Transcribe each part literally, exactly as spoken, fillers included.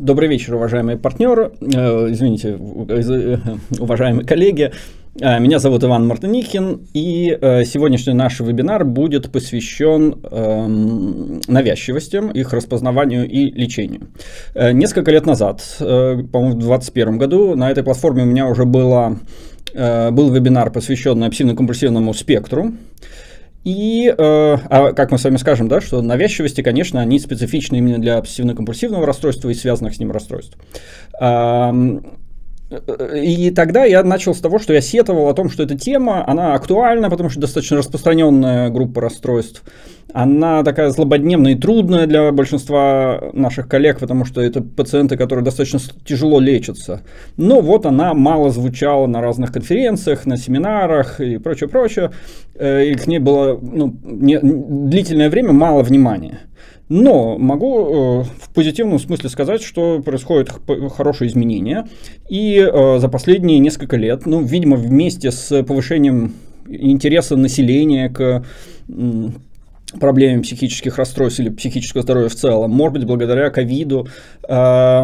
Добрый вечер, уважаемые партнеры, э, извините, э, уважаемые коллеги. Э, меня зовут Иван Мартыникин, и э, сегодняшний наш вебинар будет посвящен э, навязчивостям, их распознаванию и лечению. Э, несколько лет назад, э, по-моему, в две тысячи двадцать первом году, на этой платформе у меня уже было, э, был вебинар, посвященный обсессивно-компульсивному спектру. И, э, а как мы с вами скажем, да, что навязчивости, конечно, они специфичны именно для обсессивно-компульсивного расстройства и связанных с ним расстройств. А, и тогда я начал с того, что я сетовал о том, что эта тема, она актуальна, потому что достаточно распространенная группа расстройств. Она такая злободневная и трудная для большинства наших коллег, потому что это пациенты, которые достаточно тяжело лечатся. Но вот она мало звучала на разных конференциях, на семинарах и прочее, прочее. И к ней было ну, не, длительное время мало внимания. Но могу э, в позитивном смысле сказать, что происходят хорошие изменения. И э, за последние несколько лет, ну, видимо, вместе с повышением интереса населения к м, проблеме психических расстройств или психического здоровья в целом, может быть, благодаря ковиду, э,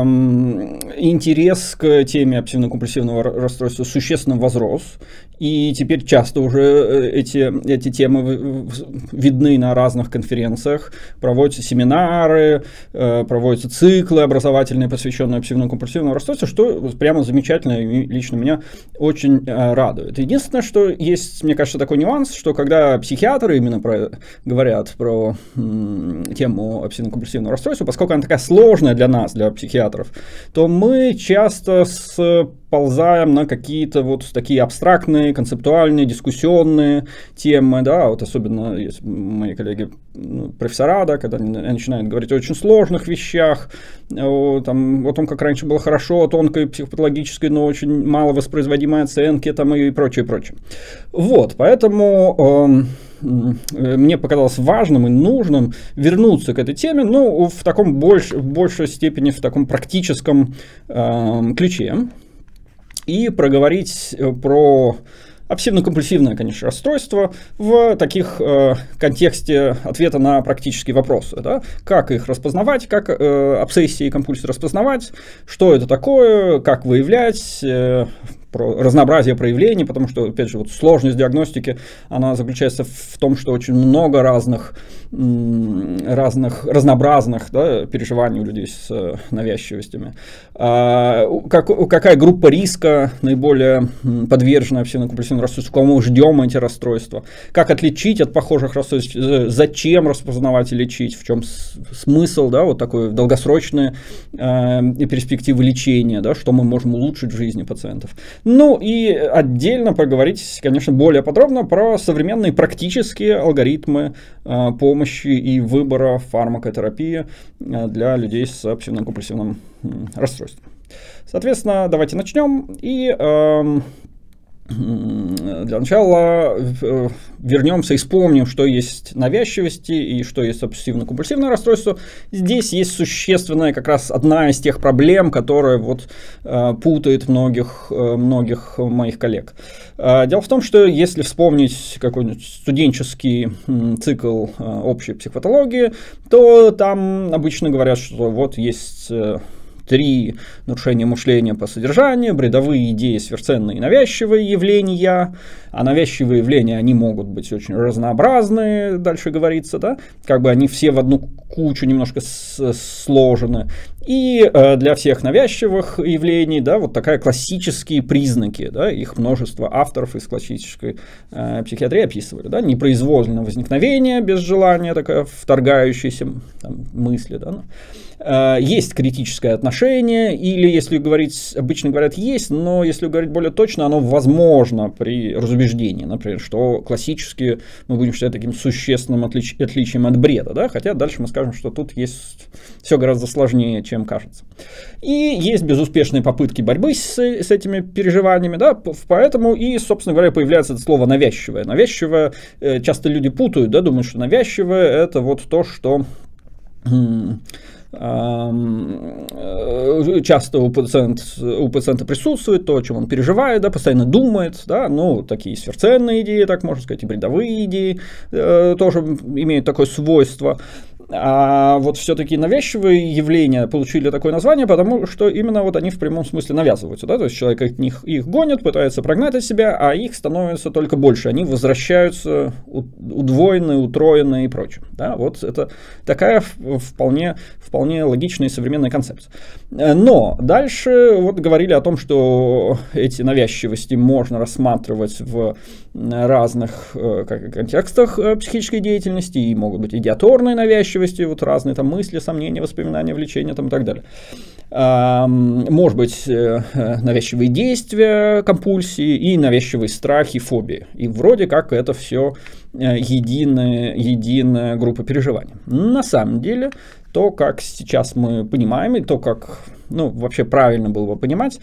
интерес к теме обсессивно-компульсивного расстройства существенно возрос. И теперь часто уже эти, эти темы видны на разных конференциях, проводятся семинары, проводятся циклы образовательные, посвященные обсессивно-компульсивному расстройству, что прямо замечательно и лично меня очень радует. Единственное, что есть, мне кажется, такой нюанс, что когда психиатры именно про, говорят про м, тему обсессивно-компульсивного расстройства, поскольку она такая сложная для нас, для психиатров, то мы часто сползаем на какие-то вот такие абстрактные, концептуальные, дискуссионные темы, да, вот особенно есть мои коллеги, ну, профессора, да, когда они начинают говорить о очень сложных вещах, о, там, о том, как раньше было хорошо, о тонкой психопатологической, но очень мало воспроизводимой оценке, там, и прочее, прочее. Вот, поэтому э, мне показалось важным и нужным вернуться к этой теме, ну, в таком больш, в большей степени, в таком практическом э, ключе, и проговорить про обсессивно-компульсивное, конечно, расстройство в таких э, контексте ответа на практические вопросы. Да? Как их распознавать, как э, обсессии и компульсии распознавать, что это такое, как выявлять, э, про разнообразие проявлений, потому что, опять же, вот сложность диагностики, она заключается в том, что очень много разных, разных разнообразных, да, переживаний у людей с навязчивостями. А, как, какая группа риска наиболее подвержена обсессивно-компульсивному расстройству, кому мы ждем эти расстройства, как отличить от похожих расстройств, зачем распознавать и лечить, в чем смысл, да, вот такой долгосрочные э, перспективы лечения, да, что мы можем улучшить в жизни пациентов. Ну и отдельно поговорить, конечно, более подробно про современные практические алгоритмы э, помощи и выбора фармакотерапии э, для людей с обсессивно-компульсивным э, расстройством. Соответственно, давайте начнем. И э, для начала э, вернемся и вспомним, что есть навязчивости и что есть обсессивно-компульсивное расстройство. Здесь есть существенная как раз одна из тех проблем, которая вот, э, путает многих, э, многих моих коллег. Э, дело в том, что если вспомнить какой-нибудь студенческий э, цикл э, общей психопатологии, то там обычно говорят, что вот есть... Э, Три нарушения мышления по содержанию, бредовые идеи, сверхценные и навязчивые явления. А навязчивые явления, они могут быть очень разнообразные, дальше говорится, да, как бы они все в одну кучу немножко сложены. И э, для всех навязчивых явлений, да, вот такая классические признаки, да, их множество авторов из классической э, психиатрии описывали, да, непроизвольное возникновение без желания, такая вторгающаяся там, мысли, да, ну. Есть критическое отношение, или, если говорить, обычно говорят есть, но если говорить более точно, оно возможно при разубеждении, например, что классически мы будем считать таким существенным отлич, отличием от бреда, да, хотя дальше мы скажем, что тут есть все гораздо сложнее, чем кажется. И есть безуспешные попытки борьбы с, с этими переживаниями, да, поэтому и, собственно говоря, появляется это слово навязчивое. Навязчивое, часто люди путают, да, думают, что навязчивое это вот то, что... часто у пациента, у пациента присутствует то, о чем он переживает, да, постоянно думает, да, ну, такие сверхценные идеи, так можно сказать, и бредовые идеи э, тоже имеют такое свойство. А вот все-таки навязчивые явления получили такое название, потому что именно вот они в прямом смысле навязываются, да, то есть человек от них их гонит, пытается прогнать от себя, а их становится только больше, они возвращаются удвоенные, утроенные и прочее, да, вот это такая вполне, вполне логичная и современная концепция. Но дальше вот говорили о том, что эти навязчивости можно рассматривать в разных как, контекстах психической деятельности, и могут быть идиаторные навязчивости, вот разные там мысли, сомнения, воспоминания, влечения там, и так далее. Может быть, навязчивые действия, компульсии и навязчивые страхи, фобии. И вроде как это все единая, единая группа переживаний. На самом деле, то, как сейчас мы понимаем, и то, как ну, вообще правильно было бы понимать,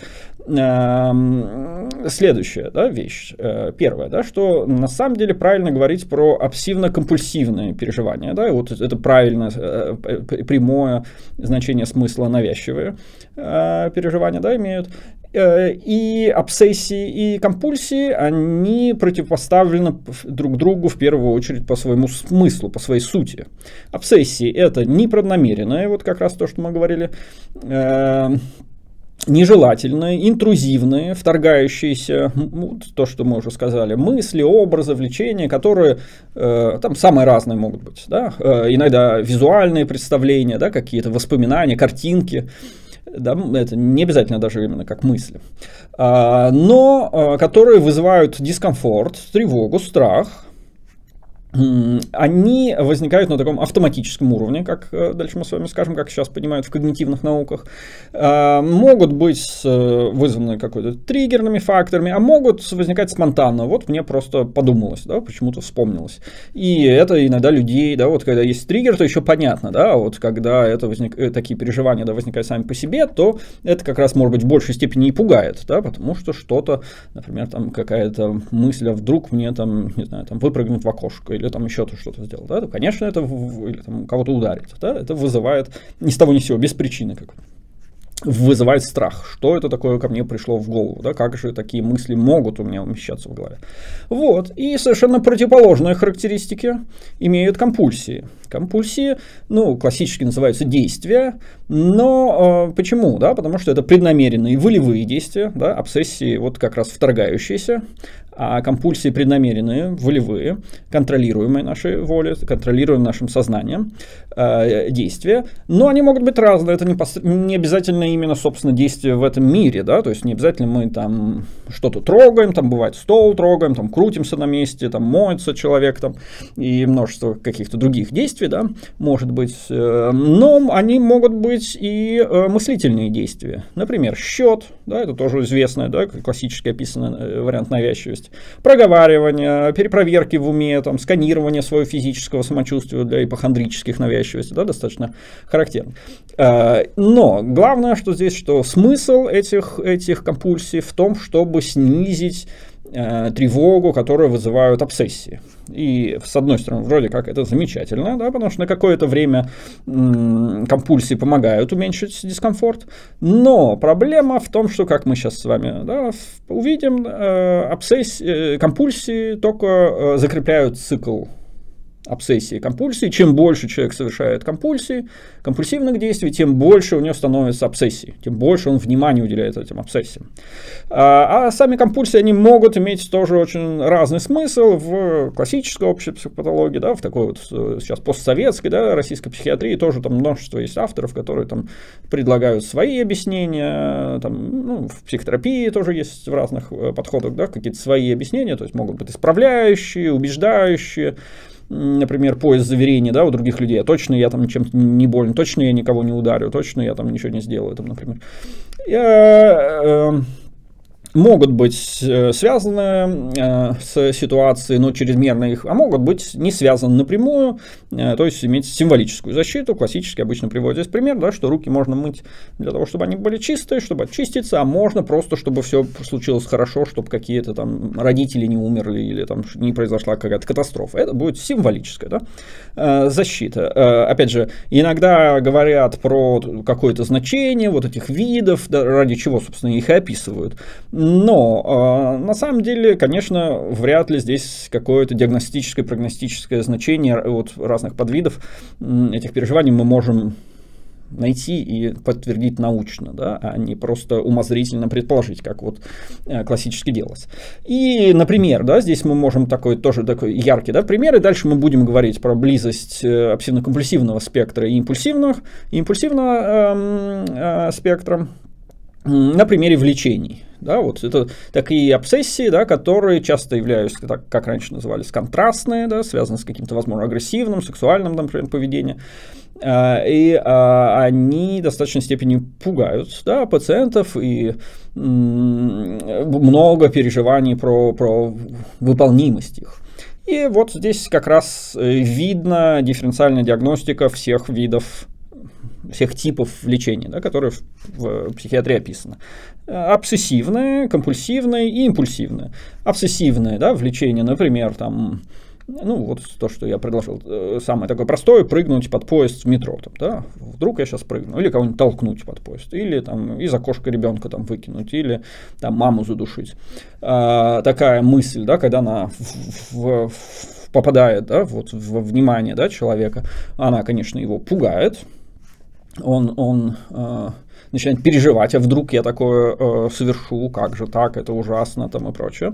следующая да, вещь. Первое, да, что на самом деле правильно говорить про обсессивно-компульсивные переживания. Да, и вот это правильное прямое значение смысла навязчивые переживания да, имеют. И обсессии, и компульсии, они противопоставлены друг другу в первую очередь по своему смыслу, по своей сути. Обсессии – это непреднамеренное, вот как раз то, что мы говорили, э, нежелательные, интрузивные, вторгающиеся, ну, то, что мы уже сказали, мысли, образы, влечения, которые э, там самые разные могут быть. Да? Э, иногда визуальные представления, да, какие-то воспоминания, картинки. Да, это не обязательно даже именно как мысли, а, но а, которые вызывают дискомфорт, тревогу, страх. Они возникают на таком автоматическом уровне, как дальше мы с вами скажем, как сейчас понимают в когнитивных науках, могут быть вызваны какой-то триггерными факторами, а могут возникать спонтанно. Вот мне просто подумалось, да, почему-то вспомнилось. И это иногда людей, да, вот когда есть триггер, то еще понятно, да, а вот когда это возник, такие переживания да, возникают сами по себе, то это как раз, может быть, в большей степени и пугает, да, потому что что-то, например, там какая-то мысль, а вдруг мне там, не знаю, там выпрыгнуть в окошко, или там еще что-то сделал, да, то, конечно, это или, там, кого-то ударит, да, это вызывает ни с того ни с сего, без причины, как вызывает страх, что это такое ко мне пришло в голову, да, как же такие мысли могут у меня умещаться в голове. Вот, и совершенно противоположные характеристики имеют компульсии. Компульсии, ну, классически называются действия, но э, почему, да, потому что это преднамеренные волевые действия, да, обсессии вот как раз вторгающиеся, а компульсии преднамеренные, волевые, контролируемые нашей волей, контролируемые нашим сознанием э, действия, но они могут быть разные, это не, не обязательно именно, собственно, действия в этом мире, да, то есть не обязательно мы там что-то трогаем, там бывает стол трогаем, там крутимся на месте, там моется человек, там и множество каких-то других действий, да, может быть, э, но они могут быть и э, мыслительные действия, например, счет, да, это тоже известный, да, классически описанный вариант навязчивости, проговаривание, перепроверки в уме, там, сканирование своего физического самочувствия для ипохондрических навязчивостей, да, достаточно характерно. Но главное, что здесь, что смысл этих, этих компульсий в том, чтобы снизить тревогу, которую вызывают обсессии. И, с одной стороны, вроде как это замечательно, да, потому что на какое-то время м, компульсии помогают уменьшить дискомфорт, но проблема в том, что, как мы сейчас с вами да, увидим, э, обсессии, э, компульсии только э, закрепляют цикл обсессии и компульсии. Чем больше человек совершает компульсии, компульсивных действий, тем больше у него становится обсессий, тем больше он внимания уделяет этим обсессиям. А, а сами компульсии, они могут иметь тоже очень разный смысл в классической общей психопатологии, да, в такой вот сейчас постсоветской, да, российской психиатрии тоже там множество есть авторов, которые там предлагают свои объяснения, там, ну, в психотерапии тоже есть в разных подходах, да, какие-то свои объяснения, то есть могут быть исправляющие, убеждающие. Например, поиск заверений, да, у других людей, а точно я там чем-то не болен, точно я никого не ударю, точно я там ничего не сделаю, там, например. Я, э, могут быть связаны э, с ситуацией, но чрезмерно их, а могут быть не связаны напрямую, э, то есть иметь символическую защиту. Классически обычно приводят здесь пример, да, что руки можно мыть для того, чтобы они были чистые, чтобы очиститься, а можно просто, чтобы все случилось хорошо, чтобы какие-то там родители не умерли или там не произошла какая-то катастрофа. Это будет символическая, да, э, защита. Э, опять же, иногда говорят про какое-то значение вот этих видов, да, ради чего, собственно, их и описывают. Но на самом деле, конечно, вряд ли здесь какое-то диагностическое, прогностическое значение от разных подвидов этих переживаний мы можем найти и подтвердить научно, да, а не просто умозрительно предположить, как вот классически делалось. И, например, да, здесь мы можем такой тоже такой яркий, да, пример, и дальше мы будем говорить про близость обсессивно-компульсивного спектра и импульсивного, и импульсивного э, э, спектра на примере влечений. Да, вот это такие обсессии, да, которые часто являются, так, как раньше назывались, контрастные, да, связаны с каким-то, возможно, агрессивным, сексуальным, например, поведением. И а, они в достаточной степени пугают, да, пациентов, и м- много переживаний про, про выполнимость их. И вот здесь как раз видно дифференциальная диагностика всех видов, всех типов влечения, да, которые в, в психиатрии описаны. Обсессивное, компульсивное и импульсивное. Обсессивное, да, влечение, например, там, ну, вот то, что я предложил, самое такое простое, прыгнуть под поезд в метро, там, да, вдруг я сейчас прыгну, или кого-нибудь толкнуть под поезд, или там из окошка ребенка там выкинуть, или там маму задушить. А, такая мысль, да, когда она в, в, в, попадает, да, вот, во внимание, да, человека, она, конечно, его пугает, он, он э, начинает переживать, а вдруг я такое э, совершу, как же так, это ужасно, там и прочее.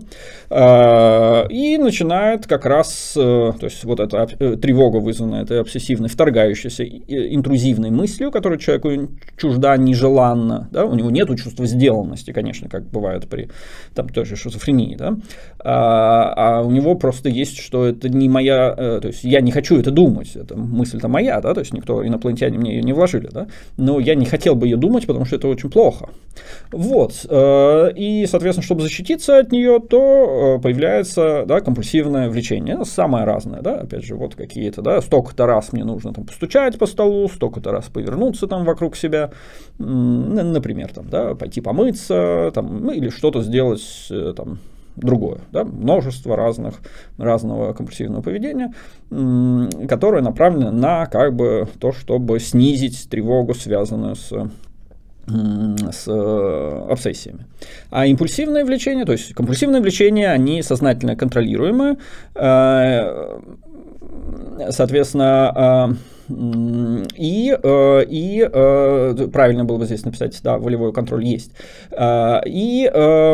Э, и начинает как раз, э, то есть вот эта э, тревога, вызванная этой обсессивной, вторгающейся, э, интрузивной мыслью, которая человеку чужда нежеланно, да, у него нет чувства сделанности, конечно, как бывает при там, той же шизофрении, да, а, а у него просто есть, что это не моя, э, то есть я не хочу это думать, эта мысль-то моя, да, то есть никто, инопланетяне мне ее не вложили, да, но я не хотел бы ее думать, потому что это очень плохо. Вот. И, соответственно, чтобы защититься от нее, то появляется, да, компульсивное влечение. Самое разное, да, опять же, вот какие-то, да, столько-то раз мне нужно там постучать по столу, столько-то раз повернуться там вокруг себя, например, там, да, пойти помыться, там, ну, или что-то сделать, там, другое, да, множество разных, разного компульсивного поведения, которое направлено на как бы то, чтобы снизить тревогу, связанную с, с обсессиями. А импульсивное влечение, то есть компульсивное влечение, они сознательно контролируемы, соответственно, И, и правильно было бы здесь написать, да, волевой контроль есть, и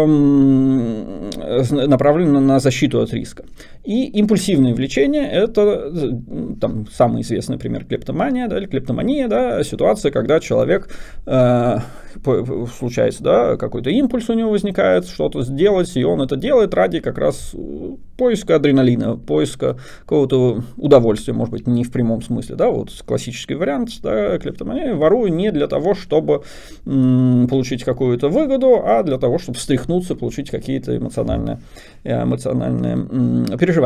направлено на защиту от риска. И импульсивное влечение – это там, самый известный пример клептомания, да, или клептомания, да, ситуация, когда человек, э, случается, да, какой-то импульс у него возникает, что-то сделать, и он это делает ради как раз поиска адреналина, поиска какого-то удовольствия, может быть, не в прямом смысле, да, вот классический вариант, да, клептомания, ворую не для того, чтобы м, получить какую-то выгоду, а для того, чтобы встряхнуться, получить какие-то эмоциональные, эмоциональные м, переживания.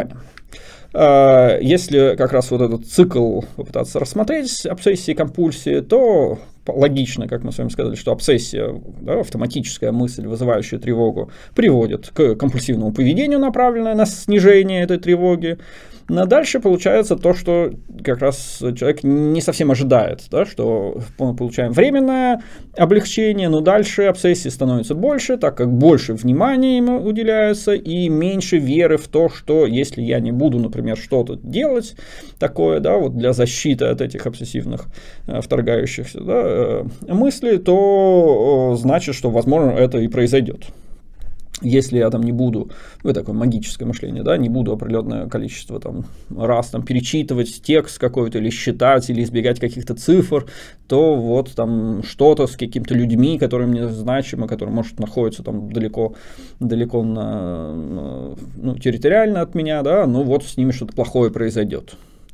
Если как раз вот этот цикл попытаться рассмотреть, обсессии, компульсии, то логично, как мы с вами сказали, что обсессия, да, автоматическая мысль, вызывающая тревогу, приводит к компульсивному поведению, направленное на снижение этой тревоги. Но дальше получается то, что как раз человек не совсем ожидает, да, что мы получаем временное облегчение, но дальше обсессии становится больше, так как больше внимания им уделяется и меньше веры в то, что если я не буду, например, что-то делать такое, да, вот для защиты от этих обсессивных вторгающихся, да, мыслей, то значит, что, возможно, это и произойдет. Если я там не буду, ну, такое магическое мышление, да, не буду определенное количество там, раз там, перечитывать текст какой-то, или считать, или избегать каких-то цифр, то вот там что-то с какими-то людьми, которые мне значимы, которые, может, находятся там далеко, далеко на, на, ну, территориально от меня, да, ну вот с ними что-то плохое произойдет.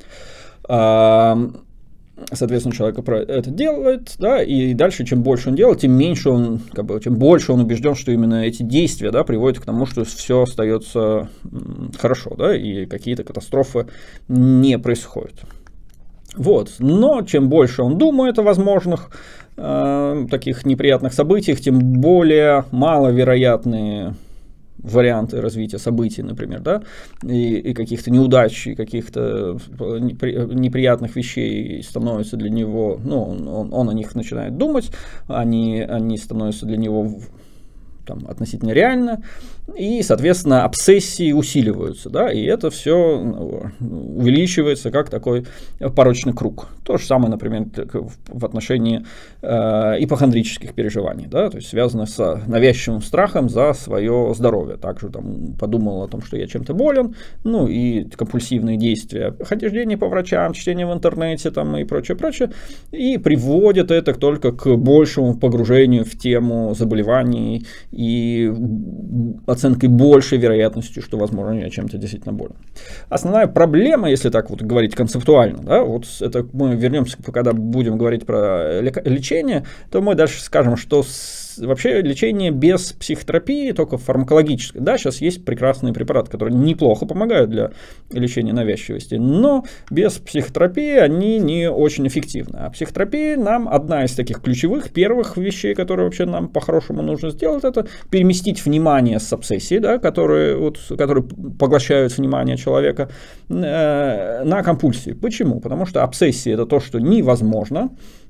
Соответственно, человек это делает, да, и дальше, чем больше он делает, тем меньше он, как бы, тем больше он убежден, что именно эти действия, да, приводят к тому, что все остается хорошо, да, и какие-то катастрофы не происходят. Вот. Но чем больше он думает о возможных э, таких неприятных событиях, тем более маловероятные варианты развития событий, например, да, и, и каких-то неудач, и каких-то неприятных вещей становятся для него, ну, он, он о них начинает думать, они, они становятся для него там, относительно реально, и, соответственно, обсессии усиливаются, да, и это все увеличивается как такой порочный круг. То же самое, например, в отношении э, ипохондрических переживаний, да, то есть связано с навязчивым страхом за свое здоровье. Также там подумал о том, что я чем-то болен, ну и компульсивные действия, хождение по врачам, чтение в интернете там, и прочее, прочее, и приводит это только к большему погружению в тему заболеваний и оценкой большей вероятностью, что, возможно, я чем-то действительно болен. Основная проблема, если так вот говорить концептуально, да, вот это мы вернемся, когда будем говорить про лечение, то мы дальше скажем, что с, вообще лечение без психотерапии, только фармакологическое. Да, сейчас есть прекрасные препараты, которые неплохо помогают для лечения навязчивости, но без психотерапии они не очень эффективны. А психотерапия нам одна из таких ключевых, первых вещей, которые вообще нам по-хорошему нужно сделать, это переместить внимание с обсессии, да, которые, вот, которые поглощают внимание человека, э, на компульсии. Почему? Потому что обсессия – это то, что невозможно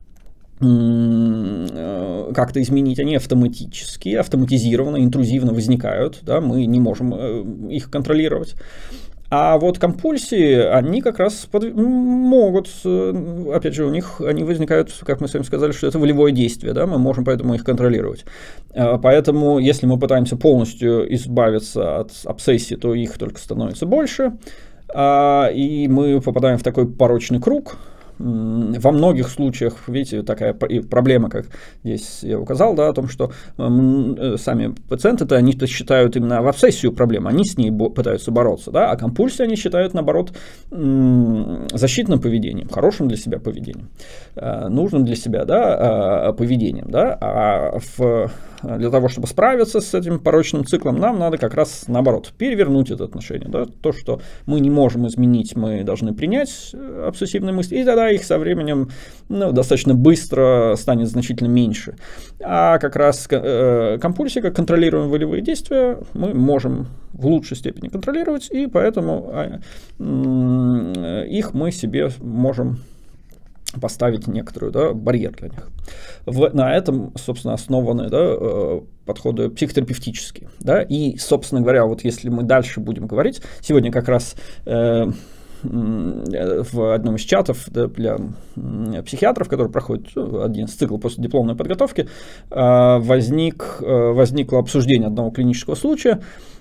как-то изменить, они автоматически, автоматизированно, интрузивно возникают, да, мы не можем их контролировать. А вот компульсии, они как раз под... могут, опять же, у них они возникают, как мы с вами сказали, что это волевое действие, да, мы можем поэтому их контролировать. Поэтому, если мы пытаемся полностью избавиться от обсессии, то их только становится больше, и мы попадаем в такой порочный круг. Во многих случаях, видите, такая проблема, как здесь я указал, да, о том, что э, сами пациенты-то, они-то считают именно в обсессию проблему, они с ней пытаются бороться, да, а компульсию они считают, наоборот, э, защитным поведением, хорошим для себя поведением, э, нужным для себя, да, э, поведением, да, а в, для того, чтобы справиться с этим порочным циклом, нам надо как раз, наоборот, перевернуть это отношение, да, то, что мы не можем изменить, мы должны принять обсессивные мысли, и тогда их со временем, ну, достаточно быстро станет значительно меньше. А как раз э, компульсии, как контролируемые волевые действия, мы можем в лучшей степени контролировать, и поэтому э, э, их мы себе можем поставить некоторую, да, барьер для них. В, на этом, собственно, основаны, да, подходы психотерапевтические. Да, и, собственно говоря, вот если мы дальше будем говорить, сегодня как раз э, в одном из чатов, да, для психиатров, который проходит один из циклов после дипломной подготовки, возник, возникло обсуждение одного клинического случая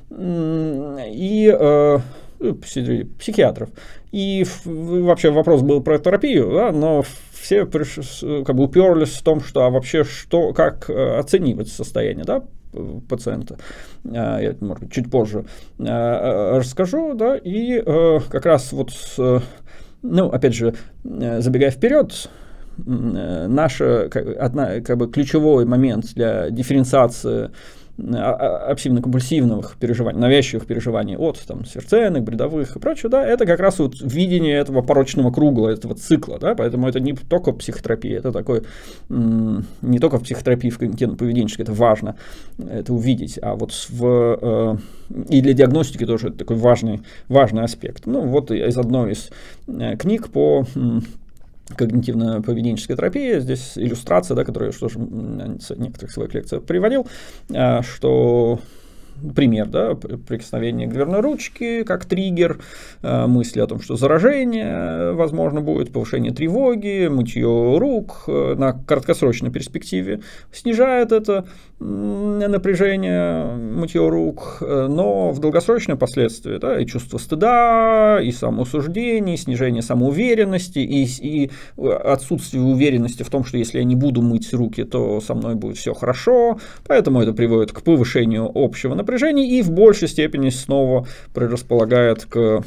и психиатров. И вообще вопрос был про терапию, да, но все как бы уперлись в том, что а вообще что, как оценивать состояние, да, пациента. Я, может быть, чуть позже расскажу, да, и как раз вот, ну, опять же, забегая вперед, наша, одна, как бы, ключевой момент для дифференциации обсессивно-компульсивных переживаний, навязчивых переживаний от там, сердцейных, бредовых и прочего, да, это как раз вот видение этого порочного круга, этого цикла, да, поэтому это не только психотерапия, это такой, не только в психотерапии, в когнитивно-поведенческой, это важно это увидеть, а вот в, и для диагностики тоже это такой важный, важный аспект. Ну, вот из одной из книг по когнитивно-поведенческая терапия, здесь иллюстрация, да, которую я тоже в некоторых своих лекциях приводил, что пример, да, прикосновение к дверной ручке, как триггер, мысли о том, что заражение, возможно, будет, повышение тревоги, мытье рук на краткосрочной перспективе снижает это напряжение, мытье рук, но в долгосрочном последствии, да, и чувство стыда, и самоосуждение, и снижение самоуверенности, и, и отсутствие уверенности в том, что если я не буду мыть руки, то со мной будет все хорошо, поэтому это приводит к повышению общего напряжения, напряжений и в большей степени снова предрасполагает к,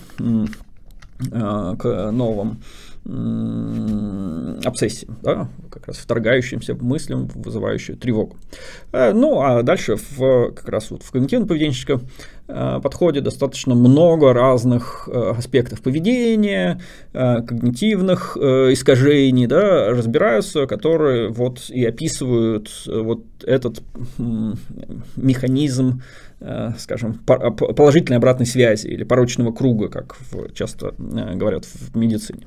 к новым обсессиям, да, как раз вторгающимся мыслям, вызывающим тревогу. Ну, а дальше в, как раз вот в когнитивно-поведенческом подходе достаточно много разных аспектов поведения, когнитивных искажений, да, разбираются, которые вот и описывают вот этот механизм, скажем, положительной обратной связи или порочного круга, как часто говорят в медицине.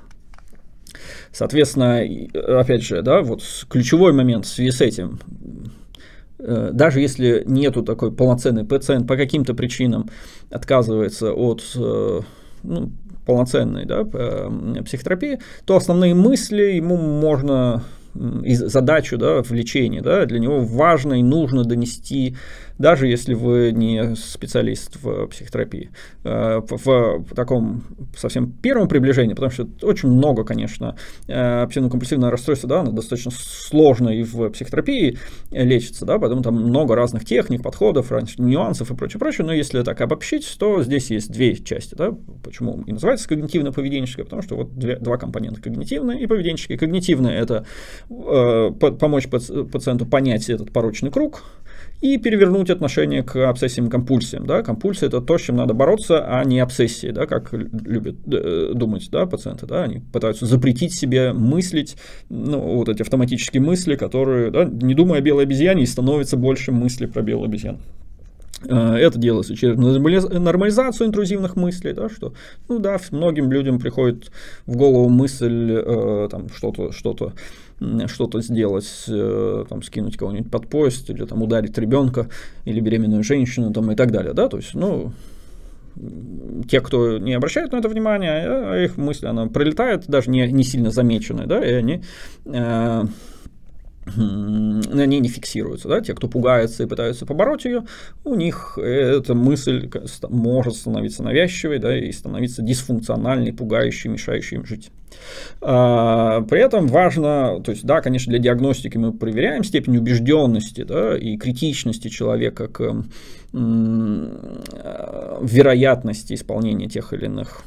Соответственно, опять же, да, вот ключевой момент в связи с этим, даже если нету такой полноценный пациент по каким-то причинам отказывается от ну, полноценной, да, психотерапии, то основные мысли ему можно, и задачу, да, в лечении, да, для него важно и нужно донести, даже если вы не специалист в психотерапии, в, в таком совсем первом приближении, потому что очень много, конечно, обсессивно-компульсивное расстройство, да, оно достаточно сложно и в психотерапии лечится, да, поэтому там много разных техник, подходов, нюансов и прочее, прочее, но если так обобщить, то здесь есть две части, да, почему и называется когнитивно-поведенческое, потому что вот две, два компонента, когнитивное и поведенческое. Когнитивное – это э, помочь пациенту понять этот порочный круг и перевернуть отношение к обсессиям и компульсиям. Да? Компульсия – это то, с чем надо бороться, а не обсессии, да? Как любят э, думать, да, пациенты. Да? Они пытаются запретить себе мыслить, ну, вот эти автоматические мысли, которые, да, не думая о белой обезьяне, и становится больше мыслей про белую обезьяну. Это делается через нормализацию интрузивных мыслей, да, что, ну да, многим людям приходит в голову мысль э, там, что-то, что-то, что-то сделать, э, там, скинуть кого-нибудь под поезд, или там, ударить ребенка, или беременную женщину, там, и так далее, да, то есть, ну, те, кто не обращает на это внимания, их мысль, она пролетает, даже не, не сильно замеченная, да, и они... Э, они не фиксируются, да? Те, кто пугается и пытаются побороть ее, у них эта мысль может становиться навязчивой, да, и становиться дисфункциональной, пугающей, мешающей им жить. А, при этом важно, то есть, да, конечно, для диагностики мы проверяем степень убежденности, да, и критичности человека к м, вероятности исполнения тех или иных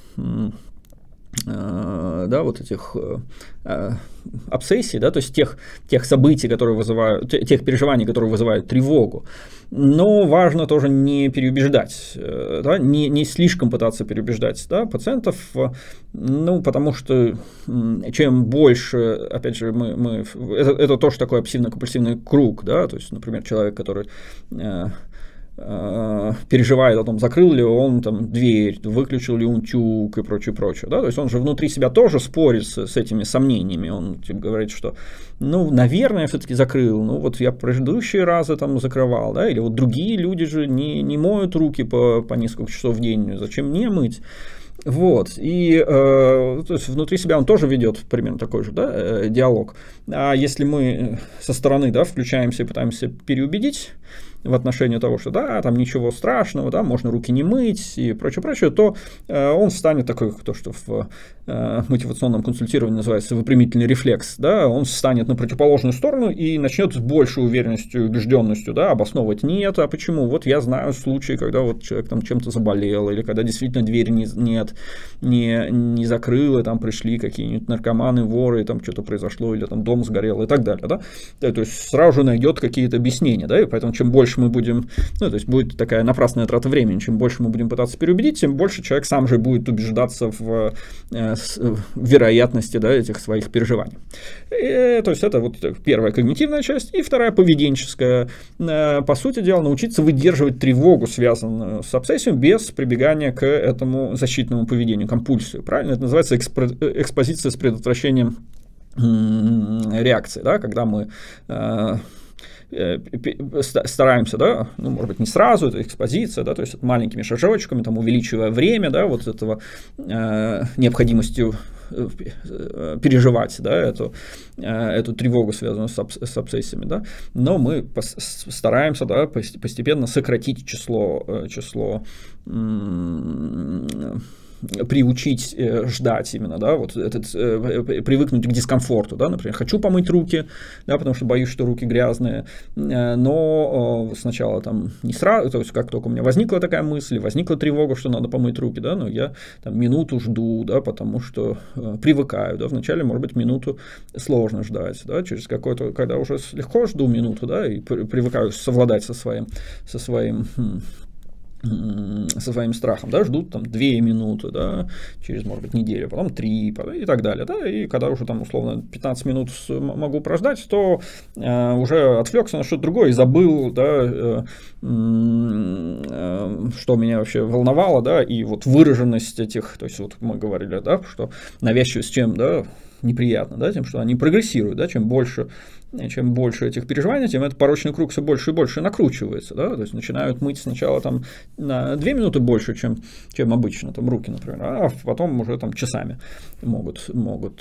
да, вот этих э, обсессий, да, то есть тех, тех событий, которые вызывают, тех переживаний, которые вызывают тревогу. Но важно тоже не переубеждать, э, да, не, не слишком пытаться переубеждать, да, пациентов, ну, потому что чем больше, опять же, мы, мы это, это тоже такой обсессивно-компульсивный круг, да, то есть, например, человек, который э, переживает о том, закрыл ли он там дверь, выключил ли он тюк и прочее, прочее, да, то есть он же внутри себя тоже спорит с, с этими сомнениями, он типа, говорит, что, ну, наверное, я все-таки закрыл, ну, вот я предыдущие разы там закрывал, да, или вот другие люди же не, не моют руки по, по несколько часов в день, зачем мне мыть? Вот, и э, то есть внутри себя он тоже ведет примерно такой же, да, э, диалог. А если мы со стороны, да, включаемся и пытаемся переубедить в отношении того, что да, там ничего страшного, да, можно руки не мыть и прочее, прочее, то э, он станет такой, то, что в э, мотивационном консультировании называется выпрямительный рефлекс, да, он встанет на противоположную сторону и начнет с большей уверенностью и убежденностью, да, обосновывать нет, а почему, вот я знаю случаи, когда вот человек там чем-то заболел, или когда действительно дверь не, нет, не, не закрыла, там пришли какие-нибудь наркоманы, воры, там что-то произошло, или там дом сгорел и так далее, да, то есть сразу же найдет какие-то объяснения, да, и поэтому чем больше мы будем, ну, то есть будет такая напрасная трата времени, чем больше мы будем пытаться переубедить, тем больше человек сам же будет убеждаться в, э, в вероятности, да, этих своих переживаний. И, то есть это вот первая когнитивная часть, и вторая поведенческая. Э, по сути дела, научиться выдерживать тревогу, связанную с обсессией, без прибегания к этому защитному поведению, компульсию. Правильно? Это называется экспо- экспозиция с предотвращением м- реакции, да, когда мы э, стараемся, да, ну, может быть, не сразу, это экспозиция, да, то есть маленькими шажочками, там, увеличивая время, да, вот этого э, необходимостью переживать, да, эту, эту тревогу, связанную с, обс- с обсессиями, да, но мы пос- стараемся, да, постепенно сократить число, число м- приучить э, ждать именно, да, вот этот, э, привыкнуть к дискомфорту, да, например, хочу помыть руки, да, потому что боюсь, что руки грязные, э, но э, сначала там не сразу, то есть как только у меня возникла такая мысль, возникла тревога, что надо помыть руки, да, но я там минуту жду, да, потому что э, привыкаю, да, вначале, может быть, минуту сложно ждать, да, через какой-то, когда уже легко жду минуту, да, и привыкаю совладать со своим, со своим хм, со своим страхом, да, ждут там две минуты, да, через, может быть, неделю, потом три, и так далее, да, и когда уже там, условно, пятнадцать минут могу прождать, то э, уже отвлекся на что-то другое и забыл, да, э, э, что меня вообще волновало, да, и вот выраженность этих, то есть вот мы говорили, да, что навязчивость чем, да, неприятно, да, тем, что они прогрессируют, да, чем больше чем больше этих переживаний, тем этот порочный круг все больше и больше накручивается, да, то есть начинают мыть сначала там на две минуты больше, чем, чем обычно, там руки, например, а потом уже там часами могут, могут.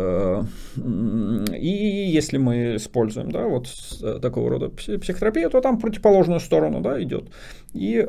И если мы используем, да, вот такого рода психотерапию, то там противоположную сторону, да, идет. И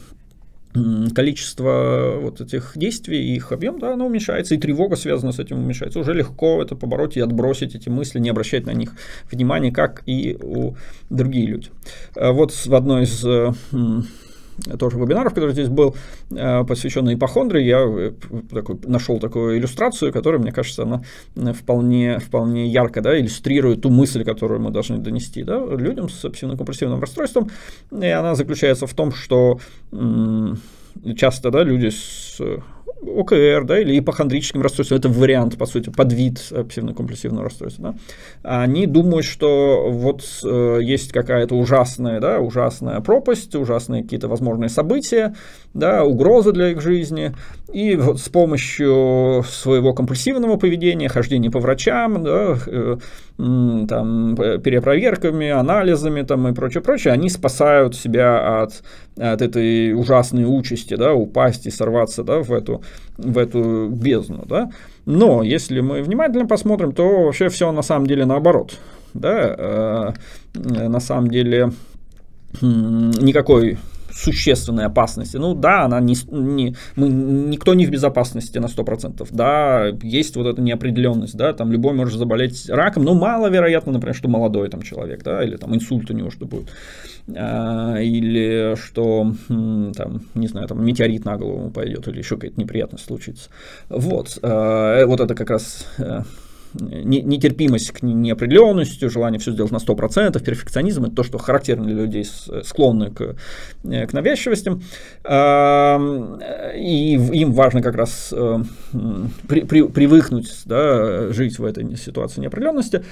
количество вот этих действий, их объем, да, оно уменьшается, и тревога, связана с этим, уменьшается. Уже легко это побороть и отбросить эти мысли, не обращать на них внимания, как и у другие люди. Вот в одной из тоже вебинаров, который здесь был, посвященный ипохондрии, я такой, нашел такую иллюстрацию, которая, мне кажется, она вполне, вполне ярко, да, иллюстрирует ту мысль, которую мы должны донести, да, людям с обсессивно-компульсивным расстройством. И она заключается в том, что часто, да, люди с о ка эр, да, или ипохондрическим расстройством, это вариант, по сути, подвид обсессивно-компульсивного расстройства, да, они думают, что вот э, есть какая-то ужасная, да, ужасная пропасть, ужасные какие-то возможные события, да, угрозы для их жизни, и вот с помощью своего компульсивного поведения, хождения по врачам, да, э, э, там, перепроверками, анализами там, и прочее, прочее, они спасают себя от, от этой ужасной участи, да, упасть и сорваться, да, в эту в эту бездну, да. Но если мы внимательно посмотрим, то вообще все на самом деле наоборот, да. Э, на самом деле никакой существенной опасности. Ну да, она не, не, мы, никто не в безопасности на сто процентов. Да, есть вот эта неопределенность, да, там любой может заболеть раком, но маловероятно, например, что молодой там человек, да, или там инсульт у него что будет. А, или что, там, не знаю, там метеорит на голову пойдет, или еще какая-то неприятность случится. Вот, а, вот это как раз нетерпимость к неопределенности, желание все сделать на сто процентов, перфекционизм — это то, что характерно для людей, склонных к, к навязчивостям. И им важно как раз при, при, привыкнуть, да, жить в этой ситуации неопределенности.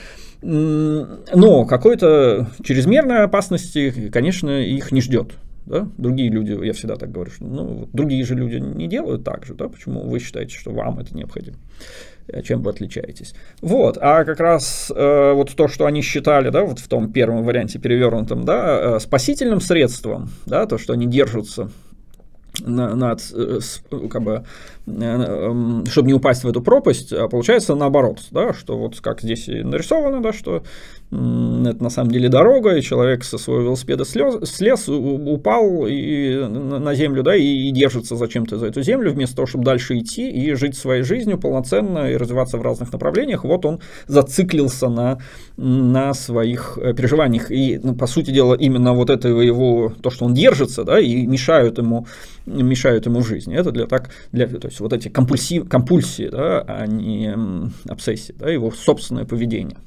Но какой-то чрезмерной опасности, конечно, их не ждет. Да? Другие люди, я всегда так говорю, что ну, другие же люди не делают так же, да? Почему вы считаете, что вам это необходимо? Чем вы отличаетесь? Вот, а как раз э, вот то, что они считали, да, вот в том первом варианте перевернутом, да, э, спасительным средством, да, то, что они держатся на, над, э, как бы, э, чтобы не упасть в эту пропасть, а получается наоборот, да, что вот как здесь и нарисовано, да, что это на самом деле дорога, и человек со своего велосипеда слез, слез, упал и, на землю, да, и, и держится зачем-то за эту землю, вместо того, чтобы дальше идти и жить своей жизнью полноценно и развиваться в разных направлениях. Вот он зациклился на, на своих переживаниях. И, ну, по сути дела, именно вот это его, то, что он держится, да, и мешают ему, мешают ему в жизни. Это для так, для, то есть вот эти компульсив, компульсии, да, а не обсессии, да, его собственное поведение.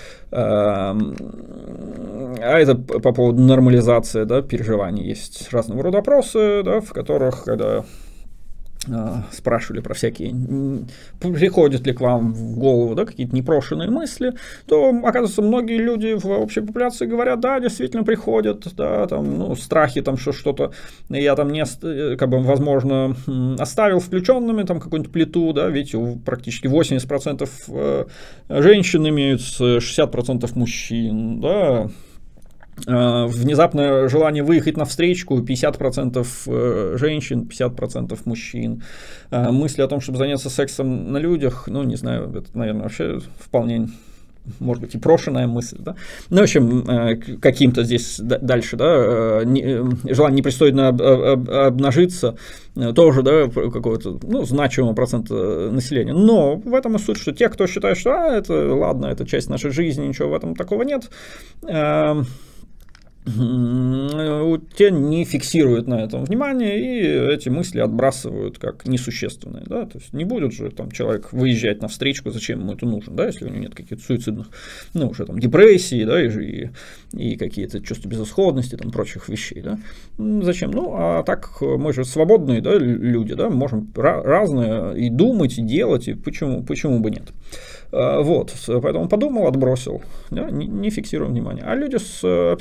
А это по поводу нормализации, да, переживаний. Есть разного рода опросы, да, в которых, когда а, спрашивали про всякие, приходят ли к вам в голову, да, какие-то непрошенные мысли, то, оказывается, многие люди в общей популяции говорят, да, действительно приходят, да, там, ну, страхи, там, что что-то я там не, как бы, возможно, оставил включенными, там, какую-нибудь плиту, да, ведь практически восемьдесят процентов женщин имеют, шестьдесят процентов мужчин, да. Внезапное желание выехать на встречку, пятьдесят процентов женщин, пятьдесят процентов мужчин. Мысли о том, чтобы заняться сексом на людях, ну, не знаю, это, наверное, вообще вполне, может быть, и брошенная мысль, да. Ну, в общем, каким-то здесь дальше, да, желание непристойно обнажиться, тоже, да, какого-то, ну, значимого процента населения. Но в этом и суть, что те, кто считает, что, а, это, ладно, это часть нашей жизни, ничего в этом такого нет, те не фиксируют на этом внимание и эти мысли отбрасывают как несущественные, да, то есть не будет же там человек выезжать на встречку, зачем ему это нужно, да, если у него нет каких-то суицидных, ну, уже там депрессии, да, и, и какие-то чувства безысходности, там, прочих вещей, да, зачем, ну, а так мы же свободные, да, люди, да, можем разное и думать, и делать, и почему, почему бы нет. Вот, поэтому подумал, отбросил, да, не, не фиксируем внимание. А люди с обсессивно-компульсивным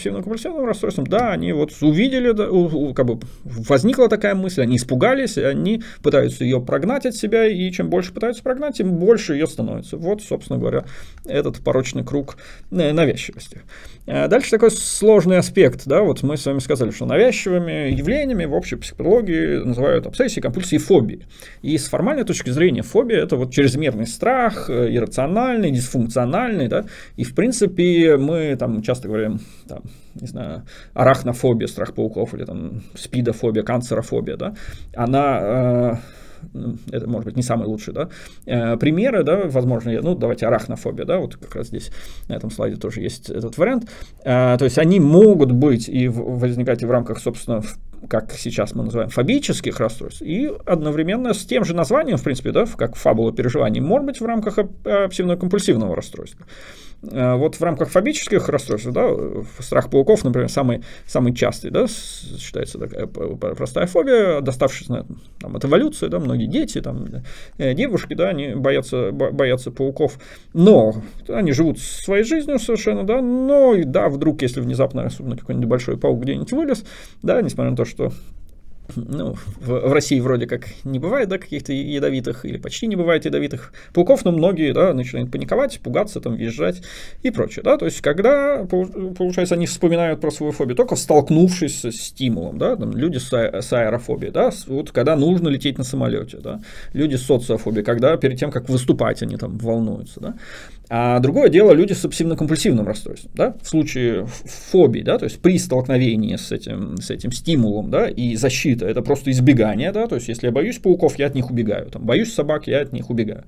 компульсивным расстройством, да, они вот увидели, да, у, у, как бы возникла такая мысль, они испугались, они пытаются ее прогнать от себя, и чем больше пытаются прогнать, тем больше ее становится. Вот, собственно говоря, этот порочный круг навязчивости. Дальше такой сложный аспект, да, вот мы с вами сказали, что навязчивыми явлениями в общей психологии называют обсессии, компульсии и фобии. И с формальной точки зрения фобия – это вот чрезмерный страх, иррациональный, дисфункциональный, да, и в принципе мы там часто говорим, там, не знаю, арахнофобия, страх пауков, или там спидофобия, канцерофобия, да, она… это, может быть, не самый лучший, да, примеры, да, возможно, ну, давайте арахнофобия, да, вот как раз здесь на этом слайде тоже есть этот вариант, то есть они могут быть и возникать и в рамках, собственно, как сейчас мы называем, фобических расстройств, и одновременно с тем же названием, в принципе, да, как фабула переживаний, может быть в рамках обсессивно-компульсивного расстройства. Вот в рамках фобических расстройств, да, страх пауков, например, самый, самый частый, да, считается такая простая фобия, доставшаяся там, от эволюции, да, многие дети, там, девушки, да, они боятся, боятся пауков, но они живут своей жизнью совершенно, да, но, да, вдруг, если внезапно, особенно какой-нибудь большой паук где-нибудь вылез, да, несмотря на то, что ну, в, в России вроде как не бывает, да, каких-то ядовитых, или почти не бывает ядовитых пауков, но многие, да, начинают паниковать, пугаться, там, визжать и прочее, да, то есть, когда, получается, они вспоминают про свою фобию, только столкнувшись с стимулом, да, там, люди с, а, с аэрофобией, да, вот, когда нужно лететь на самолете, да, люди с социофобией, когда перед тем, как выступать, они там волнуются, да. А другое дело люди с обсессивно-компульсивным расстройством, да, в случае фобии, да, то есть при столкновении с этим, с этим стимулом, да, и защита, это просто избегание, да, то есть если я боюсь пауков, я от них убегаю, там, боюсь собак, я от них убегаю.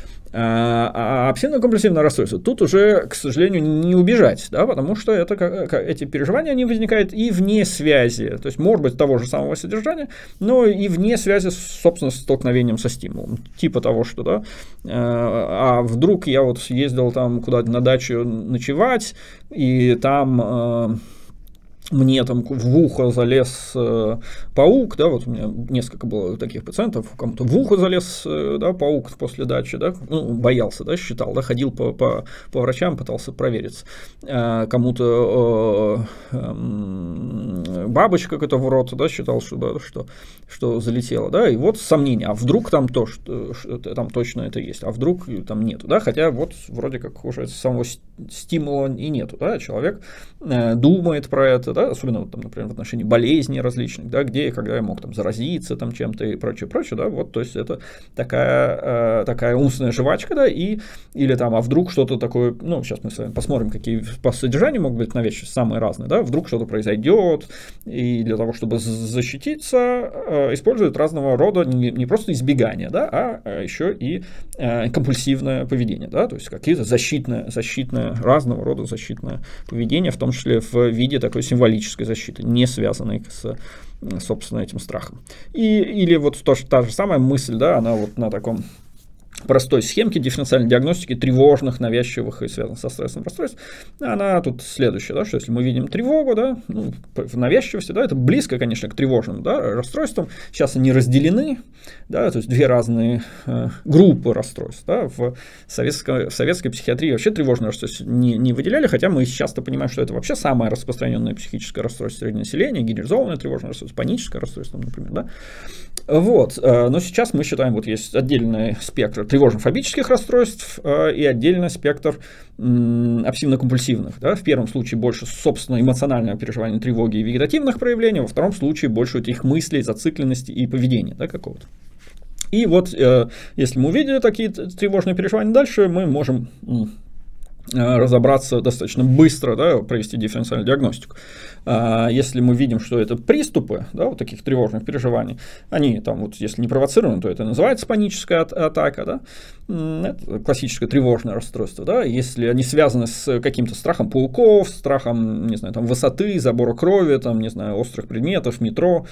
А обсессивно-компульсивное расстройство тут уже, к сожалению, не убежать, да, потому что это, эти переживания они возникают и вне связи, то есть, может быть, того же самого содержания, но и вне связи, собственно, с столкновением со стимулом, типа того, что, да, а вдруг я вот ездил там куда-то на дачу ночевать, и там… мне там в ухо залез э, паук, да, вот у меня несколько было таких пациентов, кому-то в ухо залез, э, да, паук после дачи, да, ну, боялся, да, считал, да, ходил по, по, по врачам, пытался провериться, э, кому-то э, э, бабочка какая-то в рот, да, считал, что, да, что, что залетело, да, и вот сомнения, а вдруг там то, что, что там точно это есть, а вдруг там нету, да, хотя вот вроде как уже самого стимула и нету, да, человек э, думает про это, да, особенно, вот, там, например, в отношении болезней различных, да, где и когда я мог там заразиться там чем-то и прочее, прочее, да, вот, то есть это такая, э, такая умственная жвачка, да, и, или там, а вдруг что-то такое, ну, сейчас мы с вами посмотрим, какие по содержанию могут быть навязчивости, самые разные, да, вдруг что-то произойдет, и для того, чтобы защититься, э, используют разного рода не, не просто избегание, да, а еще и э, компульсивное поведение, да, то есть какие-то защитное, защитное, разного рода защитное поведение, в том числе в виде такой символической защиты, не связанной с, собственно, этим страхом. И, или вот то, та же самая мысль, да, она вот на таком простой схемке дифференциальной диагностики тревожных, навязчивых и связанных со стрессовым расстройством, она тут следующая, да, что если мы видим тревогу, да, ну, в навязчивости, да, это близко, конечно, к тревожным, да, расстройствам, сейчас они разделены, да, то есть две разные э, группы расстройств, да, в советской, в советской психиатрии вообще тревожное расстройство не, не выделяли, хотя мы часто понимаем, что это вообще самое распространенное психическое расстройство среди населения, генерализованное тревожное расстройство, паническое расстройство, например, да, вот, э, но сейчас мы считаем, вот есть отдельный спектр тревожно-фобических расстройств э, и отдельный спектр м, обсессивно-компульсивных. Да? В первом случае больше, собственно, эмоционального переживания тревоги и вегетативных проявлений, во втором случае больше этих мыслей, зацикленности и поведения, да, какого-то. И вот, э, если мы увидели такие тревожные переживания дальше, мы можем м, разобраться достаточно быстро, да, провести дифференциальную диагностику. Если мы видим, что это приступы, да, вот таких тревожных переживаний, они там вот, если не провоцированы, то это называется паническая атака, да, это классическое тревожное расстройство, да, если они связаны с каким-то страхом пауков, страхом, не знаю, там, высоты, забора крови, там, не знаю, острых предметов, метро,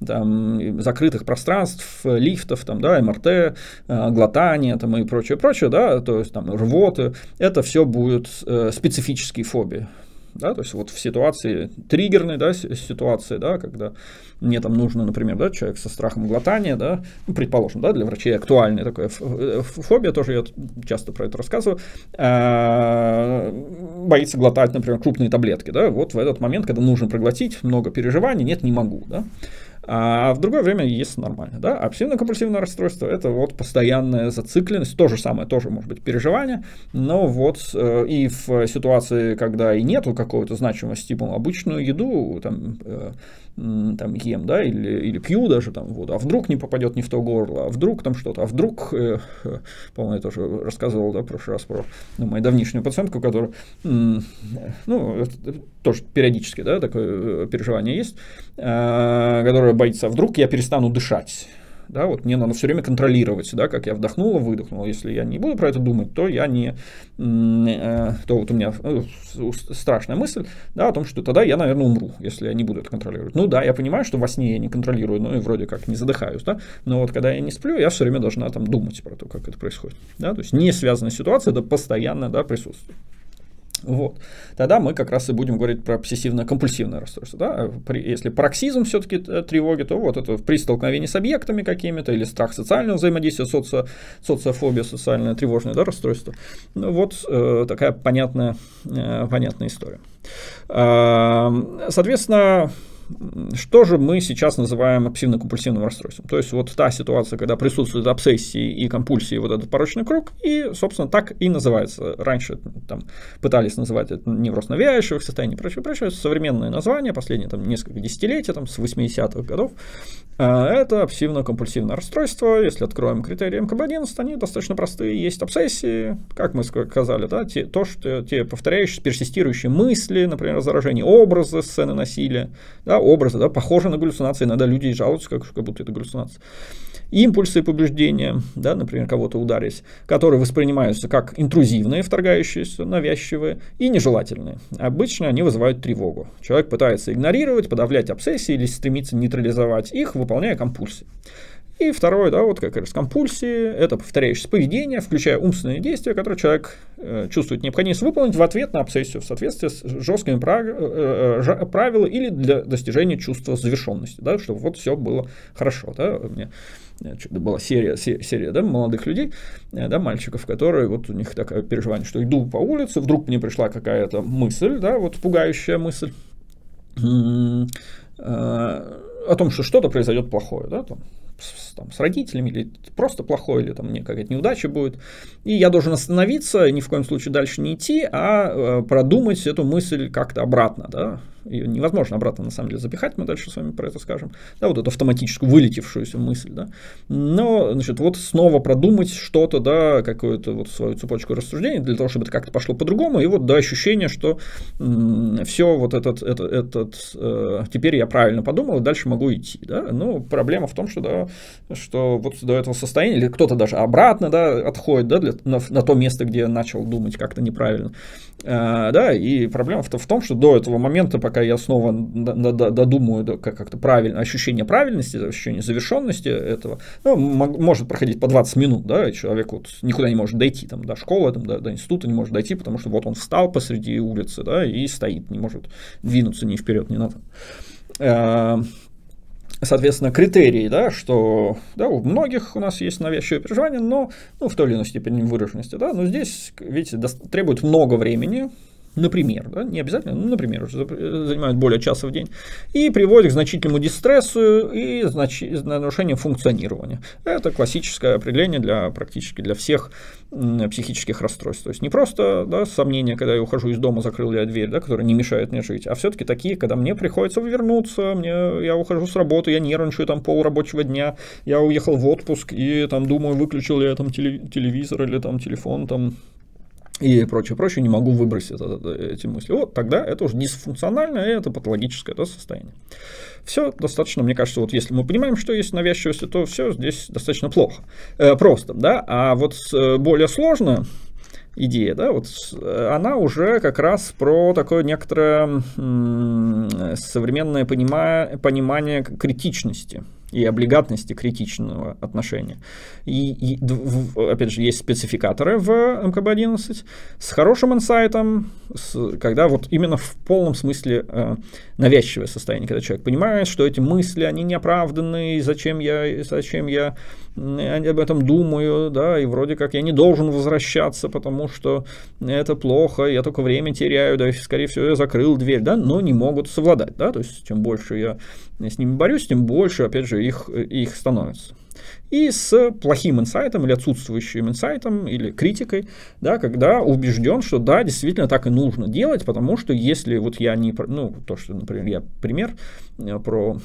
там, закрытых пространств, лифтов, там, да, эм эр тэ, глотания, там, и прочее, прочее, да, то есть там рвоты, это все будет э, специфические фобии. да, то есть вот в ситуации триггерной, да, ситуации, да, когда мне там нужно, например, да, человек со страхом глотания, да, ну, предположим, да, для врачей актуальная такая фобия, тоже я часто про это рассказываю, боится глотать, например, крупные таблетки, да, вот в этот момент, когда нужно проглотить, много переживаний, нет, не могу, да. А в другое время есть нормально, да. Обсессивно-компульсивное расстройство — это вот постоянная зацикленность, то же самое, тоже может быть переживание, но вот э, и в ситуации, когда и нету какой-то значимого стимула, обычную еду там, э, там ем, да, или, или пью даже там воду, а вдруг не попадет не в то горло, а вдруг там что-то, а вдруг, э, э, по-моему, я тоже рассказывал, да, в прошлый раз про ну, мою давнишнюю пациентку, которая, э, ну, тоже периодически, да, такое переживание есть, э, которая боится, а вдруг я перестану дышать. Да, вот мне надо все время контролировать, да, как я вдохнула, выдохнула. Если я не буду про это думать, то я не, э, то вот у меня э, страшная мысль, да, о том, что тогда я, наверное, умру, если я не буду это контролировать. Ну да, я понимаю, что во сне я не контролирую, ну и вроде как не задыхаюсь, да, но вот когда я не сплю, я все время должна там думать про то, как это происходит, да, то есть не связанная ситуация, это постоянно, да, присутствует. Вот. Тогда мы как раз и будем говорить про обсессивно-компульсивное расстройство. Да? При, если пароксизм все-таки тревоги, то вот это при столкновении с объектами какими-то или страх социального взаимодействия, соци, социофобия, социальное тревожное, да, расстройство. Ну, вот э, такая понятная, э, понятная история. Э, соответственно, что же мы сейчас называем обсессивно-компульсивным расстройством? То есть вот та ситуация, когда присутствуют обсессии и компульсии, вот этот порочный круг, и, собственно, так и называется. Раньше там пытались называть это невроз навязчивых состояний и прочее, прочее. Современное название, последние там несколько десятилетий, там с восьмидесятых годов, это обсессивно-компульсивное расстройство. Если откроем критерии эм ка бэ одиннадцать, они достаточно простые. Есть обсессии, как мы сказали, да, те, то, что, те повторяющие, персистирующие мысли, например, заражение образа, сцены насилия, да, образы, да, похожи на галлюцинации, иногда люди жалуются, как, как будто это галлюцинация. Импульсы и побуждения, да, например, кого-то ударить, которые воспринимаются как интрузивные, вторгающиеся, навязчивые и нежелательные. Обычно они вызывают тревогу. Человек пытается игнорировать, подавлять обсессии или стремится нейтрализовать их, выполняя компульсии. И второе, да, вот как раз компульсии, это повторяющееся поведение, включая умственные действия, которые человек э, чувствует необходимость выполнить в ответ на обсессию в соответствии с жесткими прав, э, э, правилами или для достижения чувства завершенности, да, чтобы вот все было хорошо. Да. У меня была серия, серия да, молодых людей, да, мальчиков, которые, вот у них такое переживание, что иду по улице, вдруг мне пришла какая-то мысль, да, вот пугающая мысль, о том, что что-то произойдет плохое, да, там, с, там, с родителями, или просто плохое, или там мне какая-то неудача будет. И я должен остановиться, ни в коем случае дальше не идти, а продумать эту мысль как-то обратно, да. Ее невозможно обратно, на самом деле, запихать, мы дальше с вами про это скажем, да, вот эту автоматическую вылетевшуюся мысль, да, но, значит, вот снова продумать что-то, да, какую-то вот свою цепочку рассуждений, для того, чтобы это как-то пошло по-другому, и вот до ощущения, что м- все вот этот, этот, этот э, теперь я правильно подумал, и дальше могу идти, да, ну, проблема в том, что, да, что вот до этого состояния, или кто-то даже обратно, да, отходит, да, для, на, на то место, где начал думать как-то неправильно, э, да, и проблема в, в том, что до этого момента, пока я снова додумаю как-то правильно, ощущение правильности, ощущение завершенности этого, ну, может проходить по двадцать минут, да, и человек вот никуда не может дойти, там, до школы, там, до, до института не может дойти, потому что вот он встал посреди улицы, да, и стоит, не может двинуться ни вперед, ни назад. Соответственно, критерии, да, что, да, у многих у нас есть навязчивые переживания, но, ну, в той или иной степени выраженности, да, но здесь, видите, требует много времени. Например, да, не обязательно, но, например, занимают более часа в день, и приводит к значительному дистрессу и знач... нарушению функционирования. Это классическое определение для практически для всех м, психических расстройств. То есть не просто, да, сомнения, когда я ухожу из дома, закрыл я дверь, да, которые не мешают мне жить, а все-таки такие, когда мне приходится вернуться, мне, я ухожу с работы, я нервничаю там полрабочего дня, я уехал в отпуск и там думаю, выключил ли я там телевизор или там телефон, там, и прочее, прочее, не могу выбросить это, это, эти мысли. Вот тогда это уже дисфункциональное, это патологическое, да, состояние. Все достаточно, мне кажется, вот если мы понимаем, что есть навязчивость, то все здесь достаточно плохо, э, просто, да, а вот более сложная идея, да, вот она уже как раз про такое некоторое м- современное понима- понимание критичности. и облигатности критичного отношения. И, и опять же, есть спецификаторы в эм ка бэ одиннадцать с хорошим инсайтом, с, когда вот именно в полном смысле э, навязчивое состояние, когда человек понимает, что эти мысли, они неоправданные, зачем я, зачем я об этом думаю, да, и вроде как я не должен возвращаться, потому что это плохо, я только время теряю, да, и, скорее всего, я закрыл дверь, да, но не могут совладать, да, то есть, чем больше я с ними борюсь, тем больше, опять же, их, их становится. И с плохим инсайтом или отсутствующим инсайтом или критикой, да, когда убежден, что да, действительно так и нужно делать, потому что если вот я не, ну, то, что, например, я пример про...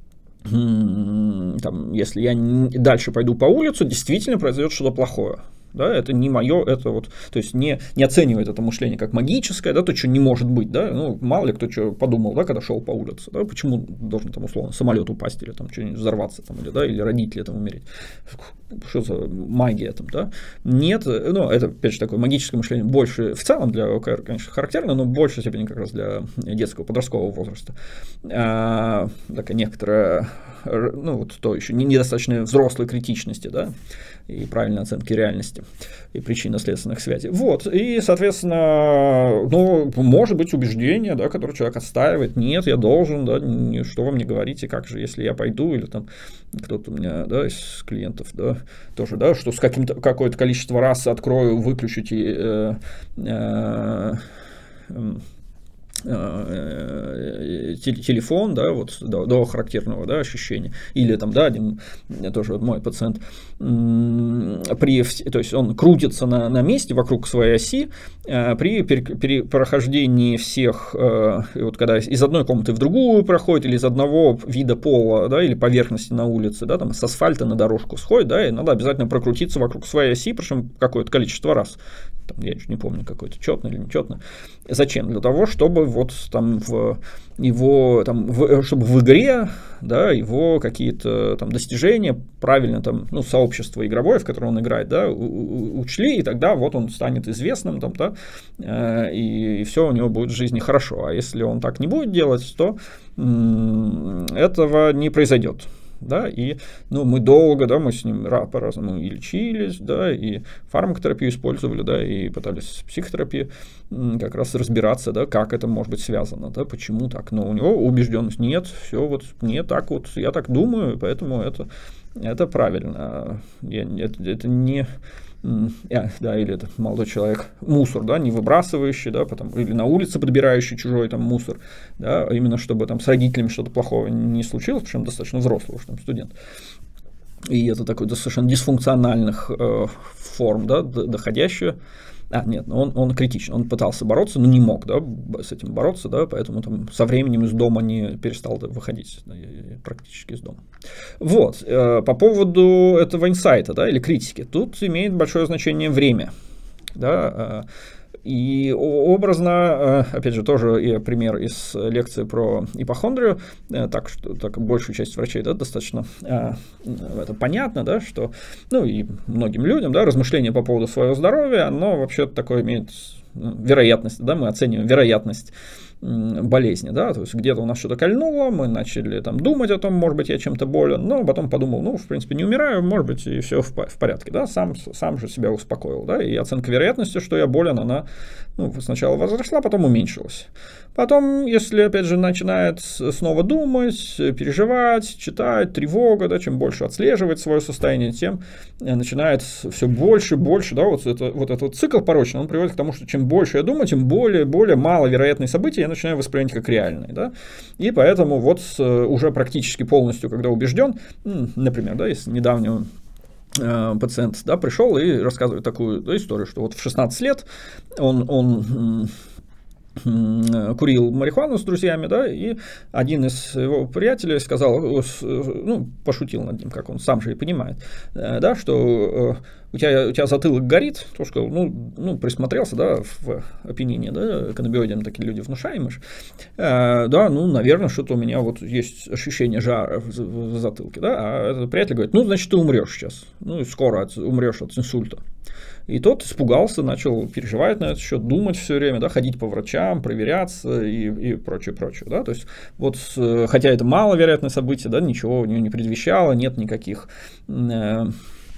Там, если я дальше пойду по улице, действительно произойдет что-то плохое. Да, это не мое, это вот, то есть не, не оценивает это мышление как магическое, да, то, что не может быть, да, ну, мало ли кто что подумал, да, когда шел по улице, да, почему должен там условно самолет упасть или там что-нибудь взорваться, там, или, да, или родители там умереть, что за магия там, да, нет, ну, это, опять же, такое магическое мышление больше, в целом для ОКР, конечно, характерно, но в большей степени как раз для детского, подросткового возраста, а, такая некоторая, ну, вот то еще недостаточно взрослой критичности, да, и правильной оценки реальности и причинно-следственных связей. Вот, и, соответственно, ну, может быть убеждение, да, которое человек отстаивает, нет, я должен, да, что вы мне говорите, как же, если я пойду, или там кто-то у меня, да, из клиентов, да, тоже, да, что с каким-то, какое-то количество раз открою, выключите э, э, э, телефон, да, вот до, до характерного, да, ощущения, или там, да, один тоже вот мой пациент, при, то есть он крутится на, на месте вокруг своей оси при, при, при прохождении всех, вот когда из одной комнаты в другую проходит, или из одного вида пола, да, или поверхности на улице, да, там с асфальта на дорожку сходит, да, и надо обязательно прокрутиться вокруг своей оси, причем какое-то количество раз. Там, я еще не помню, какой-то четно или нечетно. Зачем? Для того, чтобы вот там в его, там, в, чтобы в игре, да, его какие-то там достижения правильно там, ну, сообщество игровое, в котором он играет, да, у, учли, и тогда вот он станет известным, там, да, э, и, и все у него будет в жизни хорошо. А если он так не будет делать, то м- этого не произойдет. Да, и, ну, мы долго, да, мы с ним по-разному и лечились, да, и фармакотерапию использовали, да, и пытались психотерапию как раз разбираться, да, как это может быть связано, да, почему так, но у него убежденность нет, все вот, не так вот, я так думаю, поэтому это, это правильно, я, это, это не... Yeah, да, или это молодой человек, мусор, да, не выбрасывающий, да, потом, или на улице подбирающий чужой там мусор, да, именно чтобы там с родителями что-то плохого не случилось, причем достаточно взрослый уж там студент. И это такой достаточно дисфункциональных э, форм, да, доходящее. А, нет, он, он критичен, он пытался бороться, но не мог, да, с этим бороться, да, поэтому там со временем из дома не перестал выходить, да, практически из дома. Вот, э, по поводу этого инсайта, да, или критики, тут имеет большое значение время, да, э, и образно, опять же, тоже и пример из лекции про ипохондрию, так что так, большую часть врачей, да, достаточно это понятно, да, что, ну, и многим людям, да, размышления по поводу своего здоровья, оно вообще такое имеет, ну, вероятность, да, мы оцениваем вероятность болезни, да, то есть где-то у нас что-то кольнуло, мы начали там думать о том, может быть, я чем-то болен, но потом подумал, ну, в принципе, не умираю, может быть, и все в, в порядке, да, сам, сам же себя успокоил, да, и оценка вероятности, что я болен, она, ну, сначала возросла, потом уменьшилась. Потом, если, опять же, начинает снова думать, переживать, читать, тревога, да, чем больше отслеживает свое состояние, тем начинает все больше, больше, да, вот, это, вот этот вот цикл порочный, он приводит к тому, что чем больше я думаю, тем более, более маловероятные события я начинаю воспринимать как реальные, да, и поэтому вот уже практически полностью, когда убежден, например, да, из недавнего пациент, да, пришел и рассказывает такую, да, историю, что вот в шестнадцать лет он, он курил марихуану с друзьями, да, и один из его приятелей сказал, ну, пошутил над ним, как он сам же и понимает, да, что у тебя, у тебя затылок горит, то, что, ну, ну, присмотрелся, да, в опьянении, да, каннабиоидам такие люди внушаемые, да, ну, наверное, что-то у меня вот есть ощущение жара в, в затылке, да, а этот приятель говорит, ну, значит, ты умрешь сейчас, ну, скоро от, умрешь от инсульта. И тот испугался, начал переживать на этот счет, думать все время, да, ходить по врачам, проверяться и, и прочее, прочее, да, то есть вот, хотя это маловероятное событие, да, ничего у него не предвещало, нет никаких... Э,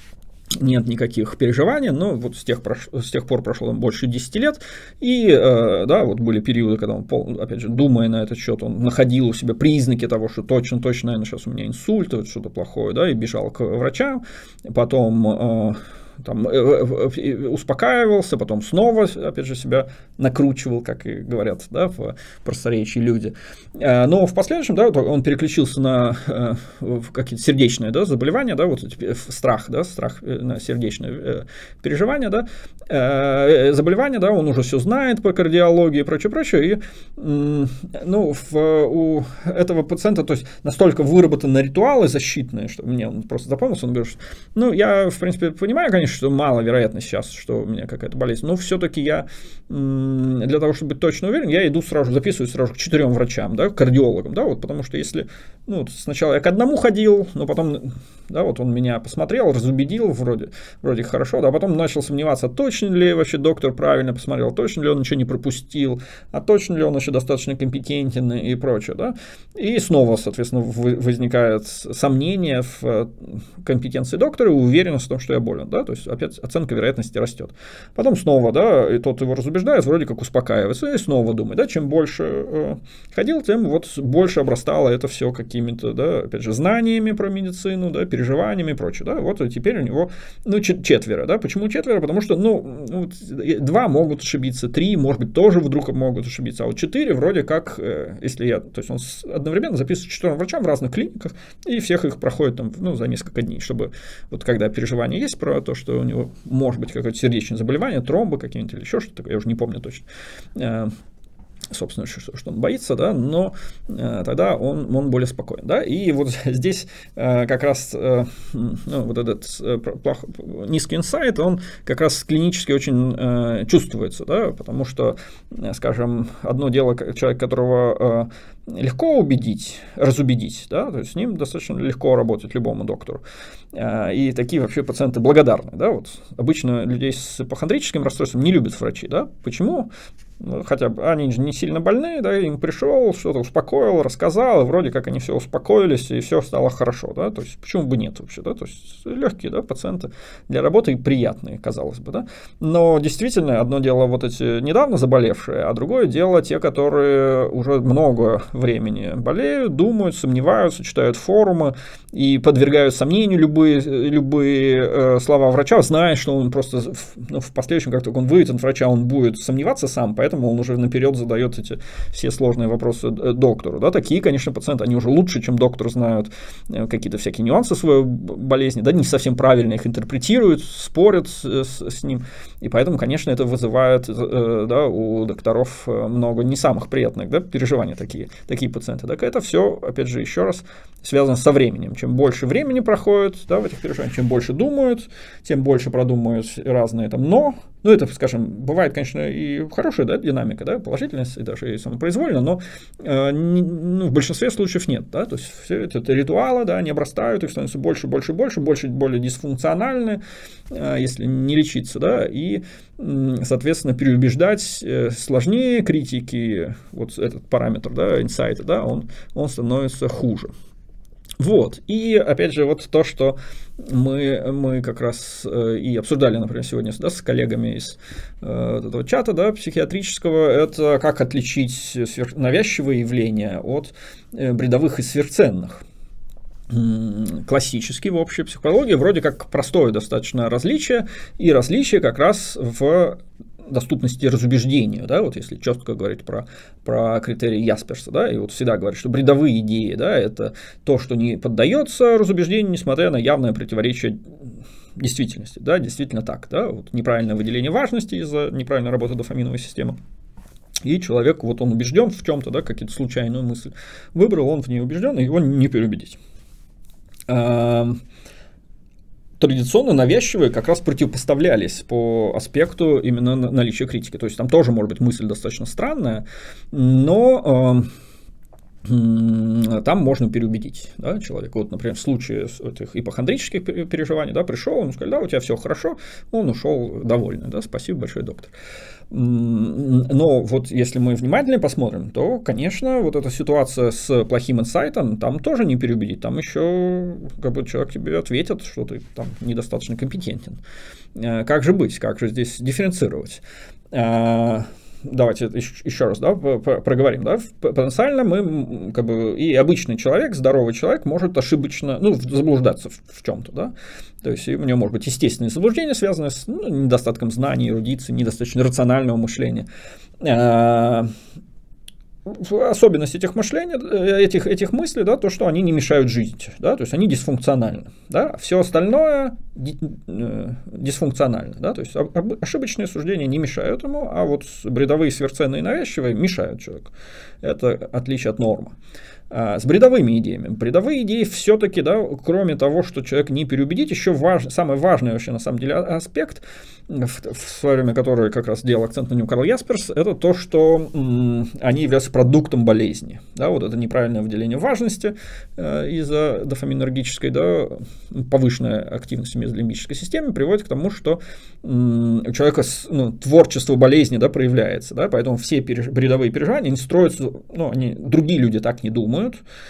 нет никаких переживаний, но вот с тех, прош... с тех пор прошло больше десяти лет, и, э, да, вот были периоды, когда он, пол... опять же, думая на этот счет, он находил у себя признаки того, что точно-точно, наверное, сейчас у меня инсульт, вот что-то плохое, да, и бежал к врачам, потом... Э, там, успокаивался, потом снова, опять же, себя накручивал, как и говорят, да, в просторечии люди. Но в последующем, да, он переключился на какие-то сердечные, да, заболевания, да, вот страх, да, страх на сердечные переживания, да, заболевания, да, он уже все знает по кардиологии и прочее, прочее, и, ну, в, у этого пациента, то есть, настолько выработаны ритуалы защитные, что мне он просто запомнился, он говорит, что, ну, я, в принципе, понимаю, конечно, что маловероятно сейчас, что у меня какая-то болезнь, но все-таки я для того, чтобы быть точно уверен, я иду сразу, записываю сразу к четырем врачам, да, кардиологам, да, вот, потому что если, ну, сначала я к одному ходил, но потом, да, вот он меня посмотрел, разубедил, вроде, вроде хорошо, да, а потом начал сомневаться, точно ли вообще доктор правильно посмотрел, точно ли он ничего не пропустил, а точно ли он еще достаточно компетентен и прочее, да, и снова, соответственно, возникает сомнение в компетенции доктора и уверенность в том, что я болен, да, то есть опять оценка вероятности растет. Потом снова, да, и тот его разубеждает, вроде как успокаивается, и снова думает, да, чем больше э, ходил, тем вот больше обрастало это все какими-то, да, опять же, знаниями про медицину, да, переживаниями и прочее, да, вот теперь у него, ну, четверо, да, почему четверо? Потому что, ну, ну, два могут ошибиться, три, может быть, тоже вдруг могут ошибиться, а вот четыре вроде как, э, если я, то есть он одновременно записывает четырем врачам в разных клиниках, и всех их проходит там, ну, за несколько дней, чтобы вот когда переживания есть про то, что у него может быть какое-то сердечное заболевание, тромбы какие-нибудь или еще что-то, я уже не помню точно, собственно, что, что он боится, да, но э, тогда он, он более спокоен, да, и вот здесь э, как раз э, ну, вот этот э, плох, низкий инсайт, он как раз клинически очень э, чувствуется, да, потому что, э, скажем, одно дело, человек, которого э, легко убедить, разубедить, да, то есть с ним достаточно легко работать любому доктору, э, и такие вообще пациенты благодарны, да, вот обычно людей с ипохондрическим расстройством не любят врачи, да, почему? Хотя бы они же не сильно больны, да, им пришел, что-то успокоил, рассказал, и вроде как они все успокоились, и все стало хорошо, да, то есть почему бы нет вообще, да, то есть легкие, да, пациенты для работы и приятные, казалось бы, да, но действительно одно дело вот эти недавно заболевшие, а другое дело те, которые уже много времени болеют, думают, сомневаются, читают форумы и подвергают сомнению любые, любые э, слова врача, зная, что он просто, ну, в последующем, как только он выйдет от врача, он будет сомневаться сам, поэтому Поэтому он уже наперед задает эти все сложные вопросы доктору. Да, такие, конечно, пациенты, они уже лучше, чем доктор, знают какие-то всякие нюансы своей болезни, да, не совсем правильно их интерпретируют, спорят с, с ним. И поэтому, конечно, это вызывает, да, у докторов много не самых приятных, да, переживаний такие, такие пациенты. Так это все, опять же, еще раз связано со временем. Чем больше времени проходит, да, в этих переживаниях, чем больше думают, тем больше продумывают разные там «но». Ну, это, скажем, бывает, конечно, и хорошая, да, динамика, да, положительность, и даже и самопроизвольно, но э, не, ну, в большинстве случаев нет, да, то есть все это, это ритуалы, да, они обрастают, их становится больше, больше, больше, больше, более дисфункциональны, э, если не лечиться, да, и, э, соответственно, переубеждать э, сложнее, критики, вот этот параметр, да, инсайта, да, он, он становится хуже. Вот, и опять же, вот то, что мы, мы как раз э, и обсуждали, например, сегодня, да, с коллегами из э, этого чата, да, психиатрического, это как отличить сверх... навязчивые явления от э, бредовых и сверхценных. Классически в общей психологии вроде как простое достаточно различие, и различие как раз в доступности разубеждению, да, вот если четко говорить про, про критерии Ясперса, да, и вот всегда говорят, что бредовые идеи, да, это то, что не поддается разубеждению, несмотря на явное противоречие действительности, да, действительно так, да, вот неправильное выделение важности из-за неправильной работы дофаминовой системы. И человек, вот он убежден в чем-то, да, какую-то случайную мысль выбрал, он в ней убежден, и его не переубедить. Традиционно навязчивые как раз противопоставлялись по аспекту именно наличия критики. То есть там тоже может быть мысль достаточно странная, но там можно переубедить, да, человека. Вот, например, в случае этих ипохондрических переживаний, да, пришел, ему сказали, да, у тебя все хорошо, он ушел довольный, да, спасибо большое, доктор. Но вот если мы внимательно посмотрим, то, конечно, вот эта ситуация с плохим инсайтом, там тоже не переубедить, там еще как бы человек тебе ответит, что ты там недостаточно компетентен. Как же быть, как же здесь дифференцировать? Давайте еще раз, да, проговорим, да, потенциально мы, как бы, и обычный человек, здоровый человек может ошибочно, ну, заблуждаться в, в чем-то, да, то есть у него может быть естественные заблуждения, связанные с, ну, недостатком знаний, эрудиции, недостаточно рационального мышления. Особенность этих мышлений, этих, этих мыслей, да, то, что они не мешают жить, да, то есть они дисфункциональны, да, все остальное дисфункционально, да, то есть ошибочные суждения не мешают ему, а вот бредовые, сверхценные и навязчивые мешают человеку. Это отличие от нормы. С бредовыми идеями. Бредовые идеи все-таки, да, кроме того, что человек не переубедить, еще важ, самый важный вообще на самом деле аспект, в, в свое время который как раз делал акцент на нем Карл Ясперс, это то, что м, они являются продуктом болезни. Да, вот это неправильное выделение важности э, из-за дофаминергической, да, повышенная активность в мезолимбической системе приводит к тому, что м, у человека ну, творчество болезни, да, проявляется. Да, поэтому все переж... бредовые переживания они строятся, ну, они, другие люди так не думают.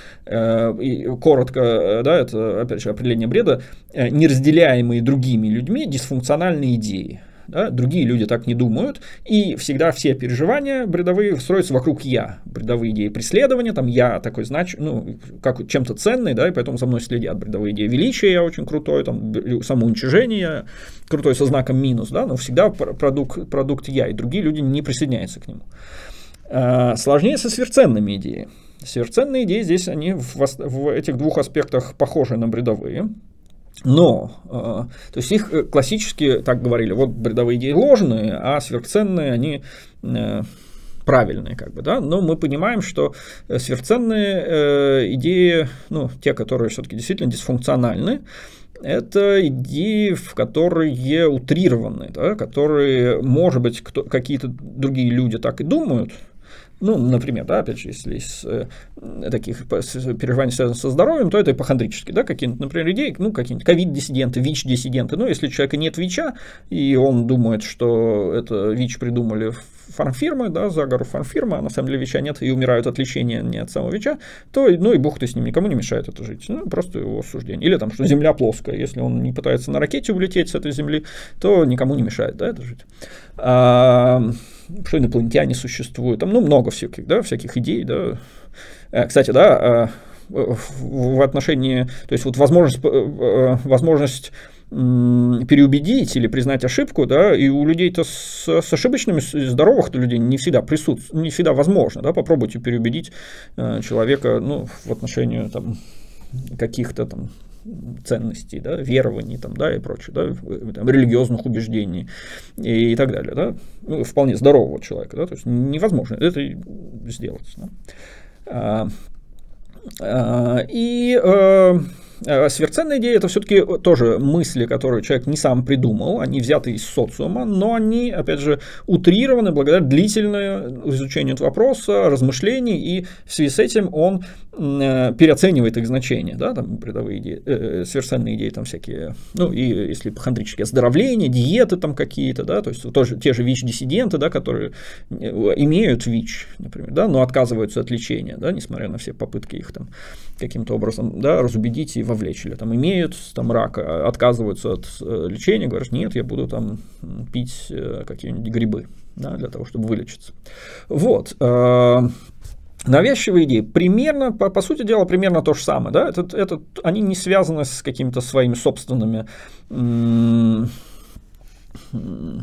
И коротко, да, это опять же определение бреда, неразделяемые другими людьми дисфункциональные идеи. Да, другие люди так не думают, и всегда все переживания бредовые строятся вокруг «я». Бредовые идеи преследования, там «я» такой, значит, ну, как чем-то ценный, да, и поэтому за мной следят. Бредовые идеи величия, я очень крутой, там, самоуничижение, я крутой со знаком минус, да, но всегда продукт, продукт «я», и другие люди не присоединяются к нему. Сложнее со сверхценными идеями. Сверхценные идеи здесь, они в, в этих двух аспектах похожи на бредовые, но, э, то есть их классически так говорили, вот бредовые идеи ложные, а сверхценные, они э, правильные, как бы, да, но мы понимаем, что сверхценные э, идеи, ну, те, которые все-таки действительно дисфункциональны, это идеи, в которые утрированы, да, которые, может быть, кто, какие-то другие люди так и думают. Ну, например, да, опять же, если из э, таких переживаний связанных со здоровьем, то это ипохондрические, да, какие-нибудь, например, идеи, ну, какие-нибудь ковид-диссиденты, ВИЧ-диссиденты. Ну, если у человека нет ВИЧа, и он думает, что это ВИЧ придумали фармфирмы, да, заговор фармфирмы, а на самом деле ВИЧа нет, и умирают от лечения не от самого ВИЧа, то, ну, и бог ты с ним, никому не мешает это жить. Ну, просто его суждение. Или там, что Земля плоская, если он не пытается на ракете улететь с этой Земли, то никому не мешает, да, это жить. А, что инопланетяне существуют, там, ну, много всяких, да, всяких идей, да. Кстати, да, в отношении, то есть вот возможность, возможность переубедить или признать ошибку, да, и у людей-то с, с ошибочными, здоровых-то людей не всегда присутствует, не всегда возможно, да, попробуйте переубедить человека, ну, в отношении там каких-то там ценностей, да, верований там, да, и прочее, да, там, религиозных убеждений и, и так далее, да, ну, вполне здорового человека, да, то есть невозможно это сделать. Да. А, а, и а, сверхценные идеи — это все-таки тоже мысли, которые человек не сам придумал, они взяты из социума, но они, опять же, утрированы благодаря длительному изучению этого вопроса, размышлений, и в связи с этим он переоценивает их значение, да, там бредовые идеи, э, сверхценные идеи там всякие, ну, и если ипохондрические оздоровления, диеты там какие-то, да, то есть тоже те же ВИЧ-диссиденты, да, которые имеют ВИЧ, например, да, но отказываются от лечения, да, несмотря на все попытки их там каким-то образом, да, разубедить и вовлечь, или там имеют там рак, отказываются от лечения, говорят, нет, я буду там пить какие-нибудь грибы, да, для того, чтобы вылечиться. Вот. Навязчивые идеи примерно, по, по сути дела, примерно то же самое. Да? Это, это, они не связаны с какими-то своими собственными м- м-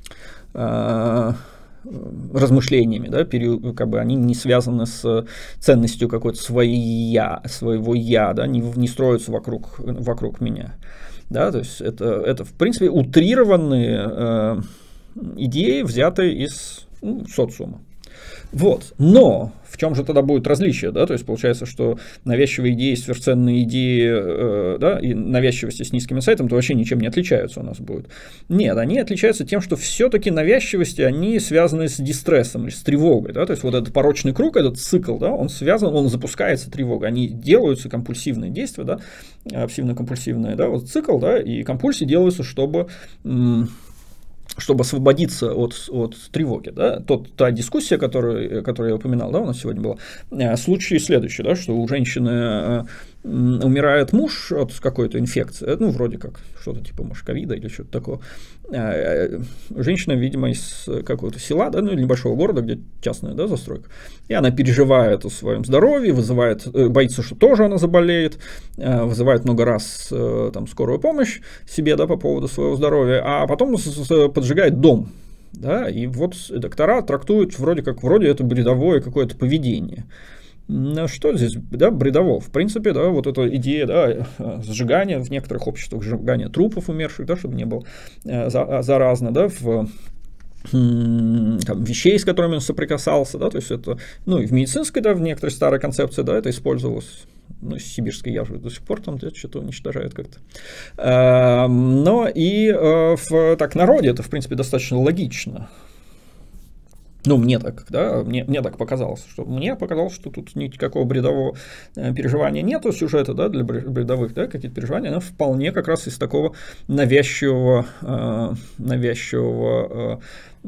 а- размышлениями, да? Пере, как бы они не связаны с ценностью какой-то своей я, своего я, да? не, не строятся вокруг, вокруг меня. Да? То есть это, это, в принципе, утрированные э, идеи, взятые из ну, социума. Вот. Но в чем же тогда будет различие, да, то есть получается, что навязчивые идеи, сверхценные идеи, э, да, и навязчивости с низким инсайтом, то вообще ничем не отличаются у нас будут. Нет, они отличаются тем, что все-таки навязчивости, они связаны с дистрессом, или с тревогой, да, то есть вот этот порочный круг, этот цикл, да, он связан, он запускается тревогой, они делаются, компульсивные действия, да, обсессивно-компульсивные, да, вот цикл, да, и компульсии делаются, чтобы... М- чтобы освободиться от, от тревоги. Да? Тот, та дискуссия, которую, которую я упоминал, да, у нас сегодня была, случай следующий, да, что у женщины умирает муж от какой-то инфекции, ну, вроде как что-то типа мошковида или что-то такого. Женщина, видимо, из какого-то села, да, ну, или небольшого города, где частная, да, застройка, и она переживает о своем здоровье, вызывает, боится, что тоже она заболеет, вызывает много раз там, скорую помощь себе, да, по поводу своего здоровья, а потом поджигает дом. Да, и вот доктора трактуют вроде как, вроде это бредовое какое-то поведение. Что здесь, да, бредово? В принципе, да, вот эта идея, да, сжигания в некоторых обществах, сжигания трупов умерших, да, чтобы не было заразно, да, в там, вещей, с которыми он соприкасался, да, то есть это, ну, и в медицинской, да, в некоторой старой концепции, да, это использовалось. Ну, сибирской язвы до сих пор там что-то уничтожают как-то. Но и в так народе это, в принципе, достаточно логично. Ну, мне так, да, мне, мне так показалось, что мне показалось, что тут никакого бредового переживания нету сюжета, да, для бредовых, да, какие-то переживания, но вполне как раз из такого навязчивого, навязчивого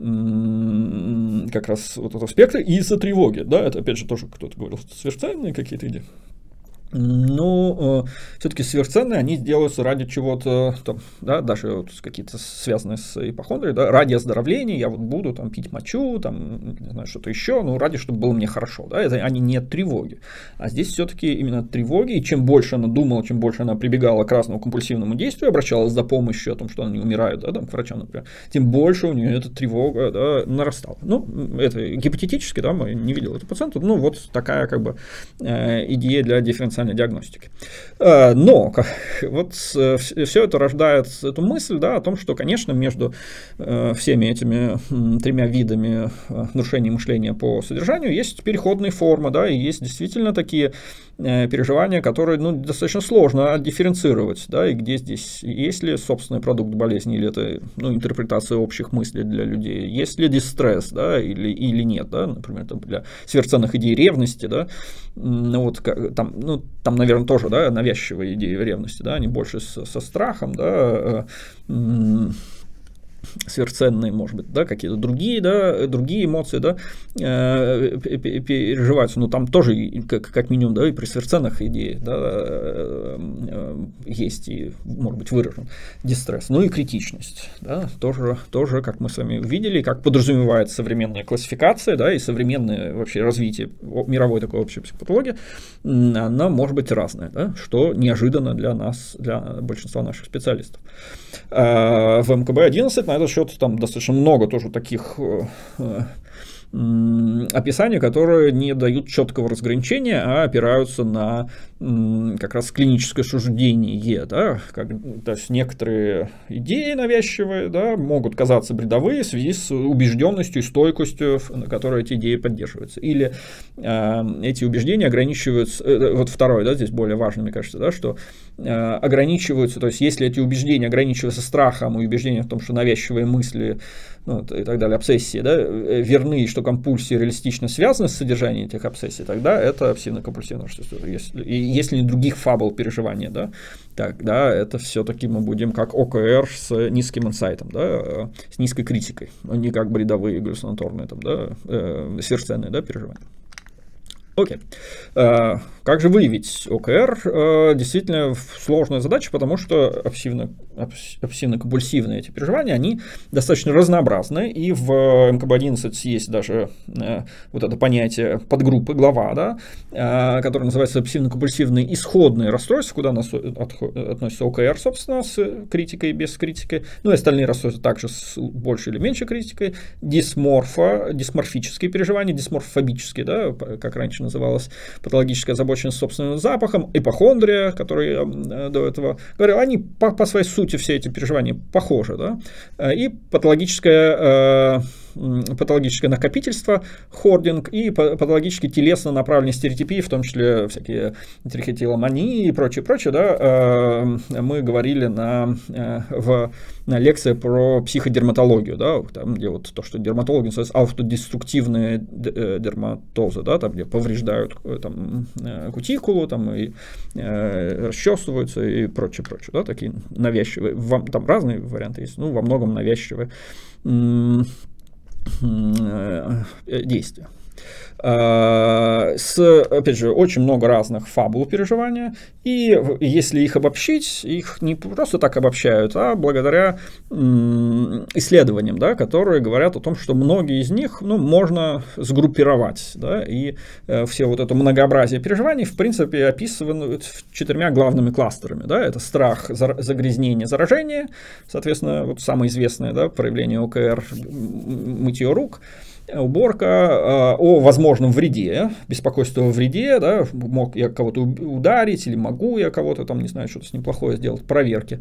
как раз вот этого спектра и из-за тревоги, да, это опять же тоже кто-то говорил, что сверхценные какие-то идеи. Ну, э, все-таки сверхценные, они делаются ради чего-то, там, да, даже вот какие-то связанные с ипохондрией, да, ради оздоровления, я вот буду там пить мочу, там, не знаю, что-то еще, ну, ради, чтобы было мне хорошо, да, это они не от тревоги. А здесь все-таки именно от тревоги, и чем больше она думала, чем больше она прибегала к разному компульсивному действию, обращалась за помощью о том, что они умирают, да, там, к врачам, например, тем больше у нее эта тревога, да, нарастала. Ну, это гипотетически, да, мы не видели этого пациента, ну, вот такая, как бы, э, идея для дифференциальной диагностики. Но вот все это рождает эту мысль, да, о том, что, конечно, между всеми этими тремя видами нарушений мышления по содержанию есть переходные формы, да, и есть действительно такие переживания, которые, ну, достаточно сложно дифференцировать, да, и где здесь, есть ли собственный продукт болезни, или это, ну, интерпретация общих мыслей для людей, есть ли дистресс, да, или, или нет, да, например, там, для сверхценных идей ревности, да, ну, вот, там, ну, там, наверное, тоже, да, навязчивые идеи ревности, да, они больше со, со страхом, да, сверхценные, может быть, да, какие-то другие, да, другие эмоции, да, переживаются, но там тоже, как, как минимум, да, и при сверхценных идеях, да, есть и, может быть, выражен дистресс, ну и критичность, да, тоже, тоже, как мы с вами увидели, как подразумевает современная классификация, да, и современное вообще развитие мировой такой общей психопатологии, она может быть разная, да, что неожиданно для нас, для большинства наших специалистов. В эм ка бэ одиннадцать на этот счет там достаточно много тоже таких описания, которые не дают четкого разграничения, а опираются на как раз клиническое суждение, да, как, то есть некоторые идеи навязчивые, да, могут казаться бредовые в связи с убежденностью и стойкостью, на которой эти идеи поддерживаются. Или э, эти убеждения ограничиваются, э, вот второе, да, здесь более важно, мне кажется, да, что э, ограничиваются, то есть если эти убеждения ограничиваются страхом и убеждением в том, что навязчивые мысли, ну, и так далее, обсессии, да, верны, что компульсии реалистично связаны с содержанием этих обсессий, тогда это обсессивно-компульсивное расстройство. Если, если не других фабул переживания, да, тогда это все-таки мы будем как о ка эр с низким инсайтом, да, с низкой критикой, а не как бредовые галлюцинаторные, там, да, э, сверхценные, да, переживания. Окей. Okay. Как же выявить о ка эр? Действительно сложная задача, потому что обсессивно-компульсивные эти переживания, они достаточно разнообразны, и в эм ка бэ одиннадцать есть даже вот это понятие подгруппы, глава, да, которая называется обсессивно-компульсивные исходные расстройства, куда нас относится о ка эр, собственно, с критикой и без критики, ну и остальные расстройства также с большей или меньшей критикой, дисморфа, дисморфические переживания, дисморфобические, да, как раньше называлась патологическая озабоченность собственным запахом, ипохондрия, которые я до этого говорил, они по, по своей сути все эти переживания похожи, да, и патологическая э, патологическое накопительство, хординг, и патологически телесно направленные стереотипии, в том числе всякие трихотиломании и прочее, прочее, да, мы говорили на, в, на лекции про психодерматологию, да, там, где вот то, что дерматологи называют автодеструктивные дерматозы, да, там, где повреждают там, кутикулу, там, и э, расчесываются и прочее, прочее, да, такие навязчивые, вам, там разные варианты есть, ну, во многом навязчивые м- м- действия. С, опять же, очень много разных фабул переживания, и если их обобщить, их не просто так обобщают, а благодаря исследованиям, да, которые говорят о том, что многие из них, ну, можно сгруппировать, да, и все вот это многообразие переживаний, в принципе, описываны четырьмя главными кластерами, да, это страх, загрязнение, заражение, соответственно, вот самое известное, да, проявление ОКР, мытье рук, уборка, о возможном вреде, беспокойство о вреде, да, мог я кого-то ударить, или могу я кого-то, там, не знаю, что-то с ним плохое сделать, проверки.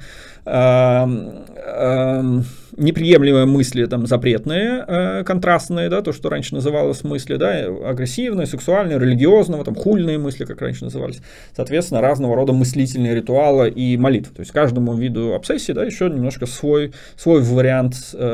Неприемлемые мысли, там, запретные, контрастные, да, то, что раньше называлось мысли, да, агрессивные, сексуальные, религиозного, там, хульные мысли, как раньше назывались, соответственно, разного рода мыслительные ритуалы и молитвы. То есть каждому виду обсессии, да, еще немножко свой, свой вариант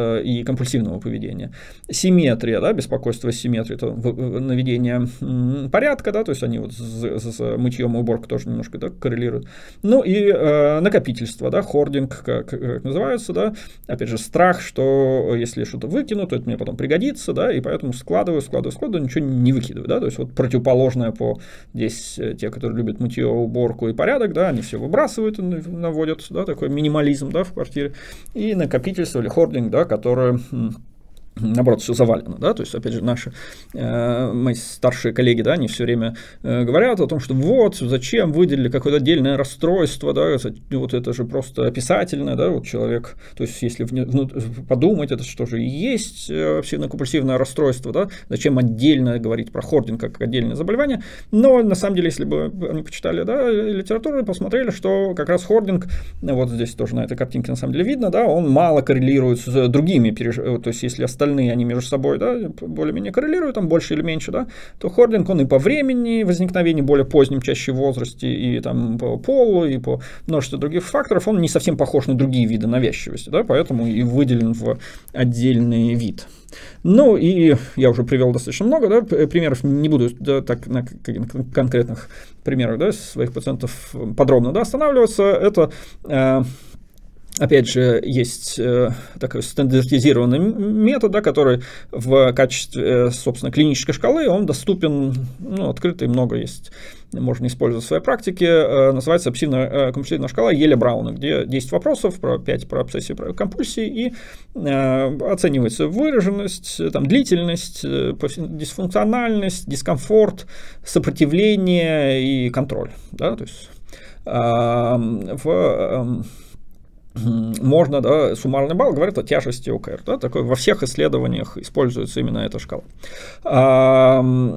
и компульсивного поведения. Симметрия, да, беспокойство симметрии, это наведение порядка, да, то есть они вот с, с мытьем и уборкой тоже немножко, да, коррелируют. Ну и э, накопительство, да, хординг, как, как называется, да, опять же, страх, что если я что-то выкину, то это мне потом пригодится, да, и поэтому складываю, складываю, складываю, ничего не выкидываю, да, то есть вот противоположное по здесь те, которые любят мытье, уборку и порядок, да, они все выбрасывают, наводят, да, такой минимализм, да, в квартире, и накопительство или хординг, да, которое наоборот, все завалено, да, то есть, опять же, наши, э, мои старшие коллеги, да, они все время э, говорят о том, что вот, зачем выделили какое-то отдельное расстройство, да, вот это же просто описательное, да, вот человек, то есть, если ну, подумать, это что же и есть обсессивно-компульсивное расстройство, да, зачем отдельно говорить про хординг как отдельное заболевание, но, на самом деле, если бы они почитали, да, литературу, посмотрели, что как раз хординг, вот здесь тоже на этой картинке, на самом деле, видно, да, он мало коррелирует с другими переживаниями, то есть, если остальные остальные, они между собой, да, более-менее коррелируют, там больше или меньше, да, то хординг, он и по времени возникновения, более позднем, чаще в возрасте, и там по полу, и по множеству других факторов, он не совсем похож на другие виды навязчивости, да, поэтому и выделен в отдельный вид. Ну, и я уже привел достаточно много, да, примеров, не буду, да, так на конкретных примерах, да, своих пациентов подробно, да, останавливаться, это... Э, Опять же, есть э, такой стандартизированный метод, да, который в качестве, э, собственно, клинической шкалы, он доступен, ну, открытый, много есть, можно использовать в своей практике, э, называется обсессивно-компульсивная шкала Йеля-Брауна, где десять вопросов, про пять про обсессию, про компульсии, и э, оценивается выраженность, там, длительность, э, дисфункциональность, дискомфорт, сопротивление и контроль, да, то есть э, в... Э, можно, да, суммарный балл говорит о тяжести ОКР, да, такой, во всех исследованиях используется именно эта шкала. А,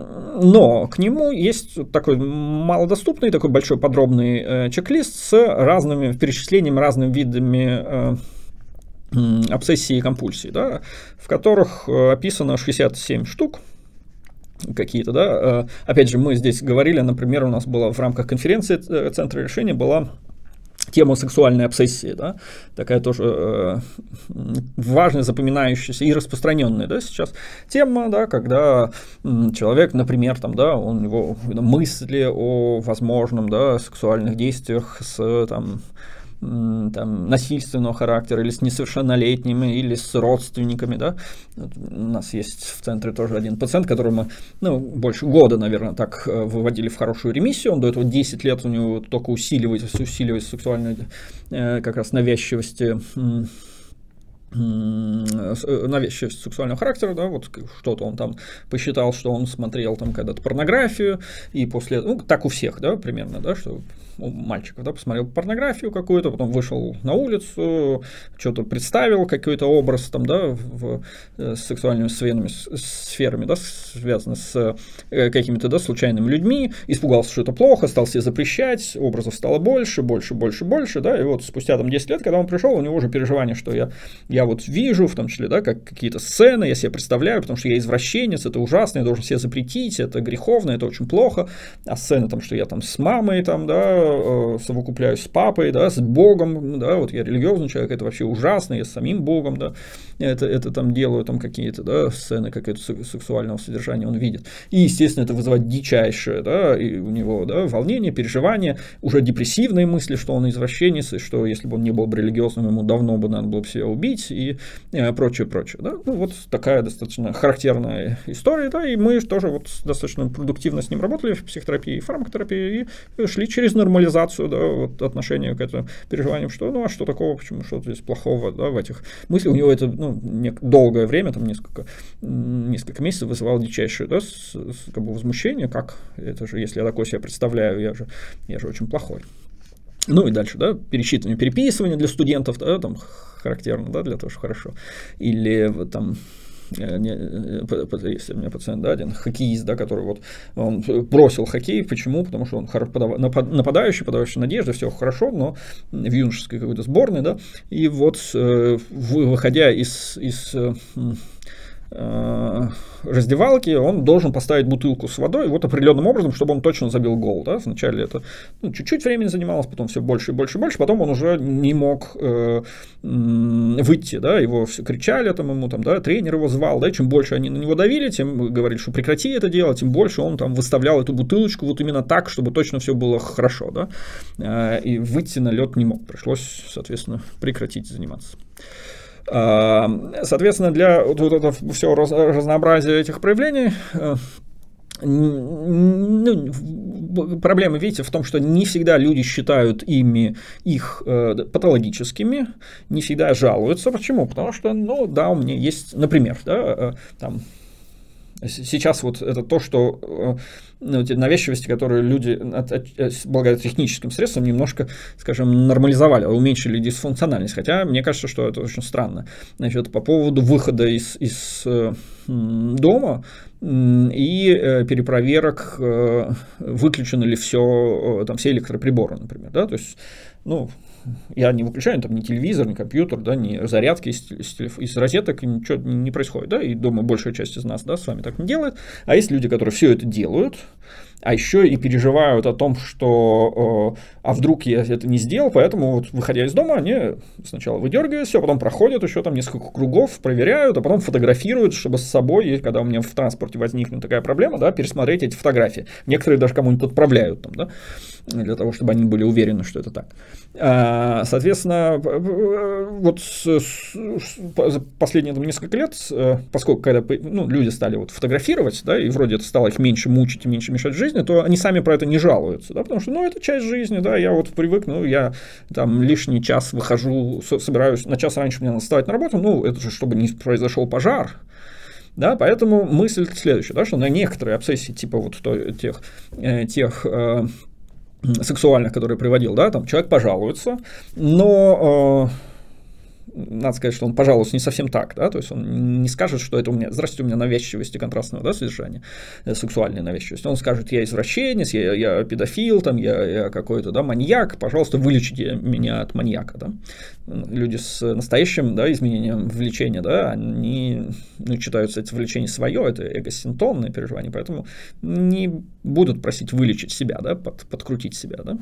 но к нему есть такой малодоступный, такой большой подробный э, чек-лист с разными перечислениями, разными видами э, обсессии и компульсии, да, в которых описано шестьдесят семь штук, какие-то, да. Опять же, мы здесь говорили, например, у нас была в рамках конференции Центра решения была тема сексуальной обсессии, да, такая тоже э, важная, запоминающаяся и распространенная, да, сейчас тема, да, когда м, человек, например, там, да, у него мысли о возможном, да, сексуальных действиях с, там, там, насильственного характера, или с несовершеннолетними, или с родственниками, да. У нас есть в центре тоже один пациент, которого мы, ну, больше года, наверное, так выводили в хорошую ремиссию. Он до этого десять лет у него только усиливается, усиливается сексуальная как раз навязчивости, навязчивость сексуального характера, да, вот что-то он там посчитал, что он смотрел там когда-то порнографию, и после, ну, так у всех, да, примерно, да, что у мальчиков, да, посмотрел порнографию какую-то, потом вышел на улицу, что-то представил, какой-то образ там, да, в, с сексуальными сферами, сферами, да, связано с какими-то, да, случайными людьми, испугался, что это плохо, стал себе запрещать, образов стало больше, больше, больше, больше, да, и вот спустя там десять лет, когда он пришел, у него уже переживание, что я, я вот вижу, в том числе, да, как какие-то сцены, я себе представляю, потому что я извращенец, это ужасно, я должен себе запретить, это греховно, это очень плохо, а сцены там, что я там с мамой там, да, совокупляюсь с папой, да, с Богом, да, вот я религиозный человек, это вообще ужасно, я с самим Богом, да, это, это там делаю, там какие-то, да, сцены какие-то сексуального содержания он видит, и, естественно, это вызывает дичайшее, да, и у него, да, волнение, переживание, уже депрессивные мысли, что он извращенец, и что если бы он не был бы религиозным, ему давно бы надо было бы себя убить, и э, прочее, прочее, да, ну, вот такая достаточно характерная история, да, и мы тоже вот достаточно продуктивно с ним работали в психотерапии и фармакотерапии, и шли через нормализацию, да, вот отношения к этому переживанию, что, ну, а что такого, почему, что здесь плохого, да, в этих мыслях, у него это, ну, долгое время, там, несколько, несколько месяцев вызывало дичайшее, да, с, с, как бы возмущение, как, это же, если я такое себе представляю, я же, я же очень плохой. Ну и дальше, да, перечитывание, переписывание для студентов, да, там, характерно, да, для того, что хорошо, или там, если у меня пациент, да, один хоккеист, да, который вот он бросил хоккей, почему? Потому что он нападающий, подающий надежды, все хорошо, но в юношеской какой-то сборной, да, и вот выходя из, из раздевалки, он должен поставить бутылку с водой вот определенным образом, чтобы он точно забил гол. Да? Вначале это ну, чуть-чуть времени занималось, потом все больше и больше и больше, потом он уже не мог э, выйти, да? Его все кричали там ему, там, да? Тренер его звал, да? Чем больше они на него давили, тем говорили, что прекрати это делать, тем больше он там выставлял эту бутылочку вот именно так, чтобы точно все было хорошо. Да? И выйти на лед не мог, пришлось, соответственно, прекратить заниматься. Соответственно, для вот этого всего разнообразия этих проявлений, ну, проблема, видите, в том, что не всегда люди считают ими их патологическими, не всегда жалуются. Почему? Потому что, ну, да, у меня есть, например, да, там, сейчас вот это то, что ну, эти навязчивости, которые люди от, от, благодаря техническим средствам немножко, скажем, нормализовали, уменьшили дисфункциональность. Хотя мне кажется, что это очень странно. Значит, по поводу выхода из, из э, дома и э, перепроверок, э, выключены ли все, э, там, все электроприборы, например. Да? То есть, ну, я не выключаю там ни телевизор, ни компьютер, да, ни зарядки из, из, из розеток, ничего не происходит, да, и думаю, большая часть из нас, да, с вами так не делает. А есть люди, которые все это делают, а еще и переживают о том, что э, а вдруг я это не сделал, поэтому вот, выходя из дома, они сначала выдергивают все, потом проходят еще там несколько кругов, проверяют, а потом фотографируют, чтобы с собой, когда у меня в транспорте возникнет такая проблема, да, пересмотреть эти фотографии. Некоторые даже кому-нибудь отправляют там, да, для того, чтобы они были уверены, что это так. Соответственно, вот за последние там, несколько лет, поскольку когда ну, люди стали вот фотографировать, да, и вроде это стало их меньше мучить и меньше мешать жизни, то они сами про это не жалуются, да, потому что, ну, это часть жизни, да, я вот привык, ну, я там лишний час выхожу, собираюсь, на час раньше мне надо вставать на работу, ну, это же чтобы не произошел пожар. Да, поэтому мысль следующая, да, что на некоторые обсессии типа вот то, тех, э, тех э, сексуальных, которые приводил, да, там человек пожалуется, но э, надо сказать, что он пожалуется не совсем так, да, то есть он не скажет, что это у меня, здравствуйте, у меня навязчивость и контрастного, да, содержания, сексуальная навязчивость, он скажет, я извращенец, я, я педофил, там, я, я какой-то, да, маньяк, пожалуйста, вылечите меня от маньяка, да. Люди с настоящим, да, изменением влечения, да, они, ну, считаются это влечение свое, это эгосинтонное переживание, поэтому не будут просить вылечить себя, да, под, подкрутить себя, да.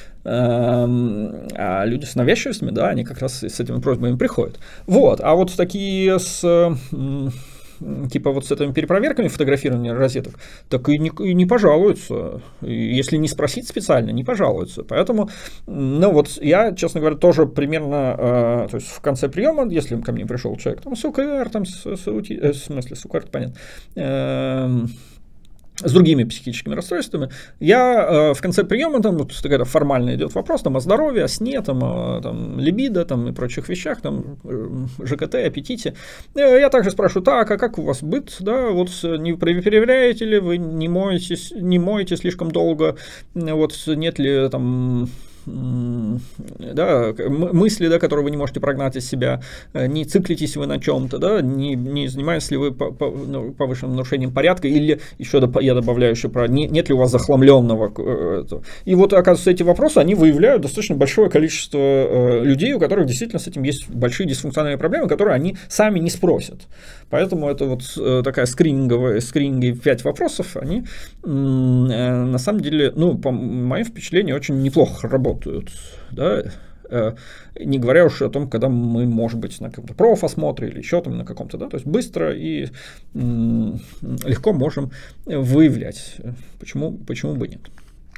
А люди с навязчивостями, да, они как раз с этими просьбами приходят. Вот, а вот такие с, типа вот с этими перепроверками фотографирования розеток, так и не, и не пожалуются, если не спросить специально, не пожалуются. Поэтому, ну вот я, честно говоря, тоже примерно, то есть в конце приема, если ко мне пришел человек, там с УКР, там с, с, в смысле с УКР, понятно, с другими психическими расстройствами, я э, в конце приема, там вот такая формально идет вопрос там, о здоровье, о сне, там, о там, либидо там, и прочих вещах, там, э, ЖКТ, аппетите. Я также спрашиваю, так, а как у вас быт, да, вот не перепроверяете ли вы, не моетесь, не моете слишком долго, вот нет ли там да, мысли, да, которые вы не можете прогнать из себя, не циклитесь вы на чем-то, да, не, не занимаетесь ли вы повышенным нарушением порядка, или еще я добавляю еще про не, нет ли у вас захламленного. И вот, оказывается, эти вопросы, они выявляют достаточно большое количество людей, у которых действительно с этим есть большие дисфункциональные проблемы, которые они сами не спросят. Поэтому это вот такая скрининговая, скрининги пять вопросов, они на самом деле, ну, по моим впечатлениям, очень неплохо работают, да, не говоря уж о том, когда мы, может быть, на каком-то профосмотре или еще там на каком-то, да, то есть быстро и легко можем выявлять, почему, почему бы нет.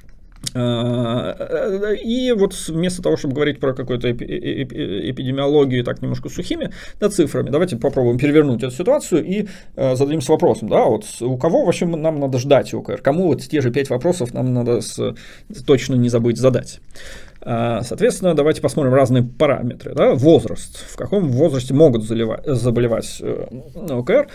И вот вместо того, чтобы говорить про какую-то эпидемиологию так немножко сухими, да, цифрами, давайте попробуем перевернуть эту ситуацию и зададимся вопросом, да, вот у кого вообще нам надо ждать ОКР, кому вот те же пять вопросов нам надо с, точно не забыть задать. Соответственно, давайте посмотрим разные параметры. Да? Возраст. В каком возрасте могут заливать, заболевать ОКР?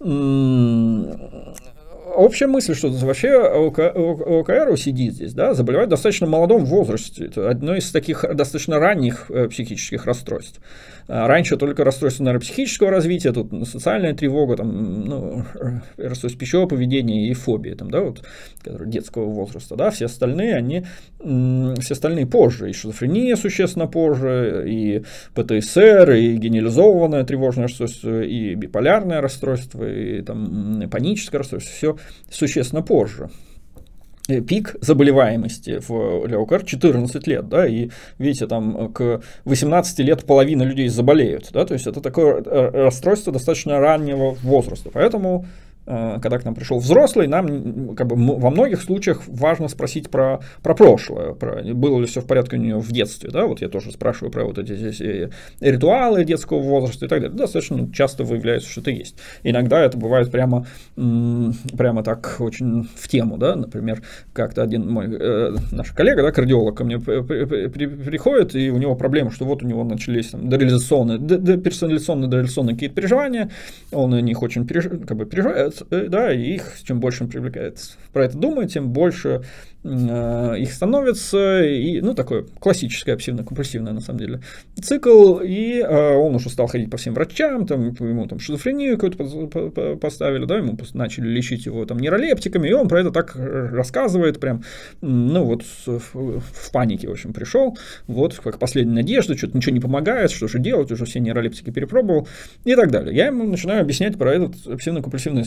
Общая мысль, что вообще ОКР, о си ди здесь, да, заболевает в достаточно молодом возрасте. Это одно из таких достаточно ранних психических расстройств. Раньше только расстройство нейропсихического развития, тут социальная тревога, там, ну, расстройство пищевого поведения и фобии, там, да, вот, детского возраста. Да, все остальные, они, все остальные позже. И шизофрения существенно позже, и пэ тэ эс эр, и генерализованное тревожное расстройство, и биполярное расстройство, и там, паническое расстройство. Все существенно позже. Пик заболеваемости в для ОКР четырнадцать лет, да, и видите, там к восемнадцати лет половина людей заболеют, да, то есть это такое расстройство достаточно раннего возраста, поэтому когда к нам пришел взрослый, нам как бы, во многих случаях важно спросить про, про прошлое, про, было ли все в порядке у него в детстве. Да? Вот я тоже спрашиваю про вот эти здесь ритуалы детского возраста и так далее. Достаточно часто выявляется, что это есть. Иногда это бывает прямо, прямо так очень в тему. Да? Например, как-то один мой э, наш коллега, да, кардиолог, ко мне при, при, при, приходит, и у него проблема, что вот у него начались там, дореализационные, деперсонализационные, дореализационные какие-то переживания, он о них очень переж, как бы, переживает. Да, и их, чем больше он привлекает, про это думает, тем больше э, их становится, и, ну, такое классическое обсессивно-компульсивное, на самом деле, цикл, и э, он уже стал ходить по всем врачам, там, ему там шизофрению какую-то поставили, да, ему начали лечить его там нейролептиками, и он про это так рассказывает, прям, ну, вот в, в панике, в общем, пришел, вот, как последняя надежда, что-то ничего не помогает, что же делать, уже все нейролептики перепробовал, и так далее. Я ему начинаю объяснять про этот обсессивно-компульсивный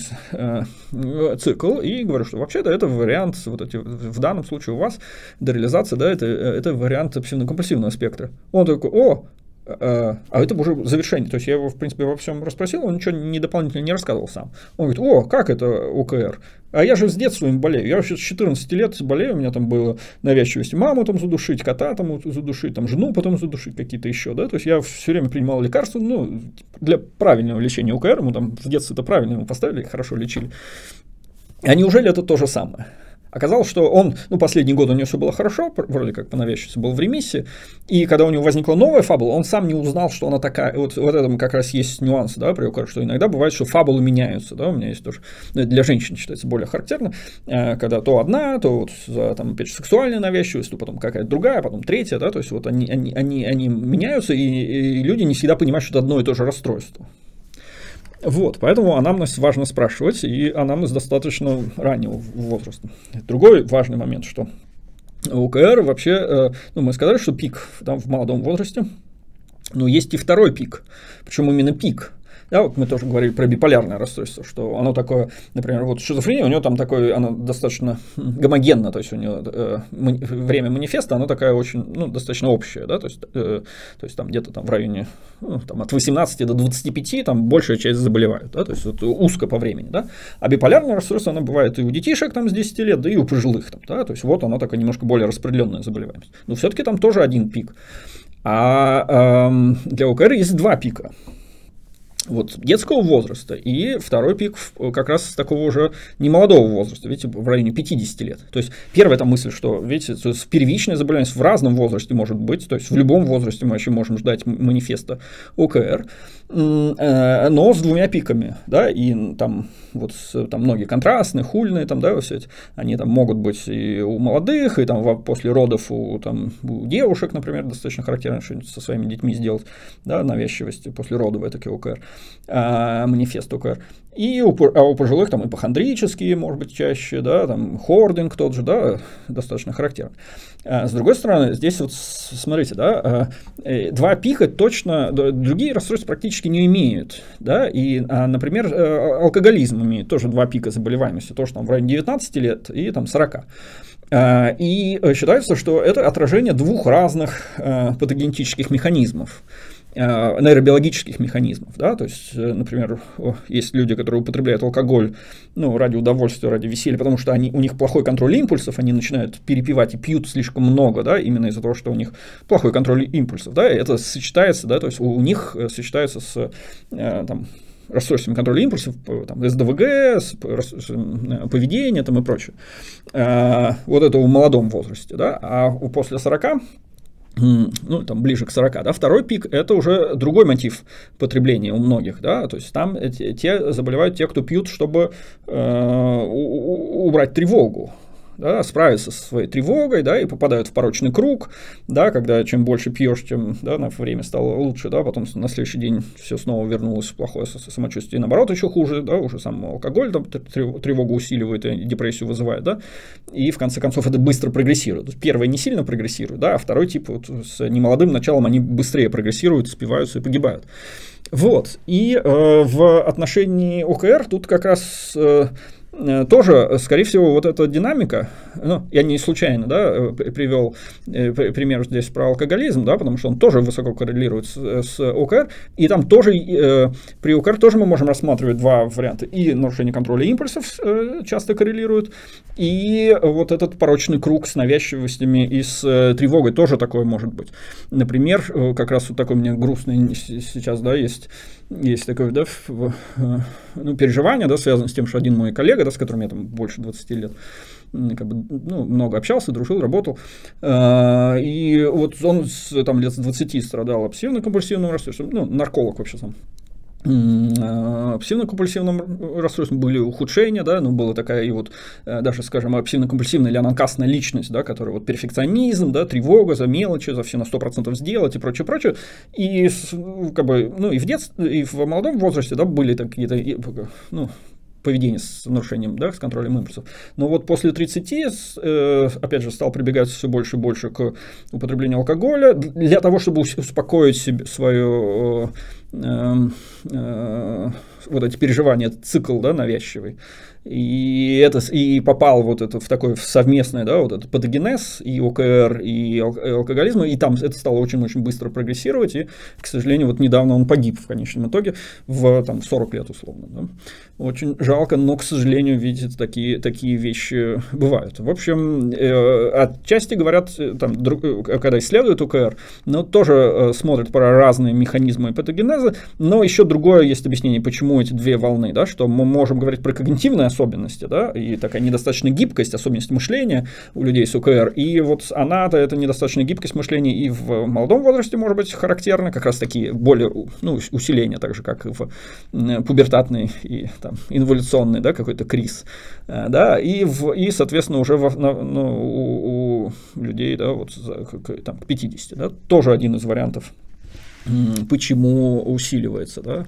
цикл и говорю, что вообще-то это вариант, вот эти, в данном случае у вас дореализация, да, это, это вариант обсессивно-компульсивного спектра. Он такой, о, а это уже завершение. То есть я его, в принципе, во всем расспросил, он ничего не дополнительно не рассказывал сам. Он говорит, о, как это ОКР? А я же с детства им болею. Я вообще с четырнадцати лет болею, у меня там было навязчивость маму там задушить, кота там задушить, там жену потом задушить, какие-то еще, да. То есть я все время принимал лекарства, ну, для правильного лечения ОКР, ему там в детстве это правильно ему поставили, хорошо лечили. А неужели это то же самое? Оказалось, что он, ну, последние годы у него все было хорошо, вроде как по навязчивости был в ремиссии, и когда у него возникла новая фабула, он сам не узнал, что она такая, вот в этом как раз есть нюанс, да, при ОКР, что иногда бывает, что фабулы меняются, да, у меня есть тоже, для женщин считается более характерно, когда то одна, то вот за, там, опять же, сексуальная навязчивость, то потом какая-то другая, потом третья, да, то есть вот они, они, они, они меняются, и, и люди не всегда понимают, что это одно и то же расстройство. Вот, поэтому анамнез важно спрашивать, и анамнез достаточно раннего возраста. Другой важный момент, что ОКР вообще, ну, мы сказали, что пик там, в молодом возрасте, но есть и второй пик, причем именно пик. Да, вот мы тоже говорили про биполярное расстройство, что оно такое, например, вот шизофрения, у него там такое, оно достаточно гомогенно, то есть у него э, время манифеста, оно такое очень, ну, достаточно общее, да, то есть, э, то есть там где-то там в районе, ну, там от восемнадцати до двадцати пяти, там большая часть заболевают, да, то есть вот узко по времени, да, а биполярное расстройство, оно бывает и у детишек там с десяти лет, да и у пожилых там, да, то есть вот оно такое немножко более распределенная заболеваемость, но все-таки там тоже один пик, а э, для ОКР есть два пика. вот детского возраста, и второй пик как раз с такого уже немолодого возраста, видите, в районе пятидесяти лет. То есть первая там мысль, что, видите, то есть первичная заболеваемость в разном возрасте может быть, то есть в любом возрасте мы еще можем ждать манифеста ОКР, но с двумя пиками, да, и там вот там многие контрастные, хульные, там, да, все эти, они там могут быть и у молодых, и там после родов у, там, у девушек, например, достаточно характерно что-нибудь со своими детьми сделать, да, навязчивости после родовой, такие ОКР, а, манифест ОКР. И у, а у пожилых там ипохондрические, может быть, чаще, да, там хординг тот же, да, достаточно характерен. А, с другой стороны, здесь вот смотрите, да, два пика точно, другие расстройства практически не имеют, да, и, а, например, алкоголизм имеет тоже два пика заболеваемости, тоже там в районе девятнадцати лет и там сорока. И считается, что это отражение двух разных патогенетических механизмов, нейробиологических механизмов, да, то есть, например, есть люди, которые употребляют алкоголь, ну, ради удовольствия, ради веселья, потому что они, у них плохой контроль импульсов, они начинают перепивать и пьют слишком много, да, именно из-за того, что у них плохой контроль импульсов, да, и это сочетается, да, то есть у них сочетается с, там, расстройствами контроля импульсов, там, эс дэ вэ гэ, поведение там, и прочее. Вот это в молодом возрасте, да, а после сорока, ну, там, ближе к сорока, да, второй пик – это уже другой мотив потребления у многих, да, то есть там те, те заболевают те, кто пьют, чтобы э, убрать тревогу, да, справиться со своей тревогой, да, и попадают в порочный круг, да, когда чем больше пьешь, тем, да, на время стало лучше, да, потом на следующий день все снова вернулось в плохое самочувствие, и наоборот еще хуже, да, уже сам алкоголь там тревогу усиливает и депрессию вызывает, да, и в конце концов это быстро прогрессирует. Первый не сильно прогрессирует, да, а второй тип вот, с немолодым началом они быстрее прогрессируют, спиваются и погибают. Вот, и э, в отношении ОКР тут как раз э, тоже, скорее всего, вот эта динамика, ну, я не случайно, да, привел пример здесь про алкоголизм, да, потому что он тоже высоко коррелирует с, с ОКР, и там тоже, э, при ОКР тоже мы можем рассматривать два варианта, и нарушение контроля импульсов э, часто коррелирует, и вот этот порочный круг с навязчивостями и с э, тревогой тоже такое может быть. Например, э, как раз вот такой у меня грустный сейчас, да, есть, есть такое, да, в, э, ну, переживание, да, связано с тем, что один мой коллега, да, с которым я там больше двадцати лет как бы, ну, много общался, дружил, работал. И вот он с, там, лет с двадцати страдал обсессивно-компульсивным расстройством, ну, нарколог вообще сам. Обсессивно-компульсивном расстройстве были ухудшения, да, ну, была такая и вот, даже, скажем, обсессивно-компульсивная или ананкасная личность, да, которая вот перфекционизм, да, тревога за мелочи, за все на сто процентов сделать и прочее, прочее, и, как бы, ну, и в детстве, и в молодом возрасте, да, были какие-то, ну, поведение с нарушением, да, с контролем импульсов. Но вот после тридцати, э, опять же, стал прибегать все больше и больше к употреблению алкоголя для того, чтобы успокоить себе свое э, э, вот эти переживания, этот цикл, да, навязчивый. И, это, и попал вот это в такой совместный, да, вот этот патогенез и ОКР, и алкоголизм, и там это стало очень-очень быстро прогрессировать, и, к сожалению, вот недавно он погиб в конечном итоге, в там, сорок лет условно. Да. Очень жалко, но, к сожалению, видите, такие, такие вещи бывают. В общем, э, отчасти говорят, там, друг, когда исследуют ОКР, но тоже э, смотрят про разные механизмы патогенеза, но еще другое есть объяснение, почему эти две волны, да, что мы можем говорить про когнитивные особенности, да, и такая недостаточная гибкость, особенность мышления у людей с ОКР, и вот она-то, эта недостаточная гибкость мышления и в молодом возрасте может быть характерна, как раз такие более, ну, усиления, так же, как и в пубертатной и там, инволюционный, да, какой-то криз, да, и, в, и соответственно, уже в, ну, у, у людей, да, вот там, к пятидесяти, да, тоже один из вариантов, почему усиливается, да,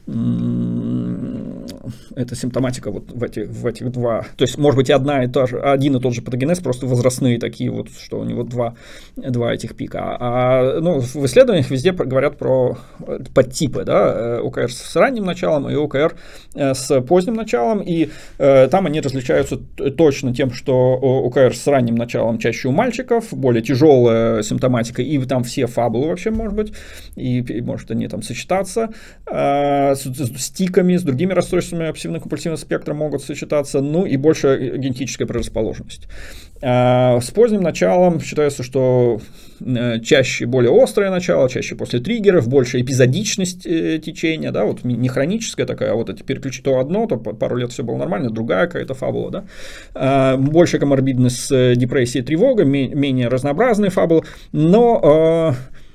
эта симптоматика вот в, эти, в этих два, то есть, может быть, и одна и та же, один и тот же патогенез, просто возрастные такие вот, что у него два, два этих пика. А ну, в исследованиях везде говорят про подтипы, да, ОКР с ранним началом и ОКР с поздним началом, и э, там они различаются точно тем, что ОКР с ранним началом чаще у мальчиков, более тяжелая симптоматика, и там все фабулы вообще, может быть, и, и может они там сочетаться, э, С, с тиками, с другими расстройствами обсессивно-компульсивного спектра могут сочетаться, ну и больше генетическая предрасположенность. С поздним началом считается, что чаще более острое начало, чаще после триггеров, больше эпизодичность течения, да, вот не хроническая такая, а вот это переключить то одно, то пару лет все было нормально, другая какая-то фабула, да. Больше коморбидность с депрессией, тревогой, менее разнообразные фабулы, но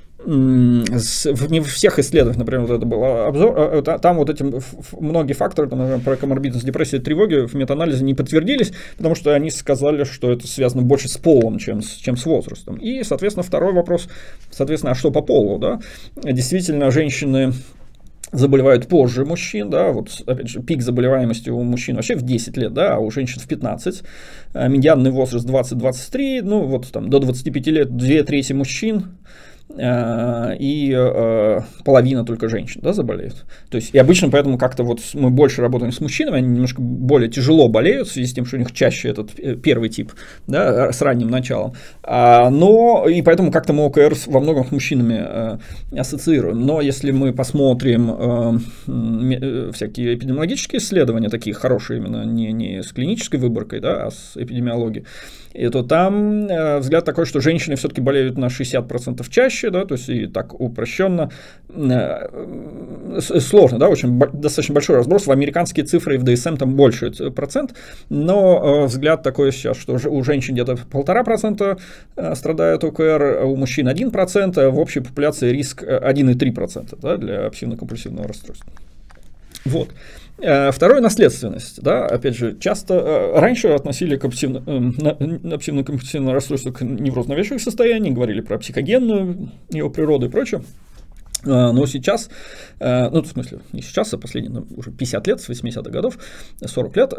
не в всех исследованиях, например, вот это был обзор, там вот эти многие факторы, например, про коморбидность, депрессию, тревоги в метаанализе не подтвердились, потому что они сказали, что это связано больше с полом, чем с, чем с возрастом. И, соответственно, второй вопрос, соответственно, а что по полу, да? Действительно, женщины заболевают позже мужчин, да, вот, опять же, пик заболеваемости у мужчин вообще в десять лет, да, а у женщин в пятнадцать, медианный возраст двадцать-двадцать три, ну, вот там до двадцати пяти лет две трети мужчин, и э, половина только женщин, да, заболеют. То есть, и обычно поэтому как-то вот мы больше работаем с мужчинами, они немножко более тяжело болеют в связи с тем, что у них чаще этот первый тип, да, с ранним началом. А, но, и поэтому как-то мы ОКР во многом с мужчинами э, ассоциируем. Но если мы посмотрим э, всякие эпидемиологические исследования, такие хорошие именно, не, не с клинической выборкой, да, а с эпидемиологией, и то там э, взгляд такой, что женщины все-таки болеют на шестьдесят процентов чаще, да, то есть и так упрощенно, э, сложно, да, очень достаточно большой разброс, в американские цифры и в ди эс эм там больше процент, но э, взгляд такой сейчас, что у женщин где-то полтора процента страдают ОКР, у мужчин один процент, а в общей популяции риск один и три десятых процента, да, для обсессивно-компульсивного расстройства. Вот. Второе — наследственность. Да? Опять же, часто раньше относили к обсессивно-компульсивному расстройству к неврозно-навязчивых состояниям, говорили про психогенную его природу и прочее. Но сейчас, ну, в смысле, не сейчас, а последние, ну, уже пятьдесят лет, с восьмидесятых годов, сорок лет,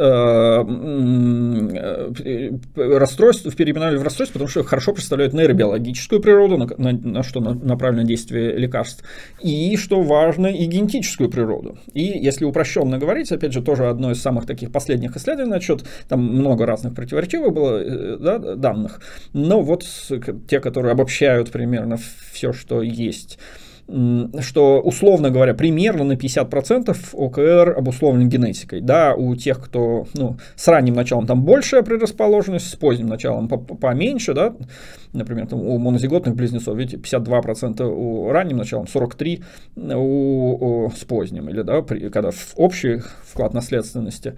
расстройство, переименовали в расстройство, потому что хорошо представляют нейробиологическую природу, на, на, на что направлено действие лекарств, и, что важно, и генетическую природу. И если упрощенно говорить, опять же, тоже одно из самых таких последних исследований насчет, там много разных противоречивых было, да, данных, но вот те, которые обобщают примерно все, что есть, что, условно говоря, примерно на пятьдесят процентов ОКР обусловлен генетикой. Да, у тех, кто, ну, с ранним началом там большая предрасположенность, с поздним началом поменьше, да, например, там, у монозиготных близнецов, видите, пятьдесят два процента у ранним началом, сорок три процента у, у, с поздним, или, да, при, когда в общий вклад наследственности,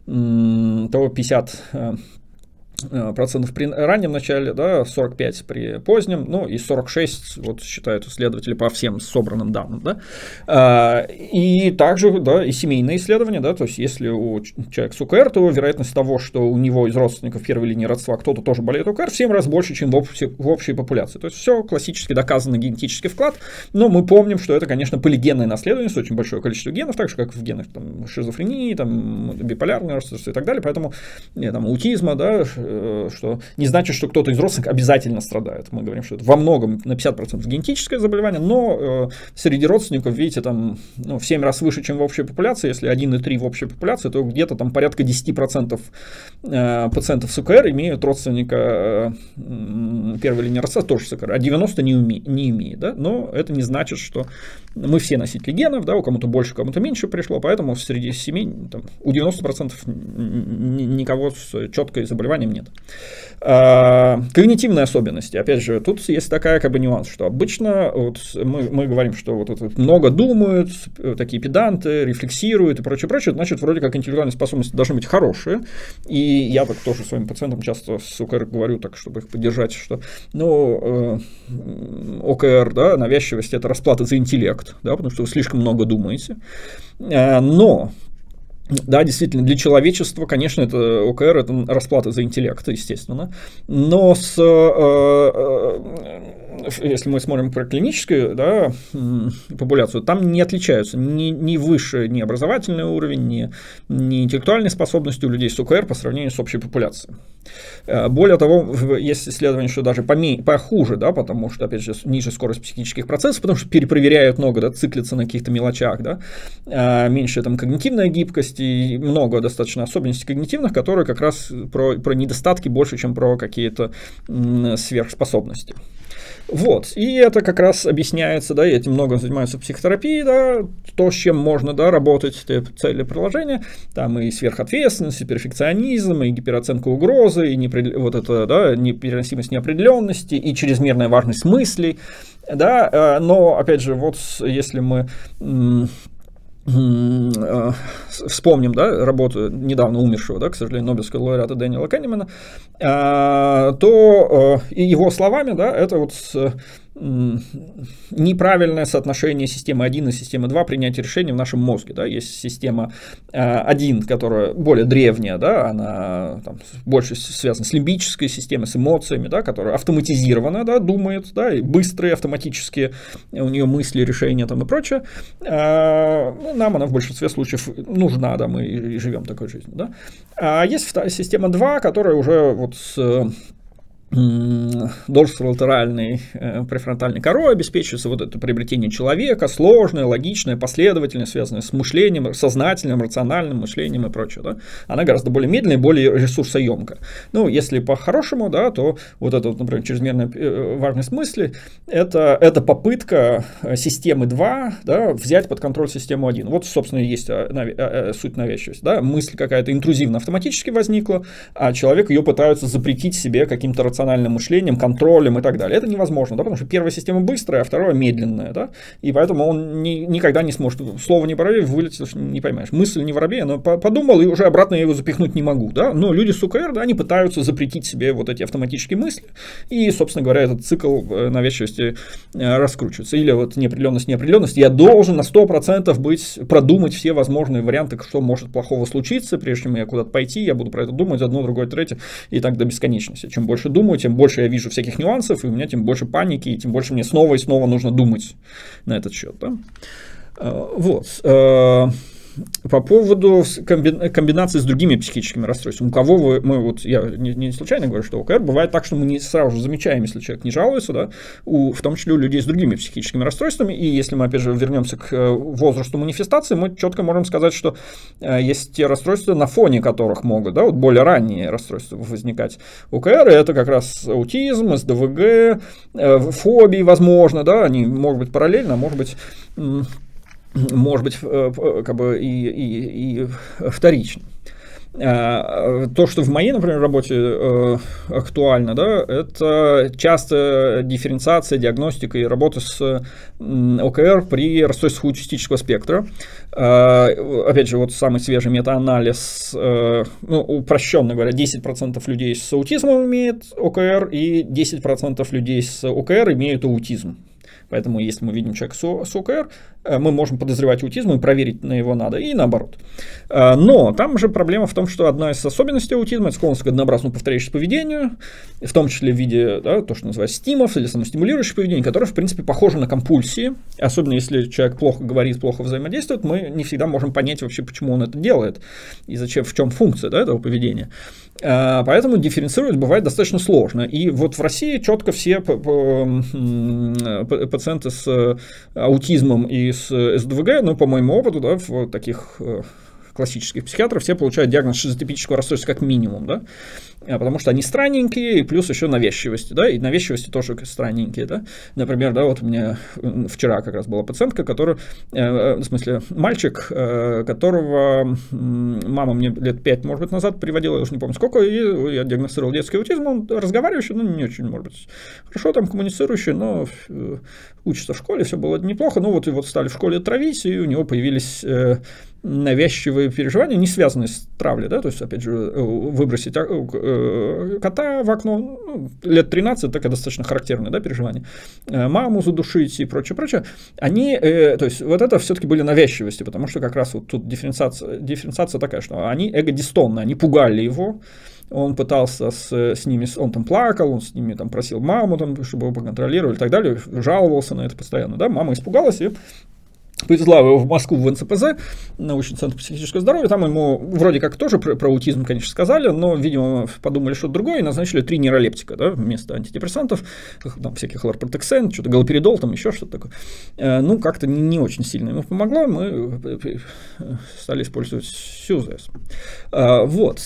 то пятьдесят процентов при раннем начале, да, сорок пять при позднем, ну и сорок шесть, вот считают исследователи по всем собранным данным, да. И также, да, и семейные исследования, да, то есть если у человека с ОКР, то вероятность того, что у него из родственников первой линии родства кто-то тоже болеет ОКР, в семь раз больше, чем в общей, в общей популяции. То есть все классически доказанный генетический вклад, но мы помним, что это, конечно, полигенная наследованность, очень большое количество генов, так же, как в генах там, шизофрении, там, биполярное расстройство и так далее, поэтому не, там, аутизма, да, что не значит, что кто-то из родственников обязательно страдает. Мы говорим, что это во многом на пятьдесят процентов генетическое заболевание, но э, среди родственников, видите, там, ну, в семь раз выше, чем в общей популяции. Если один и три в общей популяции, то где-то там порядка десять процентов э, пациентов с ОКР имеют родственника э, первой линии родства тоже с ОКР, а девяносто не, уме, не имеет. Да? Но это не значит, что мы все носители генов, да, у кому-то больше, у кому-то меньше пришло, поэтому среди семей там, у девяноста процентов никого с четкой заболеванием нет. А, когнитивные особенности. Опять же, тут есть такая как бы нюанс, что обычно вот мы, мы говорим, что вот это много думают, такие педанты, рефлексируют и прочее, прочее, значит, вроде как интеллектуальные способности должны быть хорошие. И я так тоже своим пациентам часто с ОКР говорю, так, чтобы их поддержать, что ну, э, ОКР, да, навязчивость — это расплата за интеллект, да, потому что вы слишком много думаете. А, но да, действительно, для человечества, конечно, это ОКР — это расплата за интеллект, естественно, но с, э, э, если мы смотрим про клиническую, да, популяцию, там не отличаются ни, ни выше, ни образовательный уровень, ни, ни интеллектуальные способности у людей с ОКР по сравнению с общей популяцией. Более того, есть исследования, что даже поме- похуже, да, потому что, опять же, ниже скорость психических процессов, потому что перепроверяют много, да, циклятся на каких-то мелочах, да, меньше там когнитивная гибкость и много достаточно особенностей когнитивных, которые как раз про, про недостатки больше, чем про какие-то м, сверхспособности. Вот, и это как раз объясняется, да, и этим много занимаются в психотерапии, да, то, с чем можно, да, работать, цели приложения, там и сверхответственность, и перфекционизм, и гипероценка угрозы, и непред... вот это, да, непереносимость неопределенности, и чрезмерная важность мыслей, да, но, опять же, вот если мы вспомним, да, работу недавно умершего, да, к сожалению, Нобелевского лауреата Дэниела Канемана, то и его словами, да, это вот неправильное соотношение системы один и системы два принятия решений в нашем мозге. Да. Есть система один, которая более древняя, да, она там, больше связана с лимбической системой, с эмоциями, да, которая автоматизирована, да, думает, да, и быстрые автоматические у нее мысли, решения там, и прочее. Нам она в большинстве случаев нужна, да, мы и живем такой жизнью. Да. А есть система два, которая уже вот с дорсолатеральной э, префронтальной корой обеспечивается вот это приобретение человека, сложное, логичное, последовательное, связанное с мышлением, сознательным, рациональным мышлением и прочее. Да? Она гораздо более медленная, более ресурсоемкая. Ну, если по-хорошему, да, то вот эта, вот, например, чрезмерная важность мысли, это, это попытка системы два, да, взять под контроль систему один. Вот, собственно, и есть суть навязчивости. Да? Мысль какая-то интрузивно автоматически возникла, а человек ее пытается запретить себе каким-то рациональным мышлением, контролем и так далее. Это невозможно, да, потому что первая система быстрая, а вторая медленная, да, и поэтому он ни, никогда не сможет, слово не воробей, вылетит, не поймаешь, мысль не воробей, но подумал, и уже обратно я его запихнуть не могу, да, но люди с ОКР, да, они пытаются запретить себе вот эти автоматические мысли, и, собственно говоря, этот цикл навязчивости раскручивается, или вот неопределенность, неопределенность, я должен на сто процентов быть, продумать все возможные варианты, что может плохого случиться, прежде чем я куда-то пойти, я буду про это думать, одно, другое, третье, и так до бесконечности. Чем больше думаю, тем больше я вижу всяких нюансов, и у меня тем больше паники, и тем больше мне снова и снова нужно думать на этот счет. Да? Вот. По поводу комбинации с другими психическими расстройствами. У кого вы, мы вот, я не, не случайно говорю, что ОКР бывает так, что мы не сразу же замечаем, если человек не жалуется, да, у, в том числе у людей с другими психическими расстройствами. И если мы, опять же, вернемся к возрасту манифестации, мы четко можем сказать, что есть те расстройства, на фоне которых могут, да, вот более ранние расстройства возникать ОКР, и это как раз аутизм, СДВГ, фобии, возможно, да, они могут быть параллельно, а может быть... может быть, как бы и, и, и вторично. То, что в моей, например, работе актуально, да, это часто дифференциация, диагностика и работа с ОКР при расстройствах аутистического спектра. Опять же, вот самый свежий метаанализ, ну, упрощенно говоря, десять процентов людей с аутизмом имеют ОКР, и десять процентов людей с ОКР имеют аутизм. Поэтому, если мы видим человека с ОКР, мы можем подозревать аутизм и проверить на его надо, и наоборот. Но там же проблема в том, что одна из особенностей аутизма – это склонность к однообразному повторяющемуся поведению, в том числе в виде, да, то, что называется стимов или самостимулирующее поведение, которое, в принципе, похоже на компульсии. Особенно если человек плохо говорит, плохо взаимодействует, мы не всегда можем понять вообще, почему он это делает и зачем, в чем функция, да, этого поведения. Поэтому дифференцировать бывает достаточно сложно. И вот в России четко все пациенты с аутизмом и с СДВГ, ну, по моему опыту, да, в таких классических психиатров, все получают диагноз шизотипического расстройства как минимум, да, потому что они странненькие, и плюс еще навязчивости, да, и навязчивости тоже странненькие, да. Например, да, вот у меня вчера как раз была пациентка, которая, э, в смысле, мальчик, э, которого мама мне лет пять, может быть, назад приводила, я уже не помню сколько, и я диагностировал детский аутизм, он разговаривающий, ну, не очень, может быть, хорошо там коммуницирующий, но э, учится в школе, все было неплохо, ну, вот, и вот стали в школе травить, и у него появились... Э, навязчивые переживания, не связанные с травлей, да, то есть, опять же, выбросить кота в окно, ну, лет тринадцать, такое достаточно характерное, да, переживание, маму задушить и прочее, прочее, они, э, то есть, вот это все-таки были навязчивости, потому что как раз вот тут дифференциация, дифференциация такая, что они эго-дистонные, они пугали его, он пытался с, с ними, он там плакал, он с ними там просил маму, там, чтобы его поконтролировали и так далее, жаловался на это постоянно, да, мама испугалась и повезла его в Москву в эн цэ пэ зэ, научный центр психического здоровья, там ему вроде как тоже про, про аутизм, конечно, сказали, но, видимо, подумали что-то другое и назначили три нейролептика, да, вместо антидепрессантов, там всяких хлорпротексен, что-то галоперидол, там еще что-то такое. Ну, как-то не, не очень сильно ему помогло, мы стали использовать СЮЗС. Вот.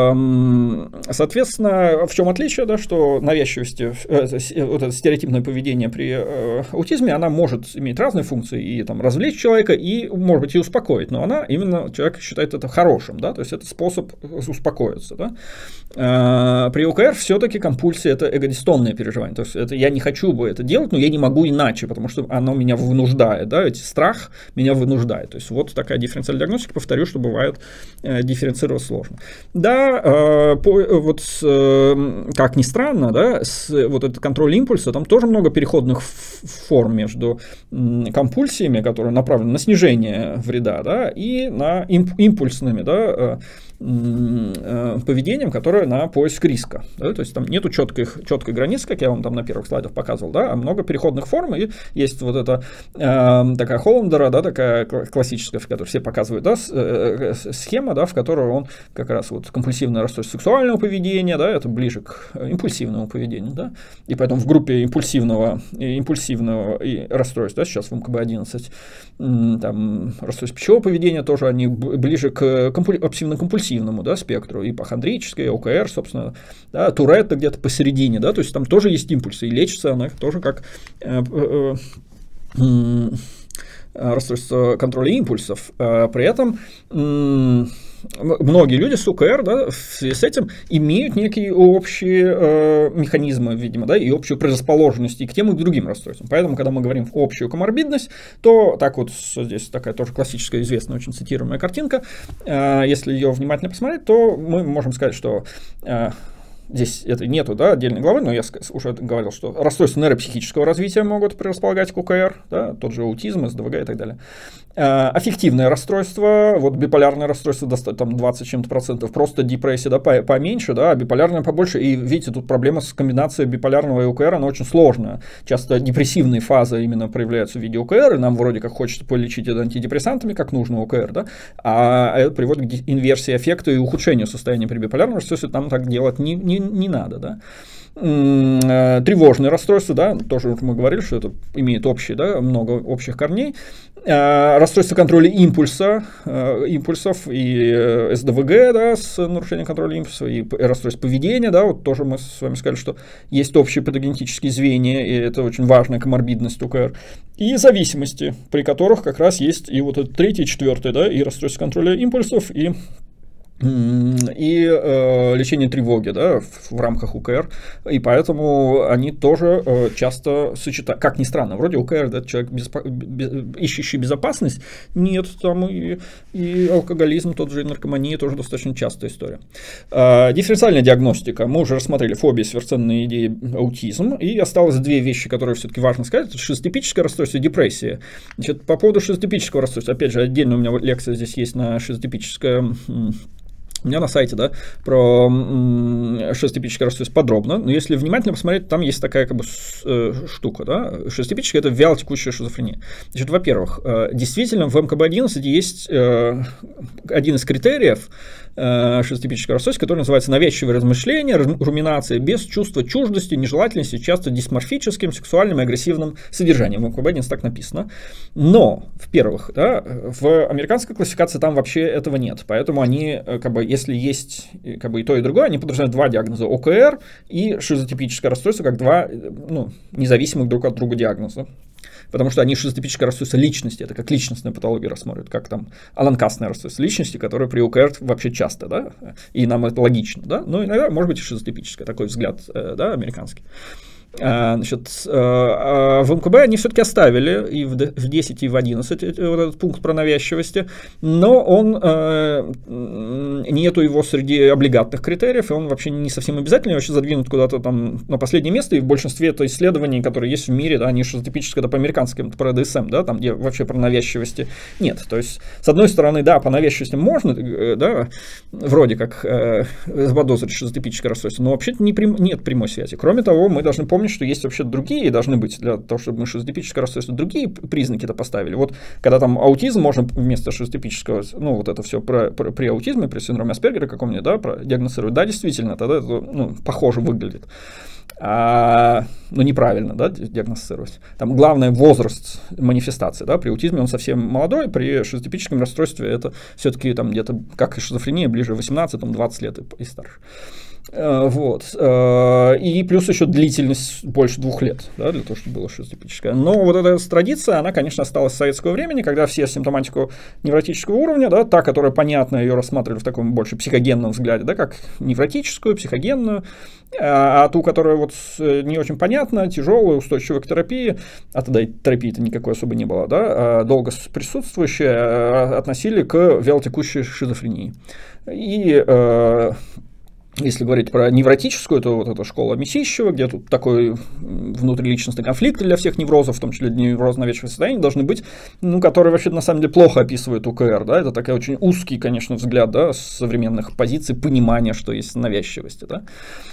Соответственно, в чем отличие, да, что навязчивости, вот это стереотипное поведение при аутизме, она может иметь разные функции и там развлечь человека и, может быть, и успокоить, но она именно, человек считает это хорошим, да, то есть это способ успокоиться, да. При о ка эр все-таки компульсия – это эгодистонное переживание, то есть это я не хочу бы это делать, но я не могу иначе, потому что оно меня вынуждает, да, эти страх меня вынуждает, то есть вот такая дифференциальная диагностика, повторю, что бывает дифференцировать сложно. Да, вот как ни странно, да, вот этот контроль импульса, там тоже много переходных форм между компульсиями, которые направлены на снижение вреда, да, и на импульсными, да, поведением, которое на поиск риска. Да, то есть там нету четкой, четкой границы, как я вам там на первых слайдах показывал, да, а много переходных форм, и есть вот эта э, такая Холландера, да, такая классическая, в которой все показывают, да, схема, да, в которой он как раз вот компульсивное расстройство сексуального поведения, да, это ближе к импульсивному поведению, да, и поэтому в группе импульсивного, импульсивного расстройства, да, сейчас в эм ка бэ одиннадцать, там расстройство пищевого поведения тоже они ближе к обсессивно-компульсивному, да, спектру, ипохондрическое, о ка эр, собственно, да, Туретта где-то посередине, да, то есть там тоже есть импульсы, и лечится она тоже как э, э, э, расстройство контроля импульсов. При этом э, многие люди с о ка эр, да, в связи с этим имеют некие общие э, механизмы, видимо, да, и общую предрасположенность и к тем, и к другим расстройствам. Поэтому, когда мы говорим общую коморбидность, то так вот здесь такая тоже классическая, известная, очень цитируемая картинка. Э, если ее внимательно посмотреть, то мы можем сказать, что э, здесь это нету, да, отдельной главы, но я уже говорил, что расстройства нейропсихического развития могут предрасполагать к о ка эр, да, тот же аутизм, эс дэ вэ гэ и так далее. Аффективное расстройство, вот биполярное расстройство, там двадцать чем-то процентов, просто депрессия, да, поменьше, да, а биполярное побольше, и видите, тут проблема с комбинацией биполярного и о ка эр, она очень сложная. Часто депрессивные фазы именно проявляются в виде о ка эр, и нам вроде как хочется полечить это антидепрессантами, как нужно о ка эр, да, а это приводит к инверсии эффекта и ухудшению состояния при биполярном расстройстве, там так делать не, не, не надо, да. Тревожное расстройство, да, тоже мы говорили, что это имеет общие, да, много общих корней. Расстройство контроля импульса, импульсов и эс дэ вэ гэ, да, с нарушением контроля импульсов, и расстройство поведения, да, вот тоже мы с вами сказали, что есть общие патогенетические звенья, и это очень важная коморбидность о ка эр, и зависимости, при которых как раз есть и вот это третье, четвертое, да, и расстройство контроля импульсов, и и э, лечение тревоги, да, в, в рамках о ка эр, и поэтому они тоже э, часто сочетают, как ни странно, вроде о ка эр, да, человек безпо... без... ищущий безопасность, нет, там и, и алкоголизм, тот же и наркомания, тоже достаточно частая история. Э, дифференциальная диагностика, мы уже рассмотрели фобии, сверхценные идеи, аутизм, и осталось две вещи, которые все-таки важно сказать, это шизотипическое расстройство и депрессия. Значит, по поводу шизотипического расстройства, опять же, отдельно у меня лекция здесь есть на шизотипическое. У меня на сайте, да, про шизотипическое расстройство подробно, но если внимательно посмотреть, там есть такая как бы штука, да, шизотипическая – это вялотекущая шизофрения. Значит, во-первых, действительно в эм ка бэ одиннадцать есть один из критериев шизотипического расстройства, который называется навязчивое размышление, руминация без чувства чуждости, нежелательности, часто дисморфическим, сексуальным и агрессивным содержанием. В эм ка бэ одиннадцать так написано. Но, в-первых, да, в американской классификации там вообще этого нет, поэтому они, как бы, если есть как бы, и то, и другое, они подразумевают два диагноза – о ка эр и шизотипическое расстройство, как два, ну, независимых друг от друга диагноза. Потому что они шизотипическое расстройство личности, это как личностная патология рассматривают, как там аланкастное расстройство личности, которое при о ка эр вообще часто, да, и нам это логично, да, но иногда может быть и шизотипическое, такой взгляд, да, американский. Значит, в эм ка бэ они все-таки оставили и в десять, и в одиннадцать вот этот пункт про навязчивости, но он нету его среди облигатных критериев, и он вообще не совсем обязательный, вообще задвинут куда-то там на последнее место, и в большинстве это исследований, которые есть в мире, да, они шизотипические, это по американским, про ди эс эм, да, там, где вообще про навязчивости нет. То есть, с одной стороны, да, по навязчивости можно, да, вроде как заподозрить шизотипическое расстройство, но вообще-то не прям, нет прямой связи. Кроме того, мы должны помнить, помнить, что есть вообще другие, должны быть, для того, чтобы мы шизотипическое расстройство, другие признаки-то поставили. Вот когда там аутизм можно вместо шизотипического, ну, вот это все про, про, при аутизме, при синдроме Аспергера каком-нибудь, да, диагностировать, да, действительно, тогда это, ну, похоже выглядит. А, ну, неправильно, да, диагностировать. Там главное возраст манифестации, да, при аутизме он совсем молодой, при шизотипическом расстройстве это все-таки там где-то, как и шизофрения, ближе восемнадцать-двадцать лет и, и старше. Вот. И плюс еще длительность больше двух лет, да, для того, чтобы было шизотипическое. Но вот эта традиция, она, конечно, осталась с советского времени, когда все симптоматику невротического уровня, да, та, которая понятно, ее рассматривали в таком больше психогенном взгляде, да, как невротическую, психогенную, а ту, которая вот не очень понятна, тяжелая, устойчивая к терапии, а тогда и терапии-то никакой особо не было, да, долго присутствующая, относили к вялотекущей шизофрении. И если говорить про невротическую, то вот эта школа Мисищева, где тут такой внутриличностный конфликт для всех неврозов, в том числе для невроза навязчивого состояния, должны быть, ну, которые вообще на самом деле плохо описывают УКР, да, это такой очень узкий, конечно, взгляд, да, с современных позиций, понимания, что есть навязчивость, да.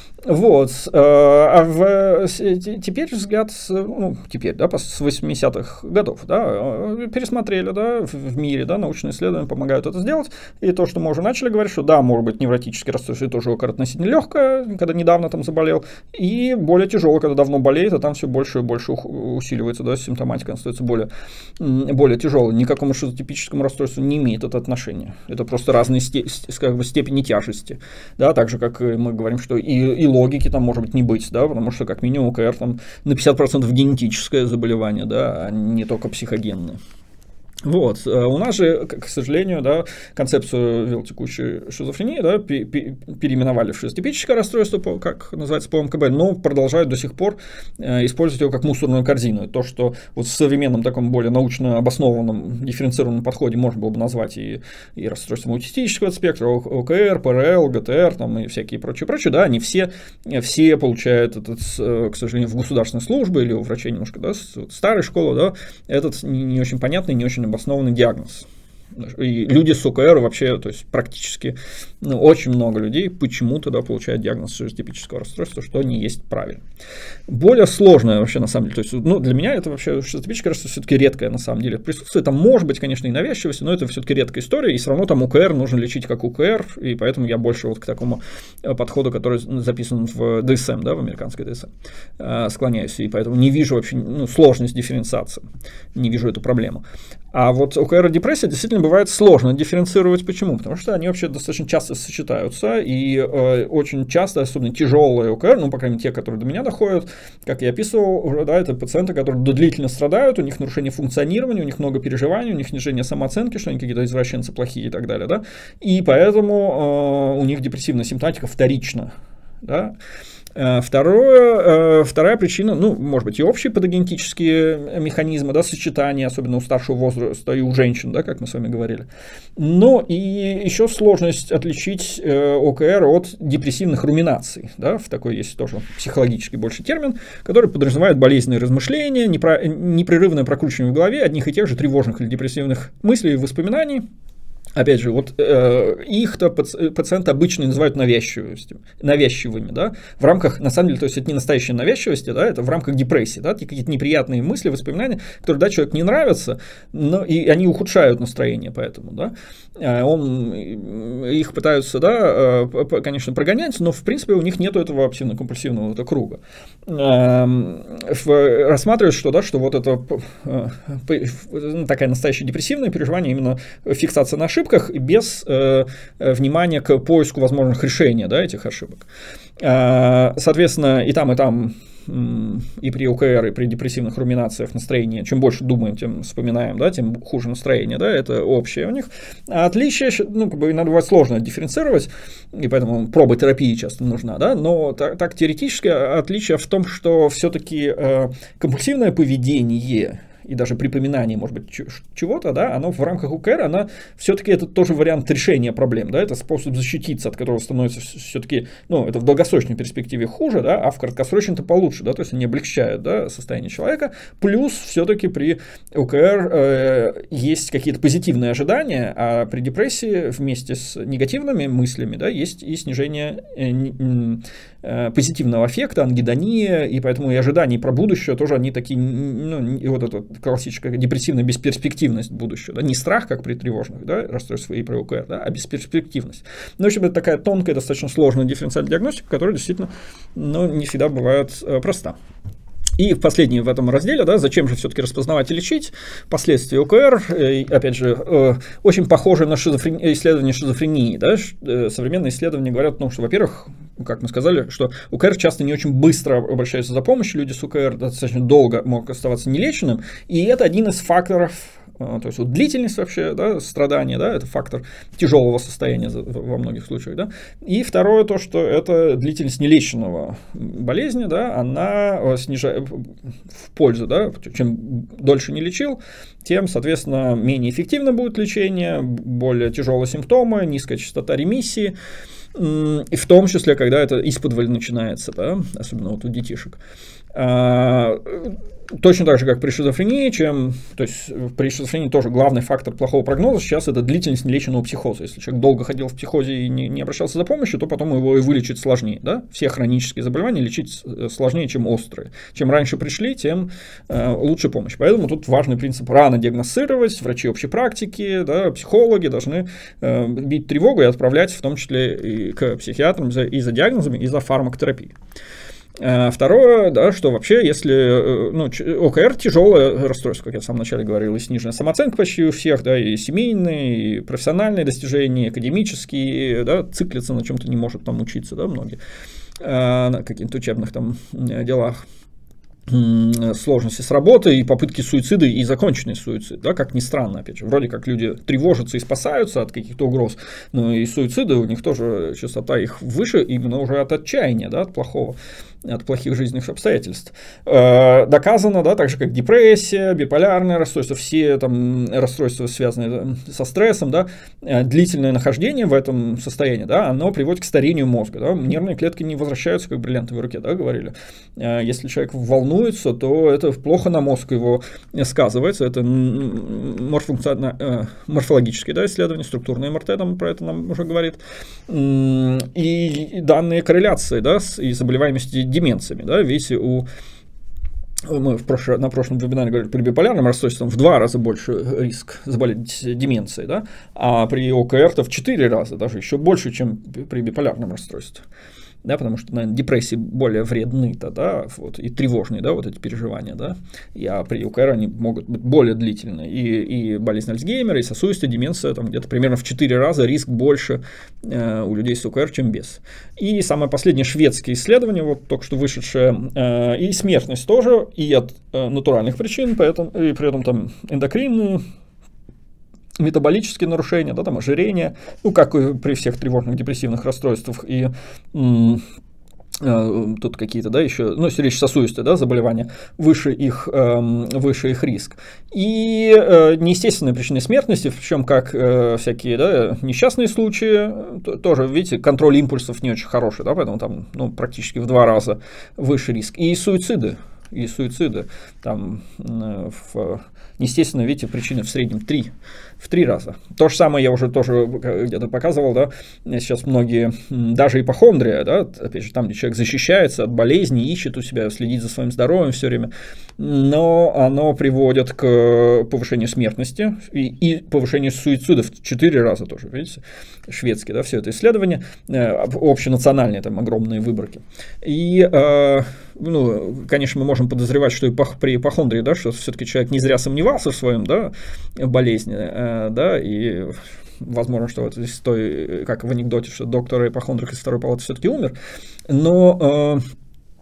Вот, а в, теперь взгляд, ну, теперь, да, с восьмидесятых годов, да, пересмотрели, да, в мире, да, научные исследования помогают это сделать, и то, что мы уже начали говорить, что да, может быть невротический расстройство, и тоже УКР относительно легкое, когда недавно там заболел, и более тяжелое, когда давно болеет, а там все больше и больше усиливается, да, симптоматика становится более, более тяжелой, ни к какому шизотипическому расстройству не имеет это отношения, это просто разные степ- как бы степени тяжести, да, так же, как мы говорим, что и, и логики там может быть не быть, да, потому что как минимум УКР там на пятьдесят процентов генетическое заболевание, да, а не только психогенное. Вот, у нас же, к сожалению, да, концепцию вялотекущей шизофрении, да, переименовали в шизотипическое расстройство, как называется по эм ка бэ, но продолжают до сих пор использовать его как мусорную корзину. То, что вот в современном таком более научно обоснованном дифференцированном подходе можно было бы назвать и, и расстройством аутистического спектра, ОКР, ПРЛ, ГТР там, и всякие прочие-прочие, да, они все, все получают этот, к сожалению, в государственной службе или у врачей немножко, да, старой школы, да, этот не, не очень понятный, не очень обоснованный диагноз. И люди с УКР вообще, то есть практически, ну, очень много людей почему-то, да, получают диагноз шизотипического расстройства, что не есть правильно. Более сложное вообще на самом деле, то есть, ну, для меня это вообще шизотипическое расстройство все-таки редкое на самом деле присутствие, там может быть, конечно, и навязчивость, но это все-таки редкая история, и все равно там УКР нужно лечить как УКР, и поэтому я больше вот к такому подходу, который записан в ди эс эм, да, в американской ди эс эм, склоняюсь, и поэтому не вижу вообще, ну, сложность дифференциации, не вижу эту проблему. А вот УКР и депрессия действительно бывает сложно дифференцировать. Почему? Потому что они вообще достаточно часто сочетаются, и э, очень часто, особенно тяжелые УКР, ну, по крайней мере, те, которые до меня доходят, как я описывал, уже, да, это пациенты, которые длительно страдают, у них нарушение функционирования, у них много переживаний, у них снижение самооценки, что они какие-то извращенцы плохие и так далее, да, и поэтому э, у них депрессивная симптоматика вторична, да. Второе, вторая причина, ну, может быть, и общие патогенетические механизмы, да, сочетания, особенно у старшего возраста и у женщин, да, как мы с вами говорили. Но и еще сложность отличить ОКР от депрессивных руминаций, да, в такой есть тоже психологический больше термин, который подразумевает болезненные размышления, непрерывное прокручивание в голове одних и тех же тревожных или депрессивных мыслей и воспоминаний. Опять же, вот э, их-то пациенты обычно называют навязчивостью, навязчивыми, да, в рамках, на самом деле, то есть это не настоящая навязчивость, да, это в рамках депрессии, да, какие-то неприятные мысли, воспоминания, которые, да, человеку не нравятся, но и они ухудшают настроение, поэтому, да, он, их пытаются, да, конечно, прогонять, но, в принципе, у них нету этого обсессивно-компульсивного этого круга. Рассматривают, что, да, что вот это такая настоящая депрессивное переживание, именно фиксация на ошибках и без э, внимания к поиску возможных решений, да, этих ошибок. Э, соответственно, и там, и там, и при УКР, и при депрессивных руминациях настроение, чем больше думаем, тем вспоминаем, да, тем хуже настроение, да, это общее у них. А отличие, ну, как бы иногда бывает сложно дифференцировать, и поэтому проба терапии часто нужна, да, но так, так теоретически отличие в том, что все-таки э, компульсивное поведение и даже припоминание, может быть, чего-то, да, оно в рамках ОКР, она все-таки это тоже вариант решения проблем, да, это способ защититься, от которого становится все-таки, ну, это в долгосрочной перспективе хуже, да, а в краткосрочной-то получше, да, то есть они облегчают, да, состояние человека, плюс все-таки при ОКР э, есть какие-то позитивные ожидания, а при депрессии вместе с негативными мыслями, да, есть и снижение э, э, позитивного аффекта, ангидония, и поэтому и ожидания про будущее тоже они такие, ну, и вот эта классическая депрессивная бесперспективность будущего, да, не страх, как при тревожных, да, расстройствах и при ОКР, да, а бесперспективность. Ну, в общем, это такая тонкая, достаточно сложная дифференциальная диагностика, которая действительно, ну, не всегда бывает э, проста. И в последнем в этом разделе, да, зачем же все-таки распознавать и лечить последствия ОКР, э, опять же, э, очень похоже на шизофрени... исследование шизофрении, да, э, современные исследования говорят о том, что, во-первых, как мы сказали, что ОКР часто не очень быстро обращаются за помощью, люди с ОКР достаточно долго могут оставаться нелеченным, и это один из факторов. То есть вот длительность вообще, да, страдания, да, это фактор тяжелого состояния во многих случаях, да. И второе то, что это длительность нелеченного болезни, да, она снижает в пользу, да, чем дольше не лечил, тем, соответственно, менее эффективно будет лечение, более тяжелые симптомы, низкая частота ремиссии. И в том числе, когда это исподволь начинается, да, особенно вот у детишек. Точно так же, как при шизофрении, чем, то есть при шизофрении тоже главный фактор плохого прогноза сейчас это длительность нелеченного психоза. Если человек долго ходил в психозе и не, не обращался за помощью, то потом его и вылечить сложнее. Да? Все хронические заболевания лечить сложнее, чем острые. Чем раньше пришли, тем э, лучше помощь. Поэтому тут важный принцип рано диагностировать, врачи общей практики, да, психологи должны э, бить тревогу и отправлять в том числе и к психиатрам за, и за диагнозами, и за фармакотерапией. Второе, да, что вообще, если, ну, ОКР тяжелое расстройство, как я в самом начале говорил, и сниженная самооценка почти у всех, да, и семейные, и профессиональные достижения, и академические, да, циклиться на чем-то не может там учиться, да, многие, на каких-то учебных там делах. Сложности с работой и попытки суицида и законченный суицид, да, как ни странно, опять же, вроде как люди тревожатся и спасаются от каких-то угроз, но и суициды у них тоже частота их выше именно уже от отчаяния, да, от плохого, от плохих жизненных обстоятельств. Э, доказано, да, так же как депрессия, биполярное расстройство, все там расстройства, связанные со стрессом, да, длительное нахождение в этом состоянии, да, оно приводит к старению мозга, да, нервные клетки не возвращаются как бриллиантовой руке, да, говорили. Э, если человек волнуется, то это плохо на мозг его сказывается. Это морфологические, да, исследования, структурные эм эр тэ там про это нам уже говорит. И данные корреляции, да, с и заболеваемости деменциями. Да, ведь у мы в прошлом, на прошлом вебинаре говорили, при биполярном расстройстве в два раза больше риск заболеть деменцией, да, а при ОКР-то в четыре раза, даже еще больше, чем при биполярном расстройстве. Да, потому что, наверное, депрессии более вредны-то, да, вот, и тревожные, да, вот эти переживания, да, и, а при ОКР они могут быть более длительные, и, и болезнь Альцгеймера, и сосудистая деменция, там где-то примерно в четыре раза риск больше э, у людей с ОКР, чем без. И самое последнее шведское исследование, вот только что вышедшее, э, и смертность тоже, и от э, натуральных причин, поэтому, и при этом там эндокринные, метаболические нарушения, да, там ожирение, ну, как и при всех тревожных депрессивных расстройствах, и м- э, тут какие-то, да, еще, ну, сердечно-сосудистые, да, заболевания, выше их, э, выше их риск. И э, неестественные причины смертности, причем как э, всякие, да, несчастные случаи, то, тоже, видите, контроль импульсов не очень хороший, да, поэтому там, ну, практически в два раза выше риск. И суициды. И суициды, там, в, естественно, видите, причины в среднем три, в три раза. То же самое я уже тоже где-то показывал, да, сейчас многие, даже ипохондрия, да, опять же, там, где человек защищается от болезней, ищет у себя, следит за своим здоровьем все время, но оно приводит к повышению смертности и, и повышению суицидов в четыре раза тоже, видите, шведские, да, все это исследование, общенациональные там огромные выборки. И, ну, конечно, мы можем подозревать, что и при ипохондрии, да, что все-таки человек не зря сомневался в своем, да, болезни, да, и возможно, что вот здесь той, как в анекдоте, что доктор ипохондрик из второй палаты все-таки умер, но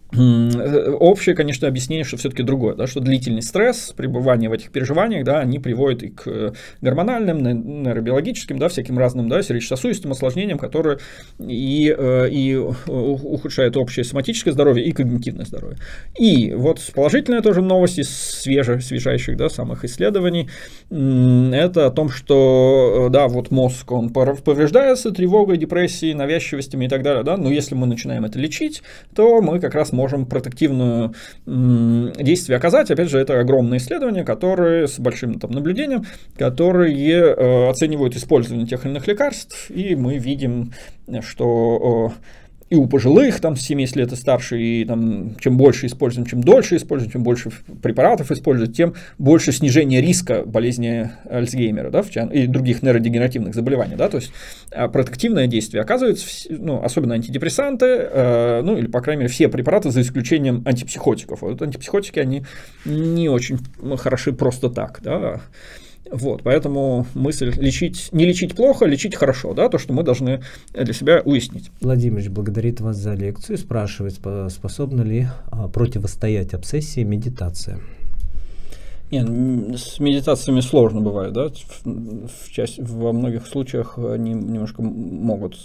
Общее, конечно, объяснение, что все-таки другое, да, что длительный стресс, пребывание в этих переживаниях, да, они приводят и к гормональным, нейробиологическим, да, всяким разным, да, сердечно-сосудистым осложнениям, которые и, и ухудшают общее соматическое здоровье и когнитивное здоровье. И вот положительная тоже новость из свеже, свежайших, да, самых исследований, это о том, что, да, вот мозг, он повреждается тревогой, депрессией, навязчивостями и так далее, да, но если мы начинаем это лечить, то мы как раз можем протективное действие оказать. Опять же, это огромные исследования, которые с большим там наблюдением, которые э, оценивают использование тех или иных лекарств, и мы видим, что э, и у пожилых, там, с семидесяти лет и старше, и там, чем больше используем, чем дольше используем, чем больше препаратов используем, тем больше снижение риска болезни Альцгеймера, да, и других нейродегенеративных заболеваний. Да, то есть протективное действие оказывается, ну, особенно антидепрессанты, э, ну, или, по крайней мере, все препараты, за исключением антипсихотиков. Вот антипсихотики, они не очень хороши просто так, да. Вот, поэтому мысль лечить, не лечить плохо, лечить хорошо, да, то, что мы должны для себя уяснить. Владимир благодарит вас за лекцию, спрашивает, способна ли противостоять обсессии медитация. Нет, с медитациями сложно бывает, да, в, в часть, во многих случаях они немножко могут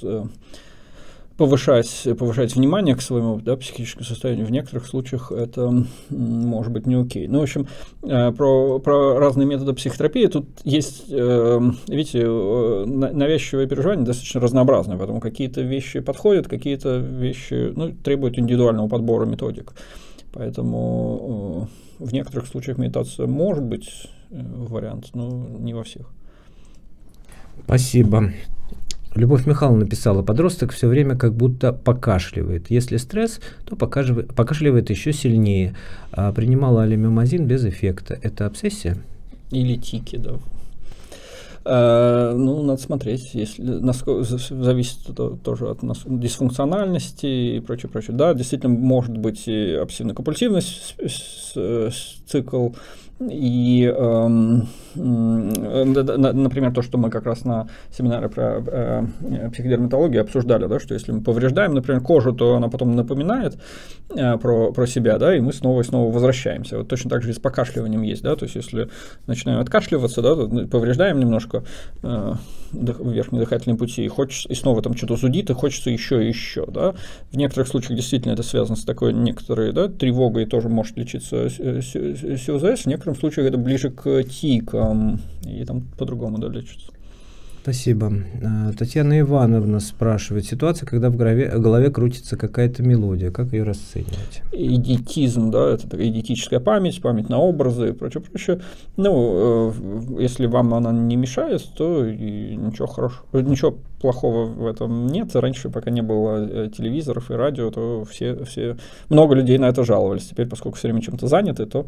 повышать, повышать внимание к своему, да, психическому состоянию. В некоторых случаях это может быть не окей. Ну, в общем, про, про разные методы психотерапии тут есть, видите, навязчивые переживания достаточно разнообразные, поэтому какие-то вещи подходят, какие-то вещи, ну, требуют индивидуального подбора методик. Поэтому в некоторых случаях медитация может быть вариант, но не во всех. Спасибо. Любовь Михайловна написала: подросток все время как будто покашливает. Если стресс, то покашливает еще сильнее. А принимала алимемазин без эффекта. Это обсессия? Или тики, да. А, ну, надо смотреть, если, насколько, зависит это тоже от нас, дисфункциональности и прочее, прочее. Да, действительно, может быть и обсессивно-компульсивность, цикл, и, эм, например, то, что мы как раз на семинаре про э, психодерматологию обсуждали, да, что если мы повреждаем, например, кожу, то она потом напоминает э, про, про себя, да, и мы снова и снова возвращаемся. Вот точно так же и с покашливанием есть, да, то есть если начинаем откашливаться, да, то повреждаем немножко э, верхние дыхательные пути, и, хочется, и снова там что-то зудит, и хочется еще и еще, да. В некоторых случаях действительно это связано с такой некоторой, да, тревогой, тоже может лечиться СЮЗС, в некоторых в случаях это ближе к тикам, и там по-другому, да, лечится. Спасибо. Татьяна Ивановна спрашивает: ситуация, когда в голове, в голове крутится какая-то мелодия, как ее расценивать? Идиотизм, да, это такая идиотическая память, память на образы и прочее, прочее. Ну, если вам она не мешает, то и ничего хорошего, ничего плохого в этом нет. Раньше, пока не было телевизоров и радио, то все, все, много людей на это жаловались. Теперь, поскольку все время чем-то заняты, то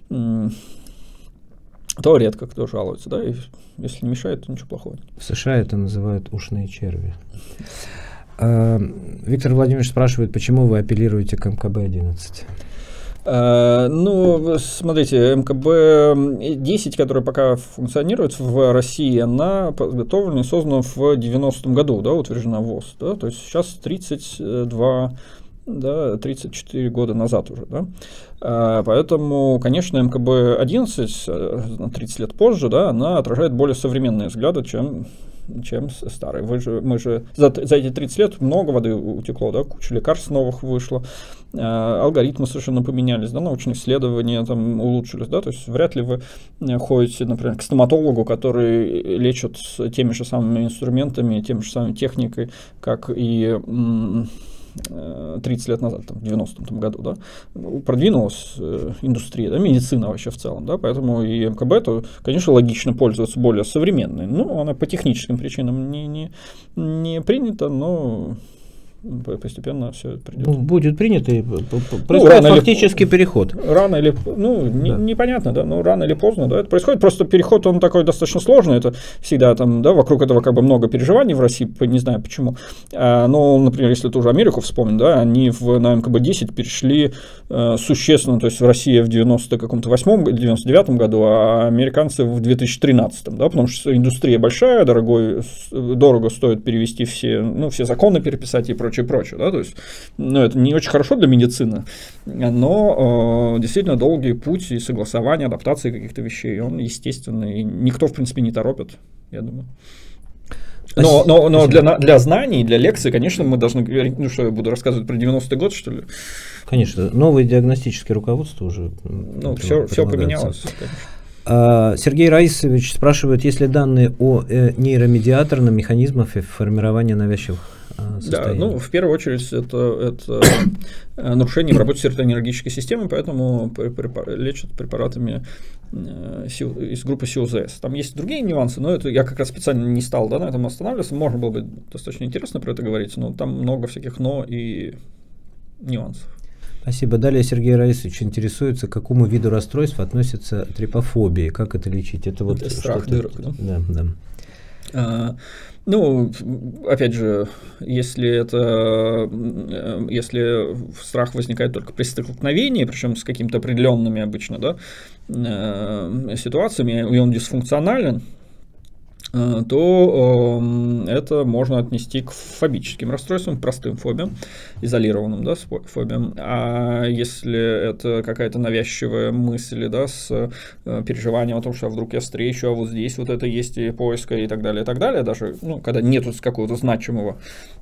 то редко кто жалуется, да, и если не мешает, то ничего плохого. В США это называют ушные черви. А, Виктор Владимирович спрашивает, почему вы апеллируете к эм ка бэ одиннадцать? Uh, ну, смотрите, эм ка бэ десять, которая пока функционирует в России, она подготовлена и создана в девяностом году, да, утверждена ВОЗ, да, то есть сейчас тридцать два, да, тридцать четыре года назад уже, да. Uh, поэтому, конечно, эм ка бэ одиннадцать, на тридцать лет позже, да, она отражает более современные взгляды, чем чем старый. Вы же, мы же за, за эти тридцать лет много воды утекло, да, куча лекарств новых вышло, э, алгоритмы совершенно поменялись, да, научные исследования там улучшились, да, то есть вряд ли вы ходите, например, к стоматологу, который лечит теми же самыми инструментами, теми же самыми техникой, как и тридцать лет назад, там, в девяностом году, да, продвинулась э, индустрия, да, медицина вообще в целом, да, поэтому и эм ка бэ, то, конечно, логично пользоваться более современной, но она по техническим причинам не, не, не принята, но постепенно все это придет. Ну, будет принято, и происходит ну, фактический или, переход. Рано или, ну, не, да. непонятно, да, но рано или поздно, да, это происходит, просто переход, он такой достаточно сложный, это всегда там, да, вокруг этого как бы много переживаний в России, не знаю почему, а, но, например, если ту же Америку вспомнить, да, они в, на эм ка бэ десять перешли э, существенно, то есть в России в девяносто восьмом, девяносто девятом году, а американцы в две тысячи тринадцатом, да, потому что индустрия большая, дорогой, дорого стоит перевести все, ну, все законы переписать и прочее, прочее, прочее, да, то есть, ну, это не очень хорошо для медицины, но э, действительно долгий путь и согласование, адаптации каких-то вещей, он естественный, и никто, в принципе, не торопит, я думаю. Но, но, но для, для знаний, для лекций, конечно, мы должны говорить, ну что, я буду рассказывать про девяностый год, что ли? Конечно, новые диагностические руководства уже. Ну, все, все поменялось, конечно. Сергей Раисович спрашивает, есть ли данные о э, нейромедиаторном механизмах формирования навязчивых э, состояний? Да, ну, в первую очередь, это, это нарушение в работе серотонинергической системы, поэтому препар, лечат препаратами э, из группы си о зет эс. Там есть другие нюансы, но это я как раз специально не стал, да, на этом останавливаться. Можно было бы достаточно интересно про это говорить, но там много всяких «но» и нюансов. Спасибо. Далее Сергей Раисович интересуется, к какому виду расстройств относится трипофобия, как это лечить? Это вот это страх дырок, да? Да, да. А, ну, опять же, если это, если страх возникает только при столкновении, причем с какими-то определенными обычно, да, ситуациями, и он дисфункционален, то э, это можно отнести к фобическим расстройствам, простым фобиям, изолированным, да, фобиям. А если это какая-то навязчивая мысль, да, с э, переживанием о том, что а вдруг я встречу, а вот здесь вот это есть и поиска и так далее, и так далее, даже, ну, когда нету какого-то значимого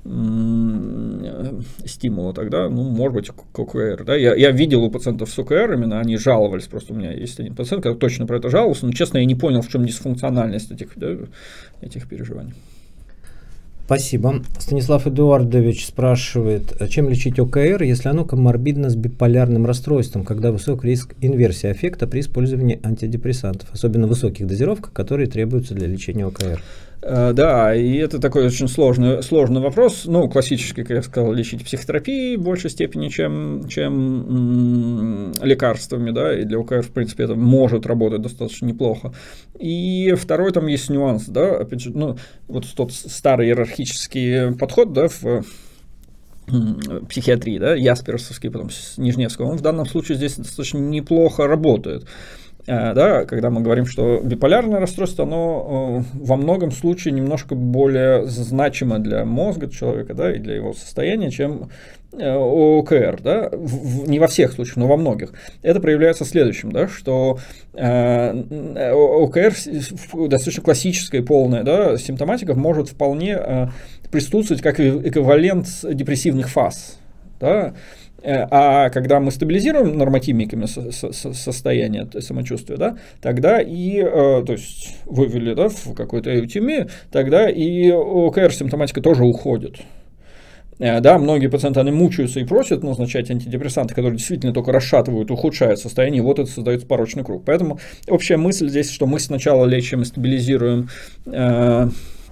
м- стимула, тогда, ну, может быть, КОКР, да. Я, я видел у пациентов с ОКР именно, они жаловались, просто у меня есть один пациент, который точно про это жаловался, но, честно, я не понял, в чем дисфункциональность этих, да, этих переживаний. Спасибо. Станислав Эдуардович спрашивает, чем лечить ОКР, если оно коморбидно с биполярным расстройством, когда высок риск инверсии аффекта при использовании антидепрессантов, особенно в высоких дозировках, которые требуются для лечения ОКР? Да, и это такой очень сложный, сложный вопрос. Ну, классически, как я сказал, лечить психотерапией в большей степени, чем, чем м- лекарствами, да, и для ОКР, в принципе, это может работать достаточно неплохо. И второй там есть нюанс, да, опять же, ну, вот тот старый иерархический подход, да, в психиатрии, да, Ясперсовский, потом Нижневского, он в данном случае здесь достаточно неплохо работает. Да, когда мы говорим, что биполярное расстройство, оно э, во многом случае немножко более значимо для мозга человека, да, и для его состояния, чем э, ОКР, да, в, в, не во всех случаях, но во многих. Это проявляется следующим, да, что э, ОКР достаточно классическая и полная, да, симптоматика может вполне э, присутствовать как эквивалент депрессивных фаз, да. А когда мы стабилизируем нормативниками со- со- состояние самочувствия, да, тогда и, э, то есть вывели, да, в какой-то эутимию, тогда и ОКР-симптоматика тоже уходит. Э, да, многие пациенты, они мучаются и просят назначать антидепрессанты, которые действительно только расшатывают, ухудшают состояние, и вот это создается порочный круг. Поэтому общая мысль здесь, что мы сначала лечим и стабилизируем э,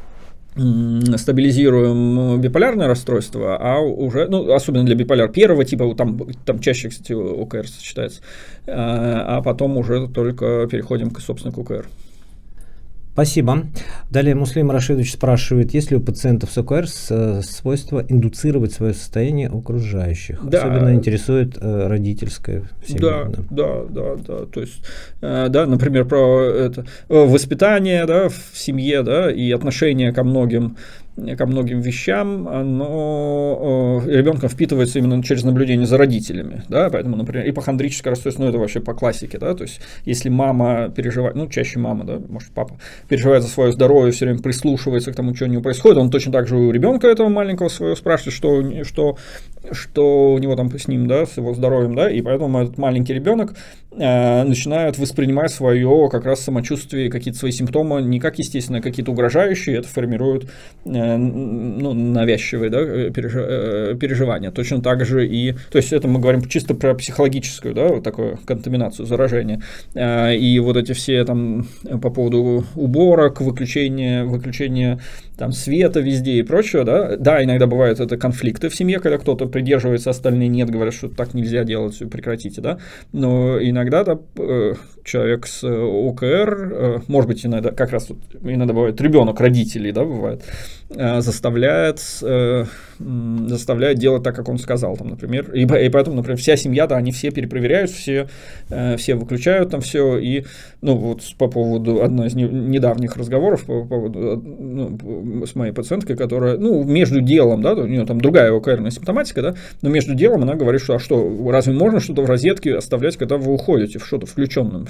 стабилизируем биполярное расстройство, а уже, ну, особенно для биполяр первого типа, там, там чаще, кстати, ОКР сочетается, а потом уже только переходим к, собственно, к ОКР. Спасибо. Далее Муслим Рашидович спрашивает, есть ли у пациентов с ОКР свойство индуцировать свое состояние окружающих? Да. Особенно интересует э, родительское семья. Да, да, да, да. То есть, э, да, например, про это, воспитание, да, в семье, да, и отношение ко многим ко многим вещам, оно э, ребенком впитывается именно через наблюдение за родителями, да, поэтому, например, ипохондрическое расстройство, ну, это вообще по классике, да, то есть, если мама переживает, ну, чаще мама, да, может, папа, переживает за свое здоровье, все время прислушивается к тому, что у него происходит, он точно так же у ребенка этого маленького своего спрашивает, что, что, что у него там с ним, да, с его здоровьем, да, и поэтому этот маленький ребенок э, начинает воспринимать свое как раз самочувствие, какие-то свои симптомы не как естественно, какие-то угрожающие, это формирует э, ну, навязчивые, да, переживания. Точно так же и... То есть это мы говорим чисто про психологическую, да, вот такую контаминацию, заражение. И вот эти все там по поводу уборок, выключения, выключения там света везде и прочего, да. Да, иногда бывают это конфликты в семье, когда кто-то придерживается, остальные нет, говорят, что так нельзя делать, прекратите, да. Но иногда да, человек с ОКР, может быть, иногда как раз вот, иногда бывает ребенок родителей, да, бывает, э, заставляет, э, заставляет делать так, как он сказал, там, например, и, и поэтому, например, вся семья, да, они все перепроверяют, все, э, все выключают там все, и, ну, вот по поводу одной из не, недавних разговоров по поводу, ну, с моей пациенткой, которая, ну, между делом, да, у нее там другая ОКРная симптоматика, да, но между делом она говорит, что, а что, разве можно что-то в розетке оставлять, когда вы уходите в что-то включенном?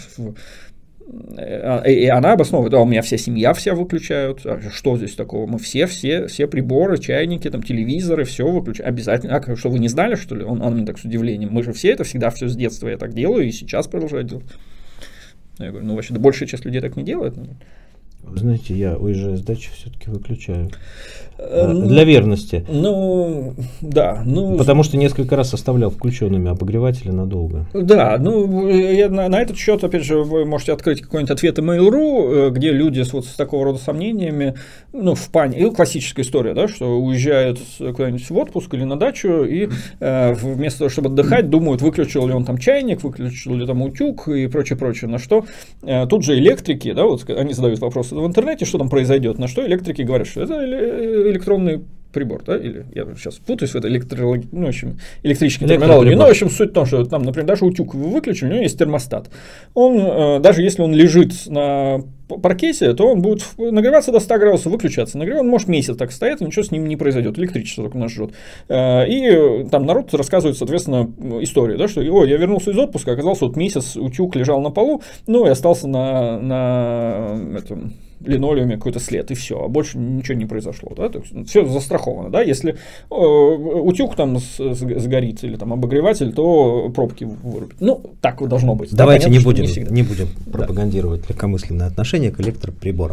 И она обосновывает, да, у меня вся семья вся выключают, а что здесь такого? Мы все, все, все приборы, чайники, там, телевизоры, все выключают, обязательно. А что, вы не знали, что ли? Он, он мне так с удивлением, мы же все это всегда, все с детства я так делаю, и сейчас продолжаю делать. Я говорю, ну, вообще, да, большая часть людей так не делает. Знаете, я, уезжая с дачи, все-таки выключаю. Ну, для верности. Ну, да. Ну, Потому что несколько раз оставлял включенными обогреватели надолго. Да, ну, я, на, на этот счет, опять же, вы можете открыть какой-нибудь ответ Mail.ru, где люди с, вот, с такого рода сомнениями, ну, в панике, и классическая история, да, что уезжают куда-нибудь в отпуск или на дачу, и э, вместо того, чтобы отдыхать, думают, выключил ли он там чайник, выключил ли там утюг и прочее, прочее, на что э, тут же электрики, да, вот они задают вопросы в интернете, что там произойдет, на что электрики говорят, что это электронный прибор, да, или я сейчас путаюсь в этой электро... ну, в общем, электрической терминологии, но, в общем, суть в том, что там, например, даже утюг вы выключили, у него есть термостат. Он, э, даже если он лежит на паркете, то он будет нагреваться до ста градусов, выключаться. Нагрев, он может месяц так стоять, и ничего с ним не произойдет, электричество только нас жжет. Э, и там народ рассказывает, соответственно, историю, да, что, ой, я вернулся из отпуска, оказался вот месяц утюг лежал на полу, ну, и остался на, на этом... линолеуме какой-то след, и все, а больше ничего не произошло, да, то есть все застраховано, да, если э, утюг там сгорит или там обогреватель, то пробки вырубит. Ну, так должно быть. Давайте да, понятно, не, будем, не, не будем пропагандировать да. легкомысленное отношение к электроприборам.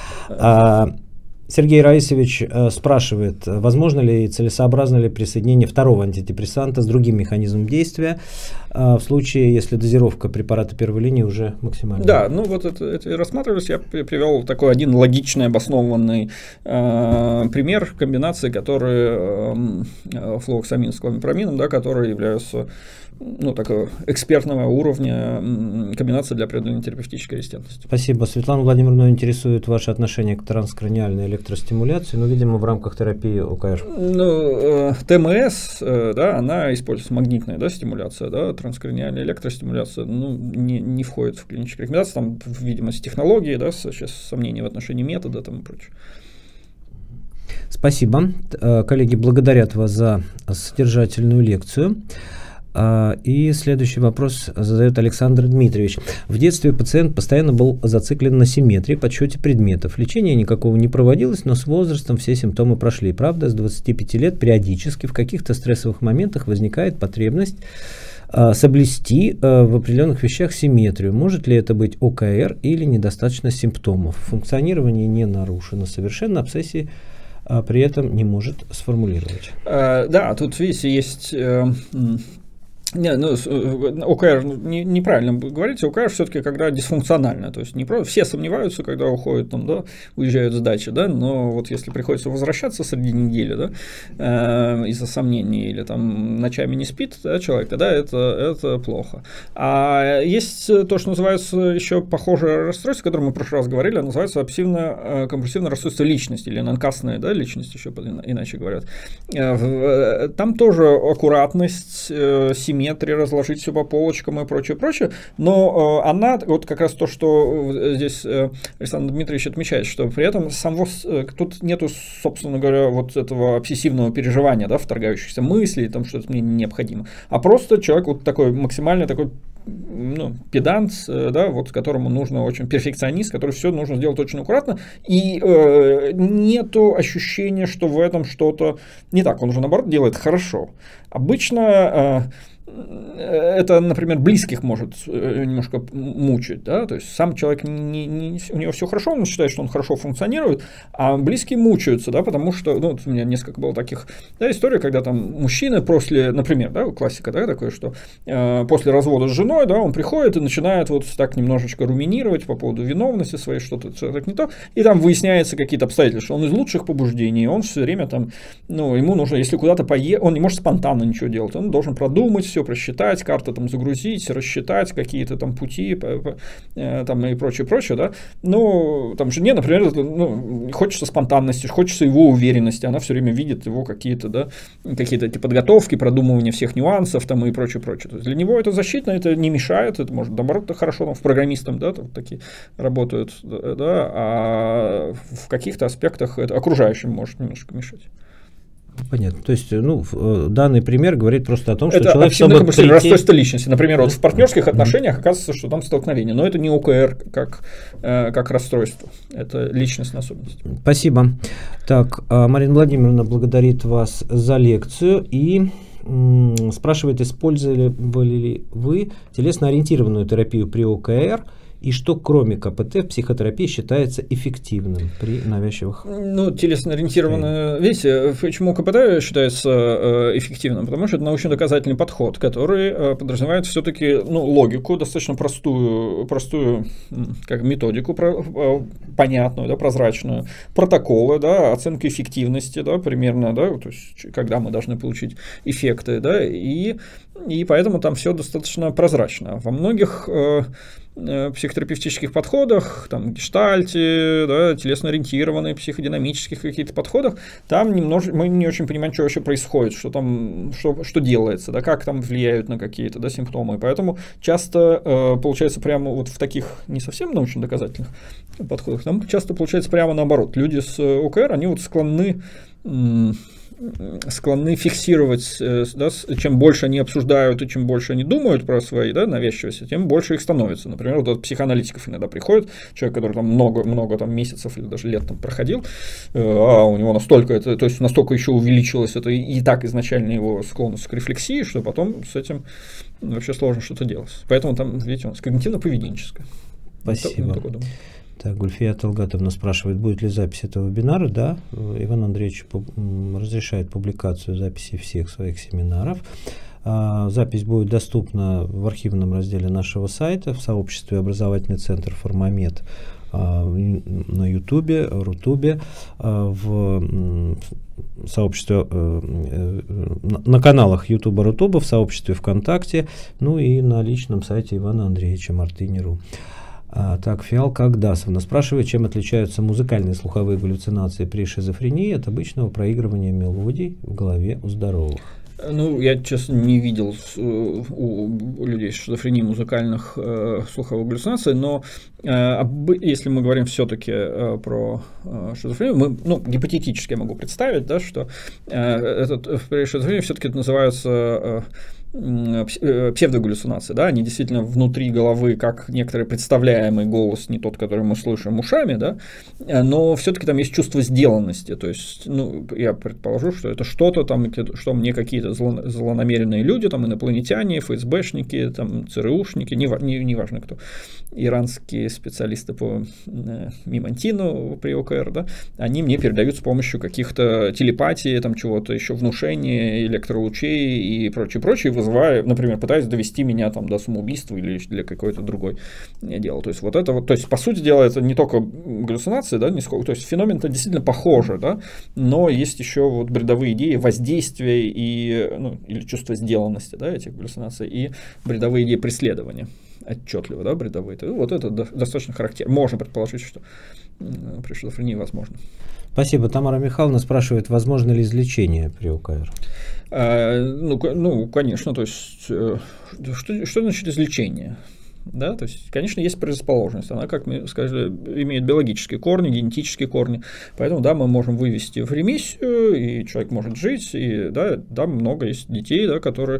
А, Сергей Раисович э, спрашивает, возможно ли и целесообразно ли присоединение второго антидепрессанта с другим механизмом действия э, в случае, если дозировка препарата первой линии уже максимальна? Да, ну вот это, это рассматривалось, я привел такой один логичный, обоснованный э, пример комбинации, которые э, флуоксамин с кломипромином, да, которые являются ну, такого экспертного уровня комбинации для преодоления терапевтической резистентности. Спасибо. Светлана Владимировна интересует ваше отношение к транскраниальной электростимуляции, но, видимо, в рамках терапии ОКР. Ну, ТМС, да, она используется магнитная, да, стимуляция, да, транскраниальная электростимуляция, ну, не, не входит в клинические рекомендации, там, видимо, с технологией, да, сейчас сомнения в отношении метода там, и прочее. Спасибо. Коллеги благодарят вас за содержательную лекцию. И следующий вопрос задает Александр Дмитриевич. В детстве пациент постоянно был зациклен на симметрии, подсчете предметов. Лечения никакого не проводилось, но с возрастом все симптомы прошли. Правда, с двадцати пяти лет периодически в каких-то стрессовых моментах возникает потребность а, соблюсти а, в определенных вещах симметрию. Может ли это быть ОКР или недостаточно симптомов? Функционирование не нарушено совершенно, обсессии а, при этом не может сформулировать. А, да, тут, видите, есть... Э, Не, ну, ОКР не, неправильно говорите, ОКР все-таки когда дисфункционально, то есть не просто все сомневаются, когда уходят, там, да, уезжают с дачи, да, но вот если приходится возвращаться среди недели, да, э, из-за сомнений или там ночами не спит, да, человек, тогда это, это плохо. А есть то, что называется еще похожее расстройство, о котором мы в прошлый раз говорили, называется обсессивно-компульсивное расстройство личности или нанкастная, да, личность еще иначе говорят. Там тоже аккуратность, семья, симметрии, разложить все по полочкам и прочее, прочее, но э, она, вот как раз то, что здесь э, Александр Дмитриевич отмечает, что при этом самого, э, тут нету, собственно говоря, вот этого обсессивного переживания, да, вторгающихся мыслей, там что-то мне необходимо, а просто человек вот такой максимально такой, ну, педант, э, да, вот которому нужно очень перфекционист, который все нужно сделать очень аккуратно, и э, нету ощущения, что в этом что-то не так, он же наоборот делает хорошо. Обычно э, это, например, близких может немножко мучить, да, то есть сам человек, не, не, у него все хорошо, он считает, что он хорошо функционирует, а близкие мучаются, да, потому что, ну, у меня несколько было таких, да, историй, когда там мужчины после, например, да, классика, да, такое, что э, после развода с женой больной, да, он приходит и начинает вот так немножечко руминировать по поводу виновности своей, что-то так не то, и там выясняются какие-то обстоятельства, что он из лучших побуждений, он все время там, ну, ему нужно, если куда-то поехать, он не может спонтанно ничего делать, он должен продумать все, просчитать, карты там загрузить, рассчитать какие-то там пути там и прочее, прочее, да, ну, там жене, например, ну, хочется спонтанности, хочется его уверенности, она все время видит его какие-то, да, какие-то эти подготовки, продумывание всех нюансов там и прочее, прочее. То есть для него это защитно, это не мешает, это может, наоборот, это хорошо, там, в программистам, да, вот такие работают, да, а в каких-то аспектах это окружающим может немножко мешать. Понятно. То есть, ну, данный пример говорит просто о том, что это человек, чтобы прийти... расстройство личности. Например, да? вот в партнерских отношениях оказывается, что там столкновение, но это не ОКР как, как расстройство, это личностная особенность. Спасибо. Так, Марина Владимировна благодарит вас за лекцию и м, спрашивает, использовали ли вы телесно-ориентированную терапию при ОКР, и что кроме КПТ в психотерапии считается эффективным при навязчивых? Ну, телесно-ориентированная, видите, почему КПТ считается эффективным? Потому что это научно-доказательный подход, который подразумевает все-таки, ну, логику, достаточно простую, простую как методику, понятную, да, прозрачную, протоколы, да, оценка эффективности, да, примерно, да, то есть когда мы должны получить эффекты, да, и, и поэтому там все достаточно прозрачно. Во многих психотерапевтических подходах, там, гештальте, да, телесно-ориентированные, психодинамических каких-то подходах, там немножко, мы не очень понимаем, что вообще происходит, что там, что, что делается, да, как там влияют на какие-то, да, симптомы. Поэтому часто э, получается прямо вот в таких не совсем научно-доказательных подходах, там часто получается прямо наоборот. Люди с ОКР, они вот склонны склонны фиксировать, да, чем больше они обсуждают и чем больше они думают про свои, да, навязчивости, тем больше их становится. Например, вот от психоаналитиков иногда приходит человек, который там много, много там, месяцев или даже лет там проходил, а у него настолько это, то есть настолько еще увеличилось это и так изначально его склонность к рефлексии, что потом с этим вообще сложно что-то делать. Поэтому там, видите, у нас когнитивно-поведенческое. Спасибо. Так, Гульфия Талгатовна спрашивает, будет ли запись этого вебинара. Да, Иван Андреевич разрешает публикацию записи всех своих семинаров. А, запись будет доступна в архивном разделе нашего сайта, в сообществе «Образовательный центр Формамед», а, на Ютубе, Рутубе, а, в сообществе, э, на, на каналах Ютуба, Рутуба, в сообществе ВКонтакте, ну и на личном сайте Ивана Андреевича Мартыни точка ру. А, так, Фиалка Агдасовна спрашивает, чем отличаются музыкальные слуховые галлюцинации при шизофрении от обычного проигрывания мелодий в голове у здоровых. Ну, я, честно, не видел у людей с шизофренией музыкальных э, слуховых галлюцинаций, но э, если мы говорим все-таки э, про э, шизофрению, мы, ну, гипотетически я могу представить, да, что э, этот, при шизофрении все-таки это называется э, псевдогаллюцинации, да, они действительно внутри головы, как некоторый представляемый голос, не тот, который мы слышим ушами, да, но все-таки там есть чувство сделанности, то есть, ну, я предположу, что это что-то там, что мне какие-то зло, злонамеренные люди, там, инопланетяне, ФСБшники, там, ЦРУшники, не, не, не важно кто, иранские специалисты по э, мимантину при ОКР, да, они мне передают с помощью каких-то телепатии, там, чего-то еще, внушения, электролучей и прочее, прочее, вызывая, например, пытаясь довести меня там до самоубийства или для какой-то другой дела. То есть вот это вот, то есть по сути дела это не только галлюцинации, да, не сколько, то есть феномен-то действительно похожий, да, но есть еще вот бредовые идеи воздействия и, ну, или чувство сделанности, да, этих галлюцинаций, и бредовые идеи преследования. Отчетливо, да, бредовые. Вот это достаточно характерно. Можно предположить, что при шизофрении возможно. Спасибо. Тамара Михайловна спрашивает, возможно ли излечение при ОКР? А, ну, ну, конечно, то есть, что, что значит излечение? Да, то есть, конечно, есть предрасположенность, она, как мы сказали, имеет биологические корни, генетические корни, поэтому, да, мы можем вывести в ремиссию, и человек может жить, и, да, да, много есть детей, да, которые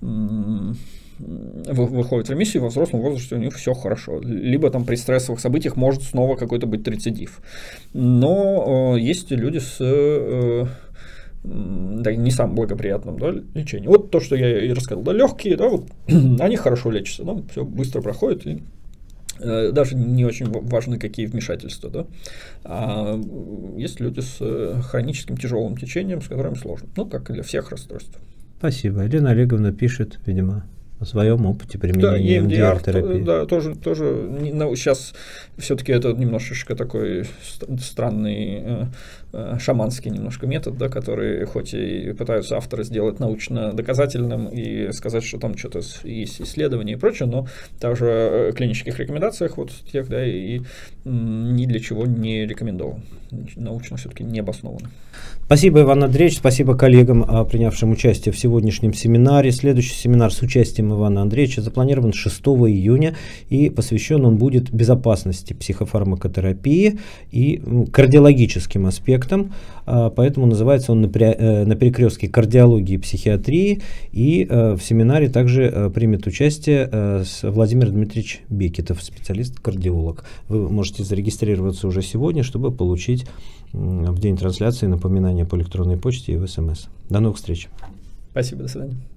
выходят в ремиссию, во взрослом возрасте у них все хорошо. Либо там при стрессовых событиях может снова какой-то быть рецидив. Но э, есть люди с э, да, не самым благоприятным, да, лечением. Вот то, что я и рассказал. Да, легкие, да, вот, они хорошо лечатся, да, все быстро проходит. И, э, даже не очень важны какие вмешательства. Да. А есть люди с хроническим тяжелым течением, с которыми сложно. Ну, как и для всех расстройств. Спасибо. Елена Олеговна пишет, видимо, о своем опыте применения да, и эм ди ар, терапии. Да, тоже, тоже ну, сейчас все-таки это немножечко такой странный, э, э, шаманский немножко метод, да, который хоть и пытаются авторы сделать научно доказательным и сказать, что там что-то есть исследования и прочее, но также в клинических рекомендациях вот тех, да, и ни для чего не рекомендован. Научно все-таки не обосновано. Спасибо, Иван Андреевич, спасибо коллегам, принявшим участие в сегодняшнем семинаре. Следующий семинар с участием Ивана Андреевича запланирован шестого июня, и посвящен он будет безопасности психофармакотерапии и кардиологическим аспектам, поэтому называется он «На перекрестке кардиологии и психиатрии», и в семинаре также примет участие Владимир Дмитриевич Бекетов, специалист-кардиолог. Вы можете зарегистрироваться уже сегодня, чтобы получить в день трансляции напоминания по электронной почте и в СМС. До новых встреч. Спасибо, до свидания.